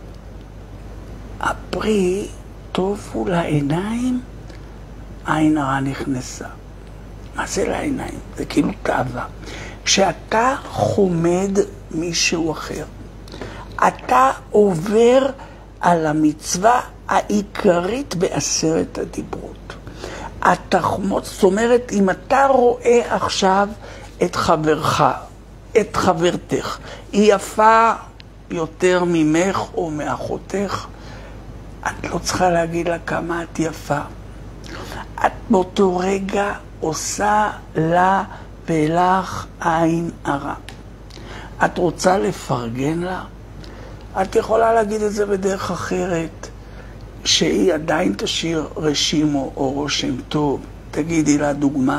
הפרי טוב הוא לעיניים, העין הרע נכנסה. מה זה לעיניים? זה כאילו תאווה. כשאתה חומד מישהו אחר, אתה עובר על המצווה העיקרית בעשרת הדיברות. התחמוד, זאת אומרת, אם אתה רואה עכשיו את חברך, את חברתך, היא יפה יותר ממך או מאחותך, את לא צריכה להגיד לה כמה את יפה. את באותו רגע עושה לה ולך עין הרע. את רוצה לפרגן לה? את יכולה להגיד את זה בדרך אחרת, שהיא עדיין תשאיר רשימו או רושם טוב. תגידי לה דוגמה,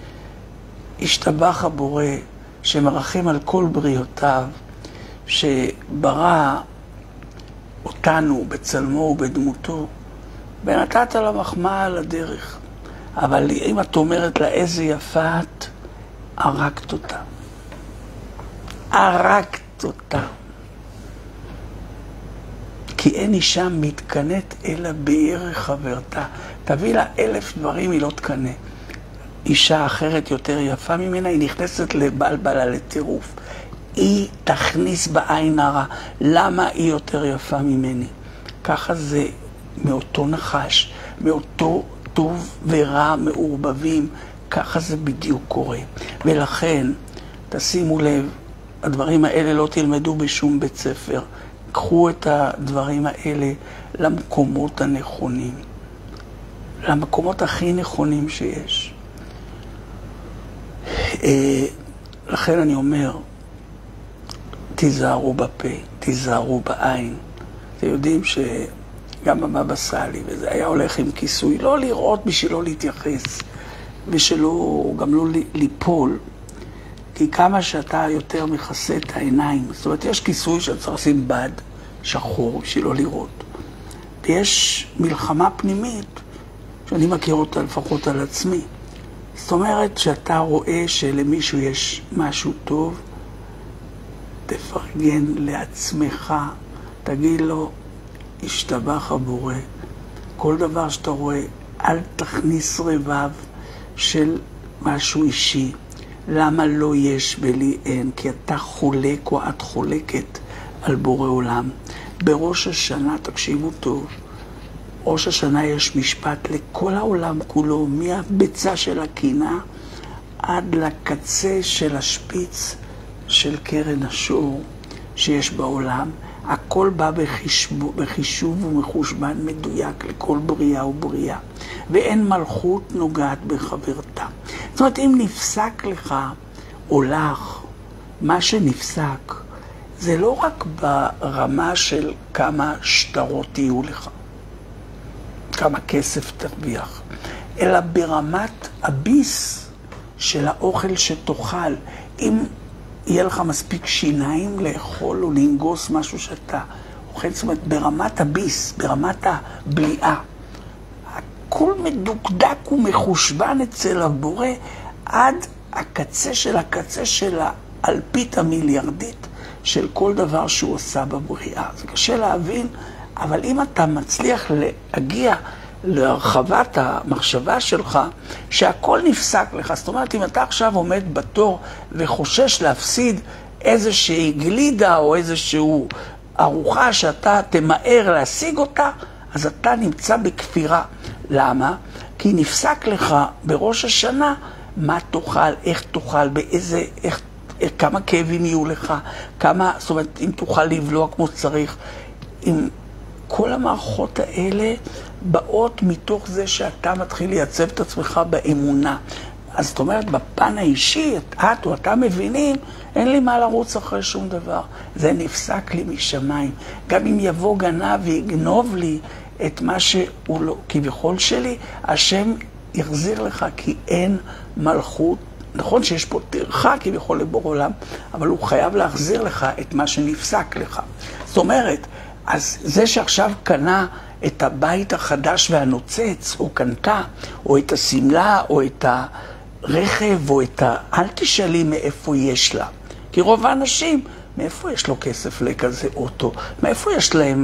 השתבח הבורא שמרחם על כל בריאותיו, שברא אותנו בצלמו ובדמותו, ונתת לה מחמאה על הדרך. אבל אם את אומרת לה איזה יפה את, הרגת אותה. הרגת אותה. כי אין אישה מתקנית אלא בערך חברתה. תביא לה 1,000 דברים, היא לא תקנה. אישה אחרת יותר יפה ממנה, היא נכנסת לבלבלה, לטירוף. היא תכניס בעין הרע. למה היא יותר יפה ממני? ככה זה מאותו נחש, מאותו טוב ורע מעורבבים. ככה זה בדיוק קורה. ולכן, תשימו לב, הדברים האלה לא תלמדו בשום בית ספר. קחו את הדברים האלה למקומות הנכונים. למקומות הכי נכונים שיש. לכן אני אומר, תיזהרו בפה, תיזהרו בעין. אתם יודעים שגם הבבא סאלי, וזה היה הולך עם כיסוי, לא לראות בשביל לא להתייחס, ושלא, גם לא ליפול. כי כמה שאתה יותר מכסה את העיניים, זאת אומרת, יש כיסוי שאתה צריך לשים בד שחור בשביל לא לראות. ויש מלחמה פנימית, שאני מכיר אותה לפחות על עצמי. זאת אומרת, שאתה רואה שלמישהו יש משהו טוב, תפרגן לעצמך, תגיד לו, השתבח הבורא. כל דבר שאתה רואה, אל תכניס רבב של משהו אישי. למה לא יש ולי אין? כי אתה חולק או את חולקת על בורא עולם. בראש השנה, תקשיבו טוב, ראש השנה יש משפט לכל העולם כולו, מהביצה של הקינה עד לקצה של השפיץ של קרן השור שיש בעולם. הכל בא בחישוב ומחושבן מדויק לכל בריאה ובריאה. ואין מלכות נוגעת בחברתה. זאת אומרת, אם נפסק לך או לך, מה שנפסק, זה לא רק ברמה של כמה שטרות יהיו לך, כמה כסף תרוויח, אלא ברמת הביס של האוכל שתאכל. אם יהיה לך מספיק שיניים לאכול או לנגוס משהו שאתה אוכל, זאת אומרת, ברמת הביס, ברמת הבליעה. הכל מדוקדק ומחושבן אצל הבורא עד הקצה של האלפית המיליארדית של כל דבר שהוא עושה בבריאה. זה קשה להבין, אבל אם אתה מצליח להגיע להרחבת המחשבה שלך, שהכל נפסק לך. זאת אומרת, אם אתה עכשיו עומד בתור וחושש להפסיד איזושהי גלידה או איזושהי ארוחה שאתה תמהר להשיג אותה, אז אתה נמצא בכפירה. למה? כי נפסק לך בראש השנה מה תאכל, איך תאכל, כמה כאבים יהיו לך, זאת אומרת, אם תוכל לבלוע כמו שצריך. אם כל המערכות האלה באות מתוך זה שאתה מתחיל לייצב את עצמך באמונה. אז זאת אומרת, בפן האישי, את או אתה מבינים, אין לי מה לרוץ אחרי שום דבר. זה נפסק לי משמיים. גם אם יבוא גנב ויגנוב לי את מה שהוא לא, כביכול שלי, השם יחזיר לך, כי אין מלכות. נכון שיש פה טרחה כביכול לבור עולם, אבל הוא חייב להחזיר לך את מה שנפסק לך. זאת אומרת, אז זה שעכשיו קנה את הבית החדש והנוצץ, או קנתה, או את הסמלה, או את הרכב, או את אל תשאלי מאיפה יש לה. כי רוב האנשים, מאיפה יש לו כסף לכזה אוטו? מאיפה יש להם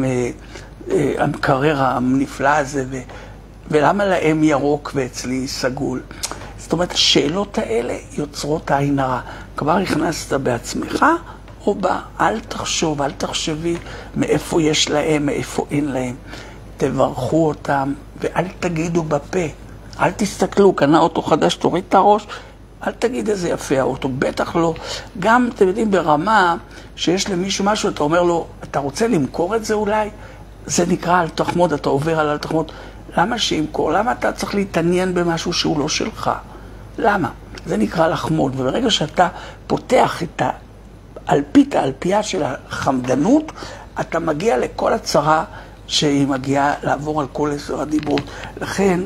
המקרר הנפלא הזה, ולמה להם ירוק ואצלי סגול? זאת אומרת, השאלות האלה יוצרות עין הרע. כבר הכנסת בעצמך, או בה, אל תחשוב, אל תחשבי מאיפה יש להם, מאיפה אין להם. תברכו אותם, ואל תגידו בפה. אל תסתכלו, קנה אוטו חדש, תוריד את הראש, אל תגיד איזה יפה האוטו, בטח לא. גם, אתם יודעים, ברמה שיש למישהו משהו, אתה אומר לו, אתה רוצה למכור את זה אולי? זה נקרא אל תחמוד, אתה עובר על אל תחמוד. למה שימכור? למה אתה צריך להתעניין במשהו שהוא לא שלך? למה? זה נקרא לחמוד, וברגע שאתה פותח את האלפייה של החמדנות, אתה מגיע לכל הצרה שהיא מגיעה לעבור על כל 10 הדיברות. לכן,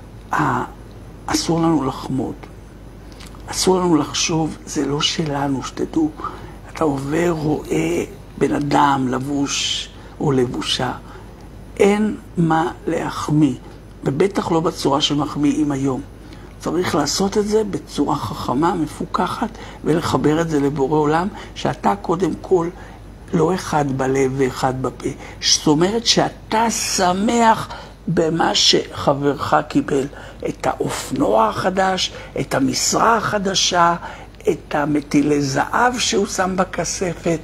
אסור לנו לחמוד. אסור לנו לחשוב, זה לא שלנו, שתדעו. אתה עובר, רואה בן אדם לבוש או לבושה. אין מה להחמיא, ובטח לא בצורה שמחמיאים היום. צריך לעשות את זה בצורה חכמה, מפוקחת, ולחבר את זה לבורא עולם, שאתה קודם כל לא אחד בלב ואחד בפה. זאת אומרת שאתה שמח במה שחברך קיבל. את האופנוע החדש, את המשרה החדשה, את המטילי זהב שהוא שם בכספת,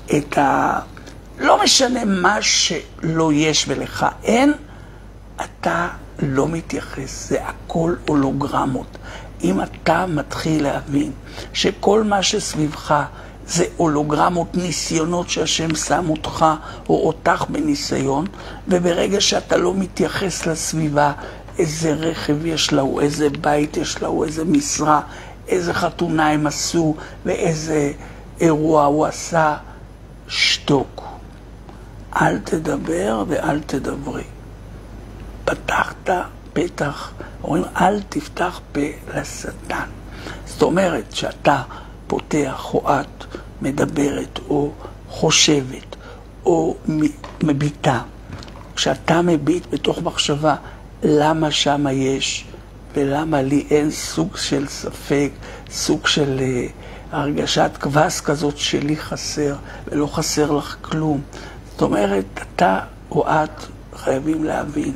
לא משנה מה שלא יש ולך אין, אתה לא מתייחס, זה הכל הולוגרמות. אם אתה מתחיל להבין שכל מה שסביבך זה הולוגרמות, ניסיונות שהשם שם אותך או אותך בניסיון, וברגע שאתה לא מתייחס לסביבה, איזה רכב יש לה, או איזה בית יש לה, או איזה משרה, איזה חתונה הם עשו, ואיזה אירוע הוא עשה, שתוק. אל תדבר ואל תדברי. פתחת פתח, אומרים, אל תפתח פה לשטן. זאת אומרת שאתה פותח או את מדברת או חושבת או מביטה, כשאתה מביט בתוך מחשבה למה שמה יש ולמה לי אין, סוג של ספק, סוג של הרגשת כבש כזאת שלי חסר ולא חסר לך כלום. זאת אומרת, אתה או את חייבים להבין,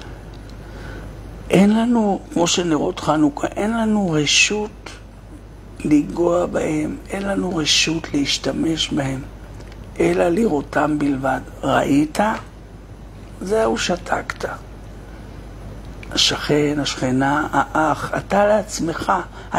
אין לנו, כמו שנרות חנוכה, אין לנו רשות לגוע בהם, אין לנו רשות להשתמש בהם, אלא לראותם בלבד. ראית? זהו, שתקת. השכן, השכנה, האח, אתה לעצמך,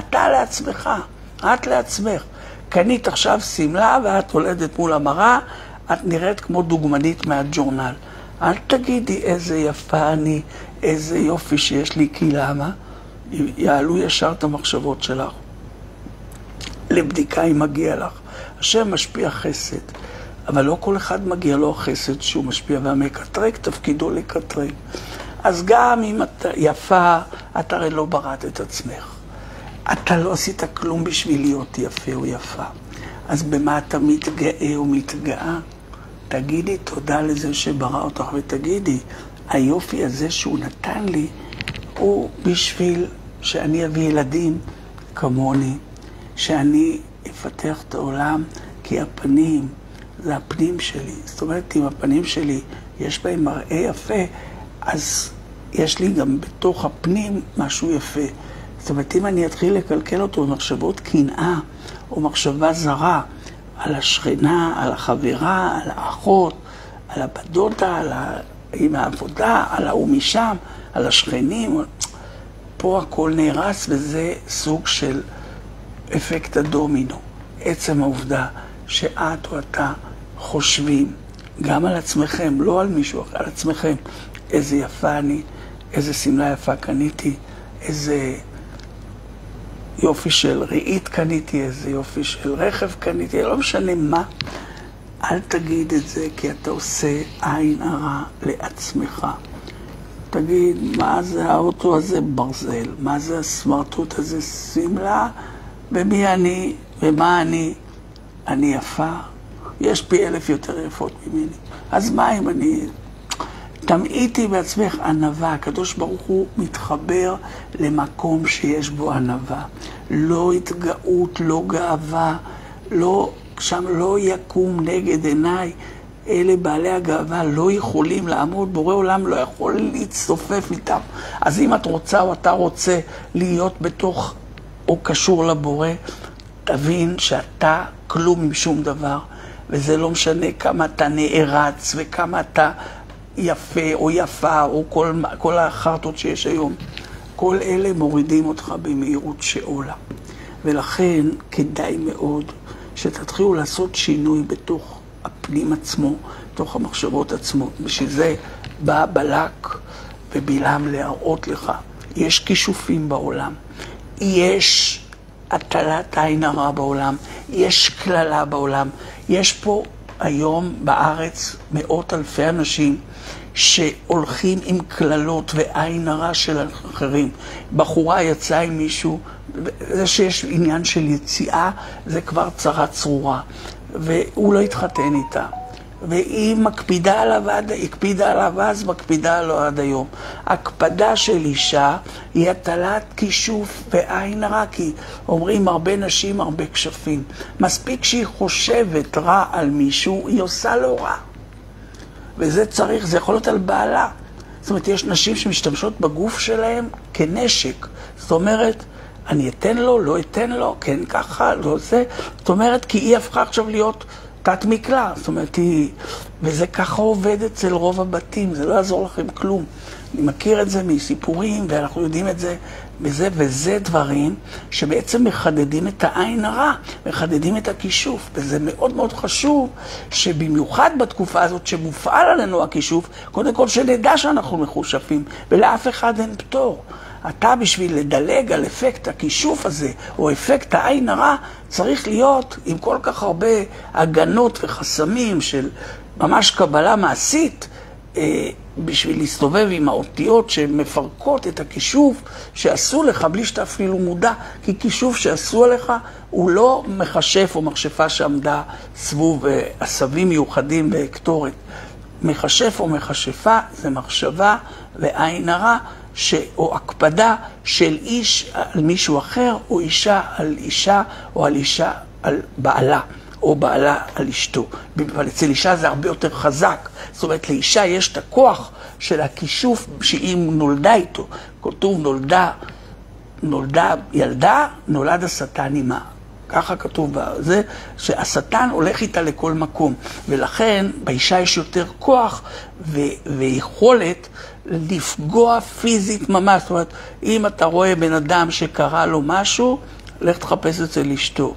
את לעצמך. קנית עכשיו סמלה ואת הולדת מול המראה, את נראית כמו דוגמנית מהג'ורנל. אל תגידי איזה יפה אני, איזה יופי שיש לי, כי למה? יעלו ישר את המחשבות שלך. לבדיקה אם מגיע לך. השם משפיע חסד, אבל לא כל אחד מגיע לו החסד שהוא משפיע והמקטרק, תפקידו לקטרק. אז גם אם אתה יפה, אתה הרי לא בראת את עצמך. אתה לא עשית כלום בשביל להיות יפה או יפה. אז במה אתה מתגאה או מתגאה? תגידי תודה לזה שברא אותך, ותגידי, היופי הזה שהוא נתן לי, הוא בשביל שאני אביא ילדים כמוני, שאני אפתח את העולם, כי הפנים, זה הפנים שלי. זאת אומרת, אם הפנים שלי יש בהם מראה יפה, אז יש לי גם בתוך הפנים משהו יפה. זאת אומרת, אם אני אתחיל לקלקל אותו במחשבות קנאה או מחשבה זרה, על השכנה, על החברה, על האחות, על הבדודה, על עם העבודה, על ההוא משם, על השכנים, פה הכל נהרס, וזה סוג של אפקט הדומינו. עצם העובדה שאת או אתה חושבים גם על עצמכם, לא על מישהו אחר, על עצמכם, איזה יפה אני, איזה סמלה יפה קניתי, איזה יופי של ראית קניתי, איזה יופי של רכב קניתי, לא משנה מה. אל תגיד את זה, כי אתה עושה עין הרע לעצמך. תגיד, מה זה האוטו הזה ברזל? מה זה הסמרטוט הזה סמלה? ומי אני? ומה אני? אני יפה? יש פי 1000 יותר יפות ממני. אז מה אם אני... תמעיטי בעצמך ענווה. הקדוש ברוך הוא מתחבר למקום שיש בו ענווה. לא התגאות, לא גאווה, לא, שם לא יקום נגד עיניי. אלה בעלי הגאווה לא יכולים לעמוד, בורא עולם לא יכול להצטופף איתם. אז אם את רוצה או אתה רוצה להיות בתוך או קשור לבורא, תבין שאתה כלום עם שום דבר, וזה לא משנה כמה אתה נערץ וכמה אתה יפה או יפה או כל החרטות שיש היום. כל אלה מורידים אותך במהירות שאולה. ולכן כדאי מאוד שתתחילו לעשות שינוי בתוך הפנים עצמו, בתוך המחשבות עצמו. בשביל זה בא בלק ובלעם להראות לך. יש כישופים בעולם, יש הטלת עין הרע בעולם, יש כללה בעולם. יש פה היום בארץ מאות אלפי אנשים שהולכים עם כללות ועין הרע של אחרים. בחורה יצאה עם מישהו, זה שיש עניין של יציאה, זה כבר צרה צרורה, והוא לא התחתן איתה. והיא מקפידה עליו, הקפידה עליו אז, מקפידה עליו עד היום. הקפדה של אישה היא הטלת כישוף ועין הרע, כי אומרים הרבה נשים, הרבה כשפים. מספיק שהיא חושבת רע על מישהו, היא עושה לו רע. וזה צריך, זה יכול להיות על בעלה. זאת אומרת, יש נשים שמשתמשות בגוף שלהם כנשק. זאת אומרת, אני אתן לו, לא אתן לו, כן ככה, לא זה. זאת אומרת, כי היא הפכה עכשיו להיות תת מקלע. זאת אומרת, וזה ככה עובד אצל רוב הבתים, זה לא יעזור לכם כלום. אני מכיר את זה מסיפורים, ואנחנו יודעים את זה וזה דברים שבעצם מחדדים את העין הרע, מחדדים את הכישוף, וזה מאוד מאוד חשוב שבמיוחד בתקופה הזאת שמופעל עלינו הכישוף, קודם כל שנדע שאנחנו מחושפים, ולאף אחד אין פטור. אתה בשביל לדלג על אפקט הכישוף הזה, או אפקט העין הרע, צריך להיות עם כל כך הרבה הגנות וחסמים של ממש קבלה מעשית, בשביל להסתובב עם האותיות שמפרקות את הכישוף שעשו לך בלי שאתה אפילו מודע, כי כישוף שעשו עליך הוא לא מכשף או מכשפה שעמדה סבוב עשבים מיוחדים והקטורת. מכשף או מכשפה זה מחשבה ועין הרע או הקפדה של איש על מישהו אחר, או אישה על אישה, או על אישה על בעלה, או בעלה על אשתו. אבל אצל אישה זה הרבה יותר חזק. זאת אומרת, לאישה יש את הכוח של הכישוף שהיא נולדה איתו. כתוב נולדה ילדה, נולד השטן עמה. ככה כתוב בזה, שהשטן הולך איתה לכל מקום. ולכן באישה יש יותר כוח ויכולת לפגוע פיזית ממש. זאת אומרת, אם אתה רואה בן אדם שקרה לו משהו, לך תחפש אצל אשתו.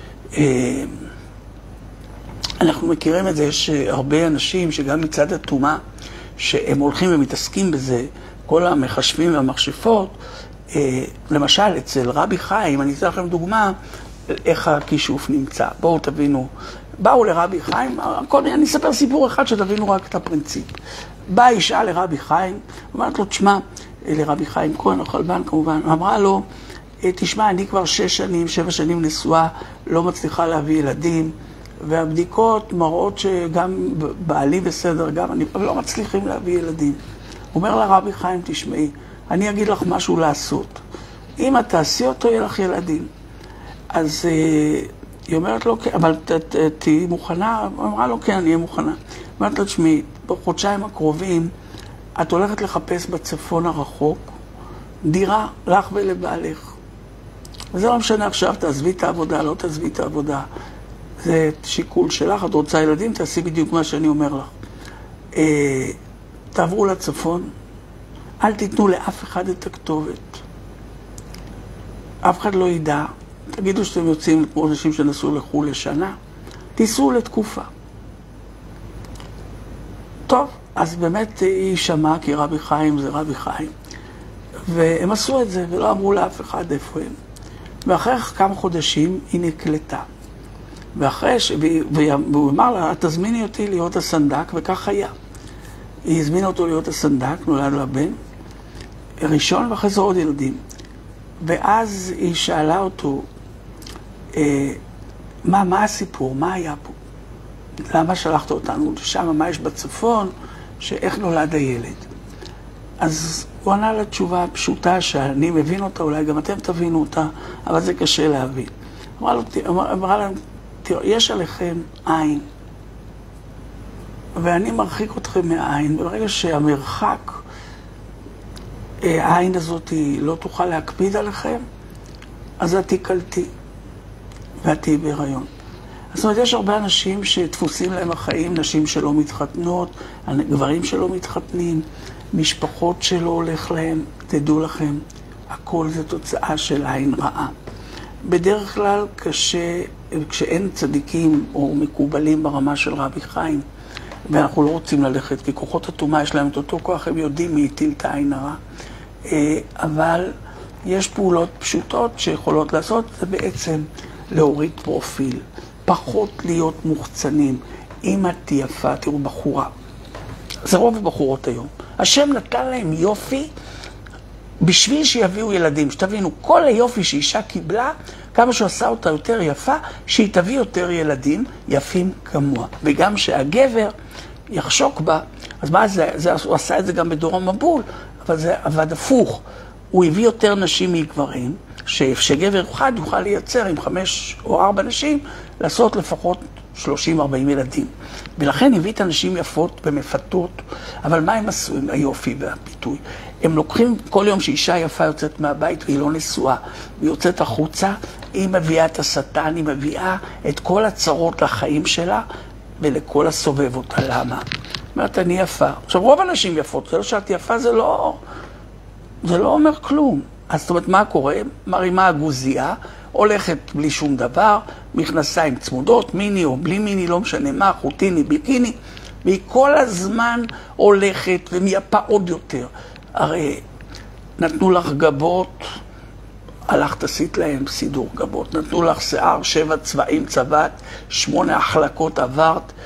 אנחנו מכירים את זה, יש הרבה אנשים שגם מצד הטומאה, שהם הולכים ומתעסקים בזה, כל המחשבים והמכשפות, למשל אצל רבי חיים, אני אתן לכם דוגמה, איך הכישוף נמצא. בואו תבינו, באו לרבי חיים, אני אספר סיפור אחד שתבינו רק את הפרינציפ. באה אישה לרבי חיים, אמרת לו, תשמע, לרבי חיים כהן, החלבן כמובן, אמרה לו, תשמע, אני כבר 7 שנים נשואה, לא מצליחה להביא ילדים, והבדיקות מראות שגם בעלי בסדר, גם אני לא מצליחים להביא ילדים. הוא אומר לרבי חיים, תשמעי, אני אגיד לך משהו לעשות. אם את תעשי אותו, יהיה לך ילדים. אז היא אומרת לו, אבל תהי מוכנה? היא אמרה לו, כן, אני אהיה מוכנה. אומרת לו, תשמעי, בחודשיים הקרובים, את הולכת לחפש בצפון הרחוק, דירה לך ולבעלך. וזה לא משנה עכשיו, תעזבי את העבודה, לא תעזבי את העבודה. זה שיקול שלך, את רוצה ילדים, תעשי בדיוק מה שאני אומר לך. תעברו לצפון, אל תיתנו לאף אחד את הכתובת. אף אחד לא ידע. תגידו שאתם יוצאים כמו אנשים שנסעו לחו"ל לשנה, תיסעו לתקופה. טוב, אז באמת היא שמעה, כי רבי חיים זה רבי חיים. והם עשו את זה, ולא אמרו לאף אחד איפה הם. ואחרי כמה חודשים היא נקלטה. והוא אמר לה, תזמיני אותי להיות הסנדק, וכך היה. היא הזמינה אותו להיות הסנדק, נולד לה בן, ראשון ואחרי זה עוד ילדים. ואז היא שאלה אותו, מה הסיפור? מה היה פה? למה שלחת אותנו? שם מה יש בצפון? שאיך נולד הילד? אז הוא ענה לה תשובה פשוטה שאני מבין אותה, אולי גם אתם תבינו אותה, אבל זה קשה להבין. אמרה להם, תראו, יש עליכם עין, ואני מרחיק אתכם מהעין. ברגע שהמרחק, העין הזאת לא תוכל להקפיד עליכם, אז את תיקלטי, ואת תהיי בהיריון. זאת אומרת, יש הרבה אנשים שתפוסים להם החיים, נשים שלא מתחתנות, גברים שלא מתחתנים, משפחות שלא הולך להם, תדעו לכם, הכל זה תוצאה של עין רעה. בדרך כלל קשה, כשאין צדיקים או מקובלים ברמה של רבי חיים, ואנחנו לא רוצים ללכת, כי כוחות הטומאה יש להם את אותו כוח, הם יודעים מי הטיל את העין הרע. אבל יש פעולות פשוטות שיכולות לעשות, זה בעצם להוריד פרופיל, פחות להיות מוחצנים. אם את יפה, תראו בחורה, זה רוב הבחורות היום. השם נתן להם יופי בשביל שיביאו ילדים. שתבינו, כל היופי שאישה קיבלה, כמה שהוא עשה אותה יותר יפה, שהיא תביא יותר ילדים יפים כמוה. וגם שהגבר יחשוק בה, אז מה זה? הוא עשה את זה גם בדור המבול, אבל זה עבד הפוך. הוא הביא יותר נשים מגברים, שגבר אחד יוכל לייצר עם 5 או 4 נשים, לעשות לפחות 30-40 ילדים. ולכן הביא את הנשים יפות ומפתות, אבל מה הם עשו עם היופי והפיתוי? הם לוקחים כל יום שאישה יפה יוצאת מהבית והיא לא נשואה, והיא יוצאת החוצה, היא מביאה את השטן, היא מביאה את כל הצרות לחיים שלה ולכל הסובב אותה. למה? אומרת, אני יפה. עכשיו, רוב הנשים יפות, זה לא שאת יפה, זה לא אומר כלום. אז זאת אומרת, מה קורה? מרימה הגוזייה, הולכת בלי שום דבר, מכנסיים צמודות, מיני או בלי מיני, לא משנה מה, חוטיני, ביקיני, והיא כל הזמן הולכת ומייפה עוד יותר. הרי נתנו לך גבות, הלכת עשית להם סידור גבות, נתנו לך שיער, 7 צבעים צבעת, 8 החלקות עברת,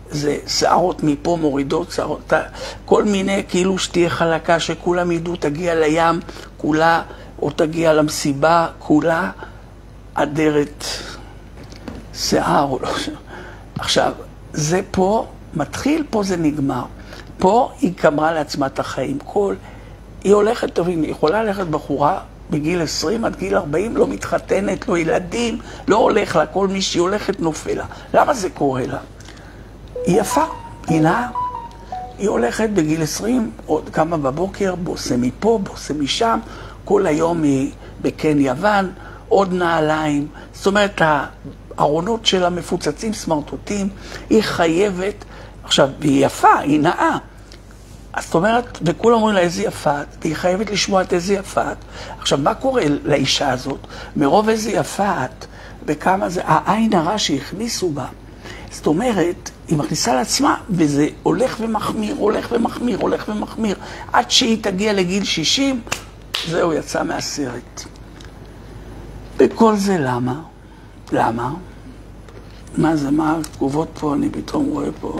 זה שערות מפה מורידות, שערות, כל מיני כאילו שתהיה חלקה שכולם ידעו, תגיע לים, כולה, או תגיע למסיבה, כולה אדרת שיער או לא. עכשיו, זה פה מתחיל, פה זה נגמר. פה היא קמרה לעצמה את החיים. היא הולכת, טובים, היא יכולה ללכת בחורה בגיל 20 עד גיל 40, לא מתחתנת, לא ילדים, לא הולך לה, כל מי שהיא הולכת נופל לה. למה זה קורה לה? היא יפה, היא נעה. היא הולכת בגיל 20, עוד כמה בבוקר, בוסה מפה, בוסה משם, כל היום היא בקן יוון, עוד נעליים. זאת אומרת, הארונות שלה מפוצצים סמרטוטים, היא חייבת, עכשיו, היא יפה, היא נעה. אז זאת אומרת, וכולם אומרים לה איזה יפה, והיא חייבת לשמוע את איזה יפה. עכשיו, מה קורה לאישה הזאת? מרוב איזה יפה, וכמה זה, העין הרע שהכניסו בה. זאת אומרת, היא מכניסה לעצמה, וזה הולך ומחמיר, הולך ומחמיר, הולך ומחמיר. עד שהיא תגיע לגיל 60, זהו, יצא מהסרט. וכל זה למה? למה? מה זה, מה התגובות פה? אני פתאום רואה פה.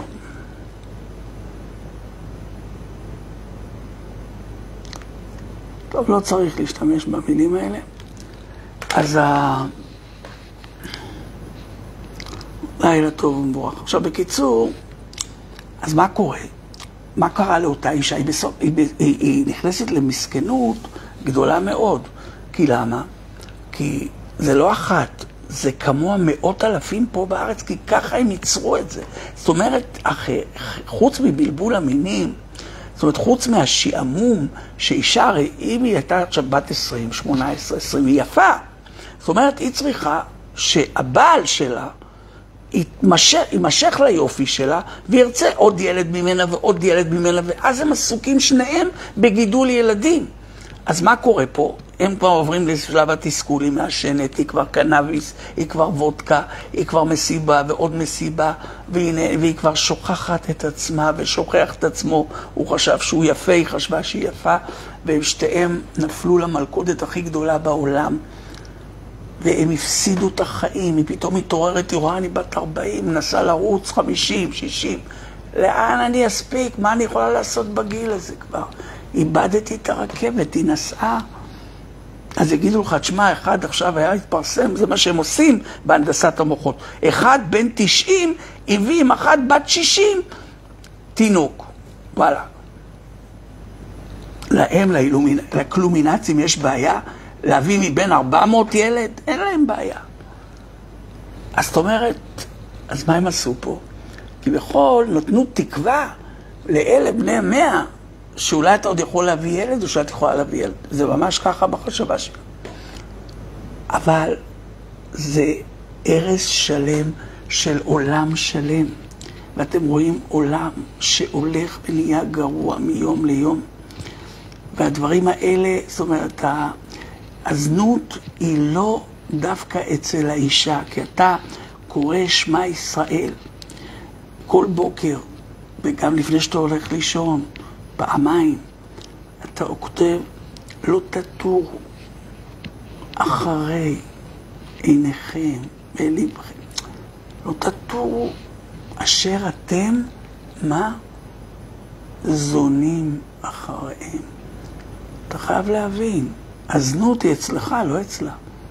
טוב, לא צריך להשתמש במילים האלה. אז לילה טוב ומבורך. עכשיו, בקיצור, אז מה קורה? מה קרה לאותה אישה? היא נכנסת למסכנות גדולה מאוד. כי למה? כי זה לא אחת, זה כמוה מאות אלפים פה בארץ, כי ככה הם ייצרו את זה. זאת אומרת, חוץ מבלבול המינים, זאת אומרת, חוץ מהשעמום שאישה, הרי אם היא הייתה עכשיו בת 20, 18, 20, היא יפה. זאת אומרת, היא צריכה שהבעל שלה יימשך ליופי שלה, וירצה עוד ילד ממנה ועוד ילד ממנה, ואז הם עסוקים שניהם בגידול ילדים. אז מה קורה פה? הם כבר עוברים לשלב התסכול, היא מעשנת, היא כבר קנאביס, היא כבר וודקה, היא כבר מסיבה ועוד מסיבה, והיא כבר שוכחת את עצמה ושוכח את עצמו. הוא חשב שהוא יפה, היא חשבה שהיא יפה, והם שתיהם נפלו למלכודת הכי גדולה בעולם. והם הפסידו את החיים, היא פתאום מתעוררת, היא רואה, אני בת 40, מנסה לרוץ 50, 60. לאן אני אספיק? מה אני יכולה לעשות בגיל הזה כבר? איבדתי את הרכבת, היא נסעה. אז יגידו לך, תשמע, אחד עכשיו היה התפרסם, זה מה שהם עושים בהנדסת המוחות. אחד בן 90 הביא עם אחת בת 60 תינוק. וואלה. להם, לקלומינצים יש בעיה להביא מבין 400 ילד? אין להם בעיה. אז זאת אומרת, אז מה הם עשו פה? כי בכל נתנו תקווה לאלה בני 100, שאולי אתה עוד יכול להביא ילד, או שאת יכולה להביא ילד. זה ממש ככה בחשבה שלה. אבל זה ערש שלם של עולם שלם. ואתם רואים עולם שהולך ונהיה גרוע מיום ליום. והדברים האלה, זאת אומרת, הזנות היא לא דווקא אצל האישה, כי אתה קורא שמע ישראל כל בוקר, וגם לפני שאתה הולך לישון, פעמיים, אתה כותב, לא תטורו אחרי עיניכם ולבכם. לא תטורו אשר אתם, מה? זונים אחריהם. אתה חייב להבין, הזנות היא אצלך, לא אצלה.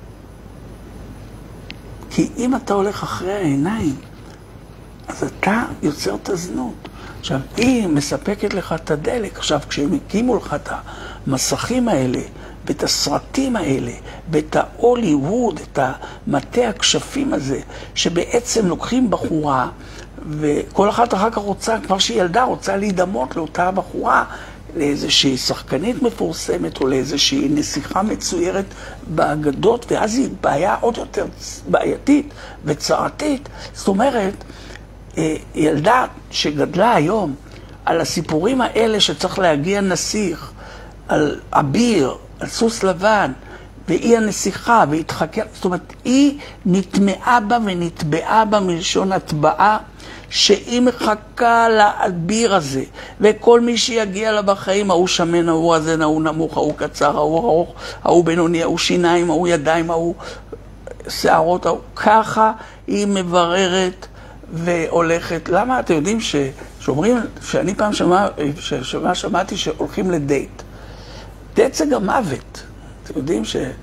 כי אם אתה הולך אחרי העיניים, אז אתה יוצר את הזנות. עכשיו, היא מספקת לך את הדלק. עכשיו, כשהם הקימו לך את המסכים האלה, ואת הסרטים האלה, ואת ההוליווד, את המטה הכשפים הזה, שבעצם לוקחים בחורה, וכל אחת אחר כך רוצה, כבר שהיא ילדה, רוצה להידמות לאותה בחורה, לאיזושהי שחקנית מפורסמת, או לאיזושהי נסיכה מצוירת באגדות, ואז היא בעיה עוד יותר בעייתית וצרתית. זאת אומרת, ילדה שגדלה היום על הסיפורים האלה שצריך להגיע נסיך, על אביר, על סוס לבן, והיא הנסיכה, והתחכה, זאת אומרת, היא נטמעה בה ונטבעה בה מלשון הטבעה, שהיא מחכה לאביר הזה, וכל מי שיגיע לה בחיים, ההוא שמן, ההוא הזה, ההוא נמוך, ההוא קצר, ההוא ארוך, ההוא בינוני, ההוא שיניים, ההוא ידיים, ההוא שערות, ההוא, ככה היא מבררת והולכת, למה אתם יודעים שאומרים, שאני פעם שמעתי שהולכים לדייט. דייט זה גם מוות. אתם יודעים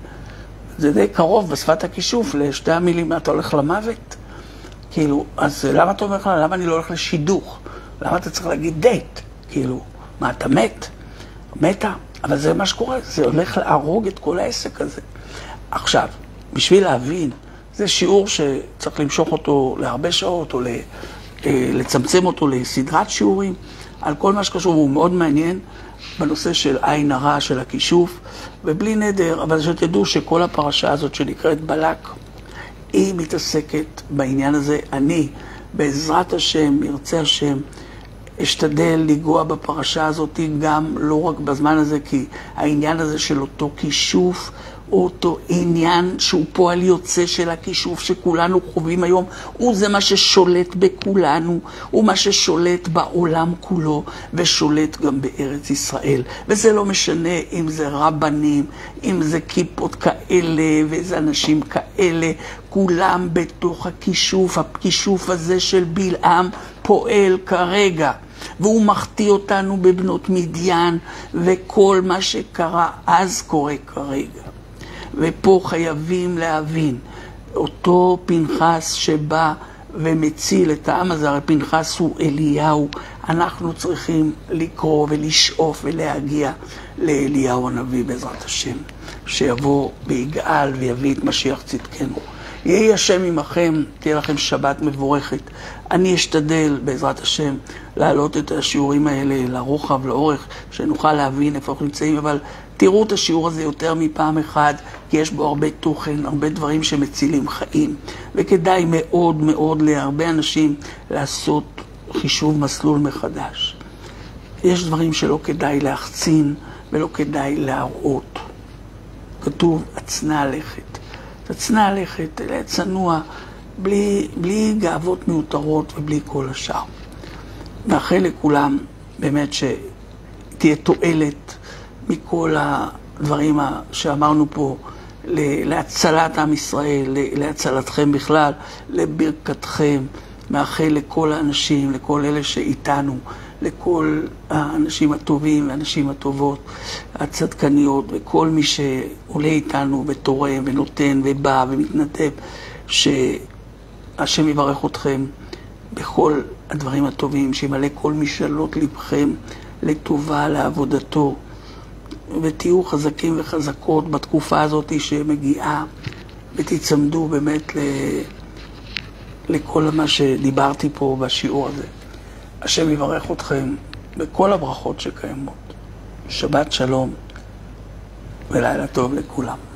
שזה די קרוב בשפת הכישוף לשתי המילים, אתה הולך למוות? כאילו, אז למה אתה אומר לך, למה אני לא הולך לשידוך? למה אתה צריך להגיד דייט? כאילו, מה, אתה מת? מתה? אבל זה מה שקורה, זה הולך להרוג את כל העסק הזה. עכשיו, בשביל להבין, זה שיעור שצריך למשוך אותו להרבה שעות, או לצמצם אותו לסדרת שיעורים, על כל מה שקשור, הוא מאוד מעניין בנושא של עין הרע, של הכישוף, ובלי נדר, אבל שתדעו שכל הפרשה הזאת שנקראת בלק, היא מתעסקת בעניין הזה. אני, בעזרת השם, ירצה השם, אשתדל לגוע בפרשה הזאת גם לא רק בזמן הזה, כי העניין הזה של אותו כישוף, אותו עניין שהוא פועל יוצא של הכישוף שכולנו חווים היום, הוא זה מה ששולט בכולנו, הוא מה ששולט בעולם כולו, ושולט גם בארץ ישראל. וזה לא משנה אם זה רבנים, אם זה כיפות כאלה, ואיזה אנשים כאלה, כולם בתוך הכישוף. הכישוף הזה של בלעם פועל כרגע, והוא מחטיא אותנו בבנות מדיין, וכל מה שקרה אז קורה כרגע. ופה חייבים להבין, אותו פנחס שבא ומציל את העם הזה, הרי פנחס הוא אליהו, אנחנו צריכים לקרוא ולשאוף ולהגיע לאליהו הנביא בעזרת השם, שיבוא ויגאל ויביא את משיח צדקנו. יהי השם עמכם, תהיה לכם שבת מבורכת. אני אשתדל בעזרת השם להעלות את השיעורים האלה לרוחב, לאורך, שנוכל להבין איפה אנחנו נמצאים, אבל תראו את השיעור הזה יותר מפעם אחת, כי יש בו הרבה תוכן, הרבה דברים שמצילים חיים, וכדאי מאוד מאוד להרבה אנשים לעשות חישוב מסלול מחדש. יש דברים שלא כדאי להחצין ולא כדאי להראות. כתוב, הצנע לכת. תצנע לכת, צנוע, בלי גאוות מיותרות ובלי כל השאר. מאחל לכולם באמת שתהיה תועלת מכל הדברים שאמרנו פה, להצלת עם ישראל, להצלתכם בכלל, לברכתכם. מאחל לכל האנשים, לכל אלה שאיתנו, לכל האנשים הטובים והאנשים הטובות, הצדקניות, וכל מי שעולה איתנו ותורם ונותן ובא ומתנדב, שהשם יברך אתכם בכל הדברים הטובים, שימלא כל משאלות לבכם לטובה, לעבודתו, ותהיו חזקים וחזקות בתקופה הזאת שמגיעה, ותצמדו באמת לכל מה שדיברתי פה בשיעור הזה. השם יברך אתכם בכל הברכות שקיימות. שבת שלום ולילה טוב לכולם.